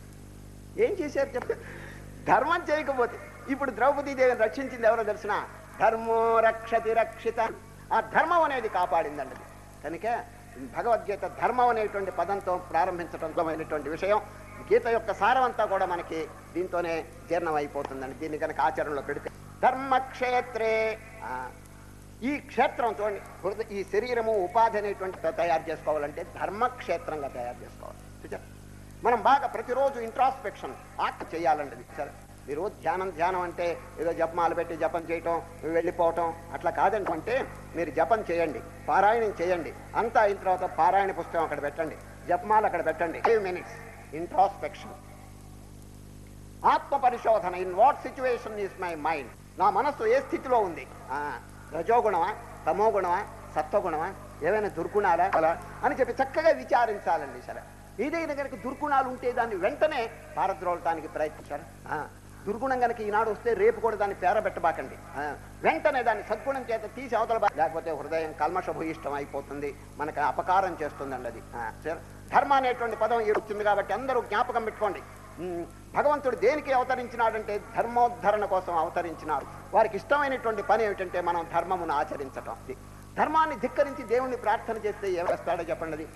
ఏం చేశారు చెప్ప? ధర్మం చేయకపోతే. ఇప్పుడు ద్రౌపదీదేవిని రక్షించింది ఎవరో తెలిసిన? ధర్మో రక్షతి రక్షిత. ఆ ధర్మం అనేది కాపాడిందండి అది. కనుక భగవద్గీత ధర్మం అనేటువంటి పదంతో ప్రారంభించడంలోమైనటువంటి విషయం. గీత యొక్క సారం అంతా కూడా మనకి దీంతోనే జీర్ణం అయిపోతుందండి. దీన్ని కనుక ఆచరణలో పెడితే ధర్మక్షేత్రే, ఈ క్షేత్రం చూడండి, హృదయ ఈ శరీరము ఉపాధి అనేటువంటి తయారు చేసుకోవాలంటే ధర్మక్షేత్రంగా తయారు చేసుకోవాలి. మనం బాగా ప్రతిరోజు ఇంట్రాస్పెక్షన్ ఆక్ చేయాలండి అది. సరే, మీరు ధ్యానం ధ్యానం అంటే ఏదో జపమాలు పెట్టి జపం చేయటం వెళ్ళిపోవటం అట్లా కాదండి. అంటే మీరు జపం చేయండి, పారాయణం చేయండి, అంతా అయిన తర్వాత పారాయణ పుస్తకం అక్కడ పెట్టండి, జపమాలు అక్కడ పెట్టండి. ఫైవ్ మినిట్స్ ఇంట్రాస్పెక్షన్, ఆత్మ పరిశోధన. In what situation is my mind, నా మనస్సు ఏ స్థితిలో ఉంది, రజోగుణమా, తమోగుణమా, సత్వగుణమా, ఏమైనా దుర్గుణాలా అలా అని చెప్పి చక్కగా విచారించాలండి. సరే, ఏదైనా కనుక దుర్గుణాలు ఉంటే దాన్ని వెంటనే పారద్రోలటానికి ప్రయత్నించారు. దుర్గుణం కనుక ఈనాడు వస్తే రేపు కూడా దాన్ని పేరబెట్టబాకండి, వెంటనే దాన్ని సద్గుణం చేత తీసి అవతల, లేకపోతే హృదయం కల్మషభూయిష్టం అయిపోతుంది, మనకు అపకారం చేస్తుందండి అది. సరే, ధర్మ అనేటువంటి పదం వచ్చింది కాబట్టి అందరూ జ్ఞాపకం పెట్టుకోండి. భగవంతుడు దేనికి అవతరించినాడంటే ధర్మోద్ధరణ కోసం అవతరించినాడు. వారికి ఇష్టమైనటువంటి పని ఏమిటంటే మనం ధర్మమును ఆచరించటం. ధర్మాన్ని ధిక్కరించి దేవుణ్ణి ప్రార్థన చేస్తే ఏం వస్తాడో చెప్పండి. అది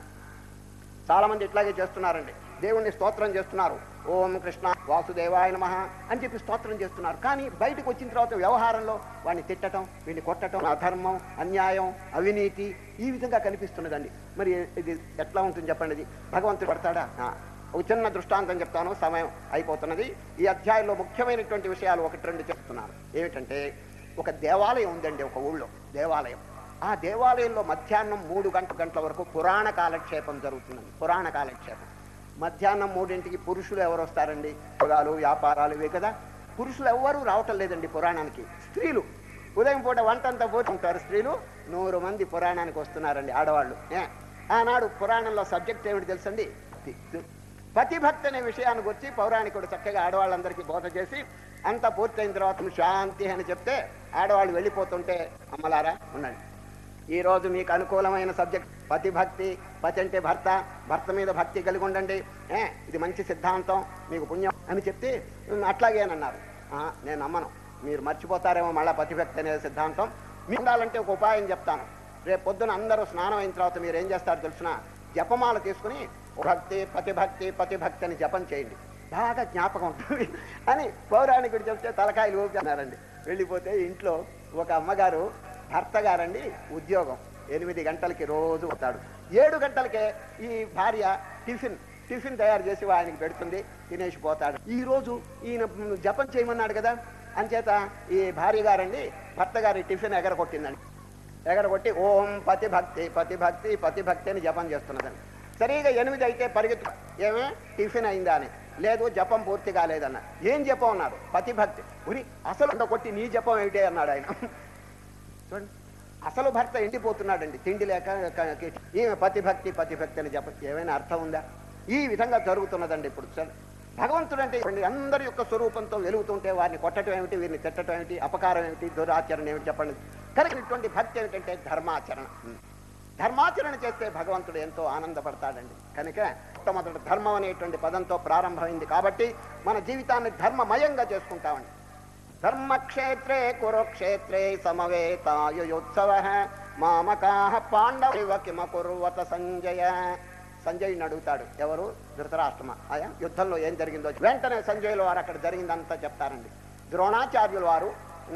చాలా మంది ఇట్లాగే చేస్తున్నారండి. దేవుణ్ణి స్తోత్రం చేస్తున్నారు, ఓం కృష్ణ వాసుదేవాయ నమః అని చెప్పి స్తోత్రం చేస్తున్నారు. కానీ బయటకు వచ్చిన తర్వాత వ్యవహారంలో వాడిని తిట్టడం, వీడిని కొట్టడం, అధర్మం, అన్యాయం, అవినీతి ఈ విధంగా కనిపిస్తున్నదండి. మరి ఇది ఎట్లా ఉంటుంది చెప్పండి. ఇది భగవంతుడు పడతాడా? ఒక చిన్న దృష్టాంతం చెప్తాను, సమయం అయిపోతున్నది. ఈ అధ్యాయంలో ముఖ్యమైనటువంటి విషయాలు ఒకటి రెండు చెప్తున్నాను. ఏమిటంటే, ఒక దేవాలయం ఉందండి ఒక ఊళ్ళో, దేవాలయం. ఆ దేవాలయంలో మధ్యాహ్నం మూడు గంట గంటల వరకు పురాణ కాలక్షేపం జరుగుతుందండి. పురాణ కాలక్షేపం మధ్యాహ్నం మూడింటికి పురుషులు ఎవరు వస్తారండి? పొలాలు, వ్యాపారాలు ఇవే కదా. పురుషులు ఎవ్వరూ రావటం లేదండి పురాణానికి. స్త్రీలు ఉదయం పూట వంటంతా పోతుంటారు స్త్రీలు. నూరు మంది పురాణానికి వస్తున్నారండి ఆడవాళ్ళు. ఆనాడు పురాణంలో సబ్జెక్ట్ ఏమిటి తెలుసండి? పతిభక్తి అనే విషయానికి వచ్చి పౌరాణికుడు చక్కగా ఆడవాళ్ళందరికీ బోధ చేసి అంతా పూర్తయిన తర్వాత శాంతి అని చెప్తే ఆడవాళ్ళు వెళ్ళిపోతుంటే, అమ్మలారా ఉండండి, ఈరోజు మీకు అనుకూలమైన సబ్జెక్ట్ పతిభక్తి. పతి అంటే భర్త, భర్త మీద భక్తి కలిగి ఉండండి, ఏ ఇది మంచి సిద్ధాంతం, మీకు పుణ్యం అని చెప్తే అట్లాగేనన్నారు. నేను నమ్మను, మీరు మర్చిపోతారేమో మళ్ళీ పతిభక్తి అనే సిద్ధాంతం. మీకు ఉండాలంటే ఒక ఉపాయం చెప్తాను. రేపు పొద్దున అందరూ స్నానం అయిన తర్వాత మీరు ఏం చేస్తారు తెలుసిన? జపమాల తీసుకుని భక్తి పతిభక్తి పతిభక్తి అని జపం చేయండి, బాగా జ్ఞాపకం ఉంటుంది అని పౌరాణికుడు చెప్తే తలకాయలు ఊపినారండి. వెళ్ళిపోతే ఇంట్లో ఒక అమ్మగారు, భర్త గారండి ఉద్యోగం, ఎనిమిది గంటలకి రోజు వస్తాడు. ఏడు గంటలకే ఈ భార్య టిఫిన్ టిఫిన్ తయారు చేసి ఆయనకి పెడుతుంది, తినేసి పోతాడు. ఈ రోజు ఈయన జపం చేయమన్నాడు కదా, అంచేత ఈ భార్య గారండి భర్త గారి టిఫిన్ ఎగరగొట్టిందండి. ఎగరగొట్టి ఓం పతిభక్తి పతిభక్తి పతిభక్తి అని జపం చేస్తున్నదండి. సరిగా ఎనిమిది అయితే పరిగెత్తు, ఏమే టిఫిన్ అయిందా అని. లేదు, జపం పూర్తి కాలేదన్న. ఏం జపం అన్నారు? పతిభక్తి. ఉరి అసలు కొట్టి నీ జపం ఏమిటే అన్నాడు ఆయన. చూడండి, అసలు భర్త ఎండిపోతున్నాడండి తిండి లేక. ఈమె పతిభక్తి పతిభక్తి అని జపం, ఏమైనా అర్థం ఉందా? ఈ విధంగా జరుగుతున్నదండి ఇప్పుడు. సరే, భగవంతుడు అంటే అందరి యొక్క స్వరూపంతో వెలుగుతుంటే వారిని కొట్టడం ఏమిటి, వీరిని తిట్టడం ఏమిటి, అపకారం ఏమిటి, దురాచరణ ఏమిటి చెప్పండి. కనుక ఇటువంటి భక్తి ఏమిటంటే ధర్మాచరణ. ధర్మాచరణ చేస్తే భగవంతుడు ఎంతో ఆనందపడతాడండి. కనుక మొట్టమొదటి ధర్మం అనేటువంటి పదంతో ప్రారంభమైంది కాబట్టి మన జీవితాన్ని ధర్మమయంగా చేసుకుంటామండి. ధర్మక్షేత్రే కురుక్షేత్రే సమవేతాయుయోత్సవ మామకాః పాండవ కిమకుర్వత సంజయ. సంజయుని అడుగుతాడు, ఎవరు? ధృతరాష్ట్రమ. ఆయా యుద్ధంలో ఏం జరిగిందో వెంటనే సంజయుల వారు అక్కడ జరిగిందంతా చెప్తారండి. ద్రోణాచార్యుల వారు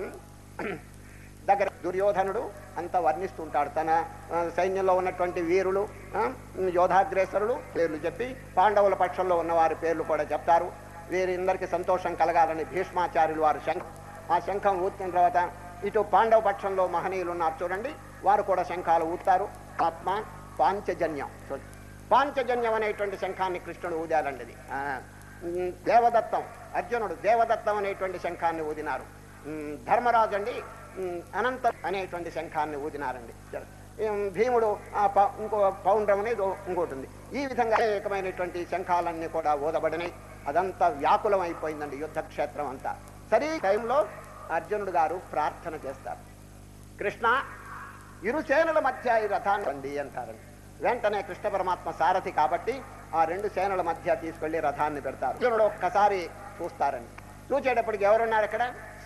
దగ్గర దుర్యోధనుడు అంతా వర్ణిస్తుంటాడు. తన సైన్యంలో ఉన్నటువంటి వీరులు, యోధాగ్రేసరులు పేర్లు చెప్పి పాండవుల పక్షంలో ఉన్న వారి పేర్లు కూడా చెప్తారు. వీరిందరికీ సంతోషం కలగాలని భీష్మాచార్యులు వారు శంఖ ఆ శంఖం ఊతిన తర్వాత ఇటు పాండవ పక్షంలో మహనీయులు ఉన్నారు చూడండి, వారు కూడా శంఖాలు ఊతారు. ఆత్మ పాంచజన్యం చూడండి, పాంచజన్యం అనేటువంటి శంఖాన్ని కృష్ణుడు ఊదాలండి. అది దేవదత్తం, అర్జునుడు దేవదత్తం అనేటువంటి శంఖాన్ని ఊదినారు. ధర్మరాజు అండి అనంత అనేటువంటి శంఖాన్ని ఊదినారండి. భీముడు ఇంకో పౌండ్రం అనేది ఇంకోటి ఉంది. ఈ విధంగా అనేకమైనటువంటి శంఖాలన్నీ కూడా ఊదబడినాయి. అదంతా వ్యాకులం అయిపోయిందండి యుద్ధక్షేత్రం అంతా. సరే టైంలో అర్జునుడు గారు ప్రార్థన చేస్తారు, కృష్ణ ఇరు సేనల మధ్య ఈ రథాన్ని రండి అంటారండి. వెంటనే కృష్ణ పరమాత్మ సారథి కాబట్టి ఆ రెండు సేనల మధ్య తీసుకెళ్లి రథాన్ని పెడతారు. అర్జునుడు ఒక్కసారి చూస్తారండి. చూచేటప్పటికి ఎవరున్నారు అక్కడ?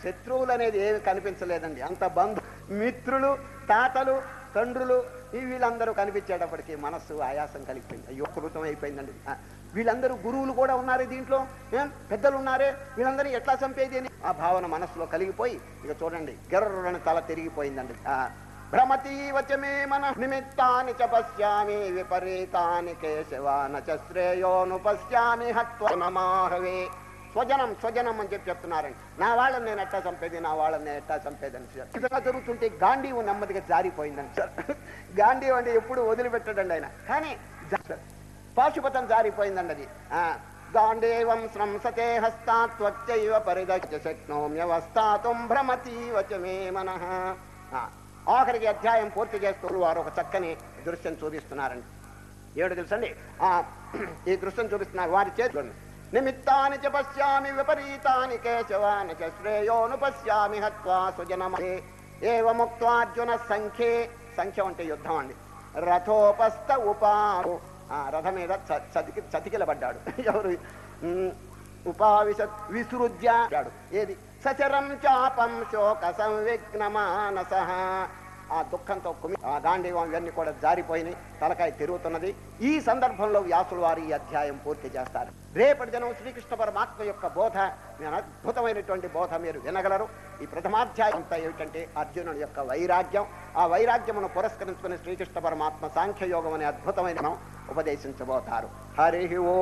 శత్రువులు అనేది ఏమి కనిపించలేదండి. అంత బంధు మిత్రులు, తాతలు, తండ్రులు వీళ్ళందరూ కనిపించేటప్పటికీ మనస్సు ఆయాసం కలిగిపోయింది. అయ్యో కృతం అయిపోయిందండి. వీళ్ళందరూ గురువులు కూడా ఉన్నారే, దీంట్లో పెద్దలు ఉన్నారే, వీళ్ళందరూ ఎట్లా చంపేది అని ఆ భావన మనస్సులో కలిగిపోయి ఇక చూడండి గిర్రని తల తిరిగిపోయిందండి. భ్రమతీ వచమే మన నిమిత్తాని చ పశ్యామి విపరీతాని కేశవా నచ శ్రేయోను పశ్యామి హత్వనమాహవే. స్వజనం స్వజనం అని చెప్పి చెప్తున్నారండి. నా వాళ్ళని నేను ఎట్టా చంపేది, నా వాళ్ళని నేను ఎట్టా చంపేదని ఇదంతా జరుగుతుంటే గాంధీవు నెమ్మదిగా జారిపోయిందండి సార్. గాంధీవు అంటే ఎప్పుడు వదిలిపెట్టడండి ఆయన, కానీ పాశుపతం జారిపోయిందండి అది. గాంధీవం స్రంసతే హస్తాత్వచ్చైవ పరిదక్ష శక్నోమ్యవస్థాతుం భ్రమతి వచమే మనః. ఆఖరికి అధ్యాయం పూర్తి చేస్తూ వారు ఒక చక్కని దృశ్యం చూపిస్తున్నారండి. ఏడు తెలుసండి ఈ దృశ్యం చూపిస్తున్నారు. వారి చేతులు నిమిత్తాని చ పశ్యామి విపరీతాని కేశవాని చ శ్రేయోను పశ్యామి హత్వా సుజనమే ఏవముక్త్వార్జున సంఖ్యే. సంఖ్య అంటే యుద్ధం అండి. రథోపస్థ ఉపారు రథ మీద చతికి చతికిలబడ్డాడు. ఎవరు? ఉపావిశ విసృజ్యాడు. ఏది? సచరం చాపం శోక సంవిఘ్నమానస. ఆ దుఃఖంతో కుమి ఆ గాంధీవం ఇవన్నీ కూడా జారిపోయినాయి, తలకాయ తిరుగుతున్నది. ఈ సందర్భంలో వ్యాసులు వారు ఈ అధ్యాయం పూర్తి చేస్తారు. రేపటి దినం శ్రీకృష్ణ పరమాత్మ యొక్క బోధ, అద్భుతమైనటువంటి బోధ మీరు వినగలరు. ఈ ప్రథమాధ్యాయం అంతా ఏమిటంటే అర్జునుడి యొక్క వైరాగ్యం. ఆ వైరాగ్యమును పురస్కరించుకుని శ్రీకృష్ణ పరమాత్మ సాంఖ్యయోగం అనే అద్భుతమైన ఉపదేశించబోతారు. హరి ఓ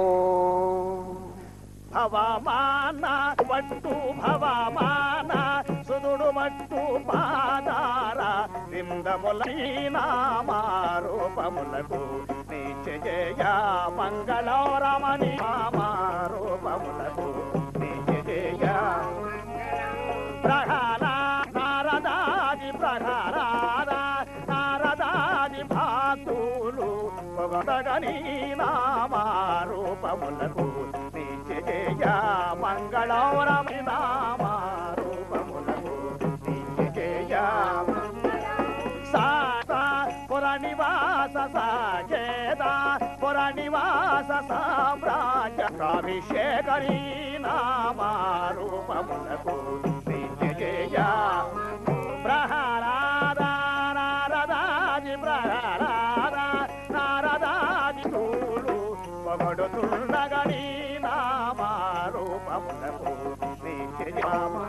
భవమాన వట్టు భవమాన సుదుడు మట్టు పాదార విందములైనామారూపములకు నిత్యజయ మంగళరమణి మారూపములకు నిత్యజయ ప్రహ్లాద నారదాది ప్రహ్లాద నారదాది భాతులు పొగడగని నామారూపములకు నిత్యజయ మంగళరమణి నామారూపములకు నిత్యజయ సాతా పురనివాస సాకేత పురనివాస సామ్రాజ్యాభిషేకరీ నామారూపములకు నిత్యజయ ప్రహ్లాద నారదాది ప్రహ్లాద నారదాది తూలు పొగడుతుండగని నామారూపములకు నిత్యజయ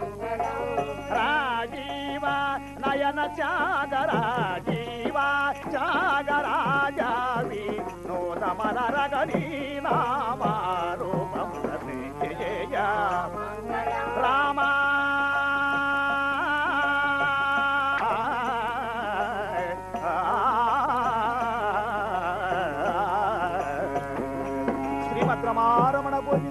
రాజీవ నయన చాగరాజీవ చాగరాజావి నోదమనరగని నామారూపములకు నిత్యజయ రామా శ్రీమద్రమారమణ గోవింద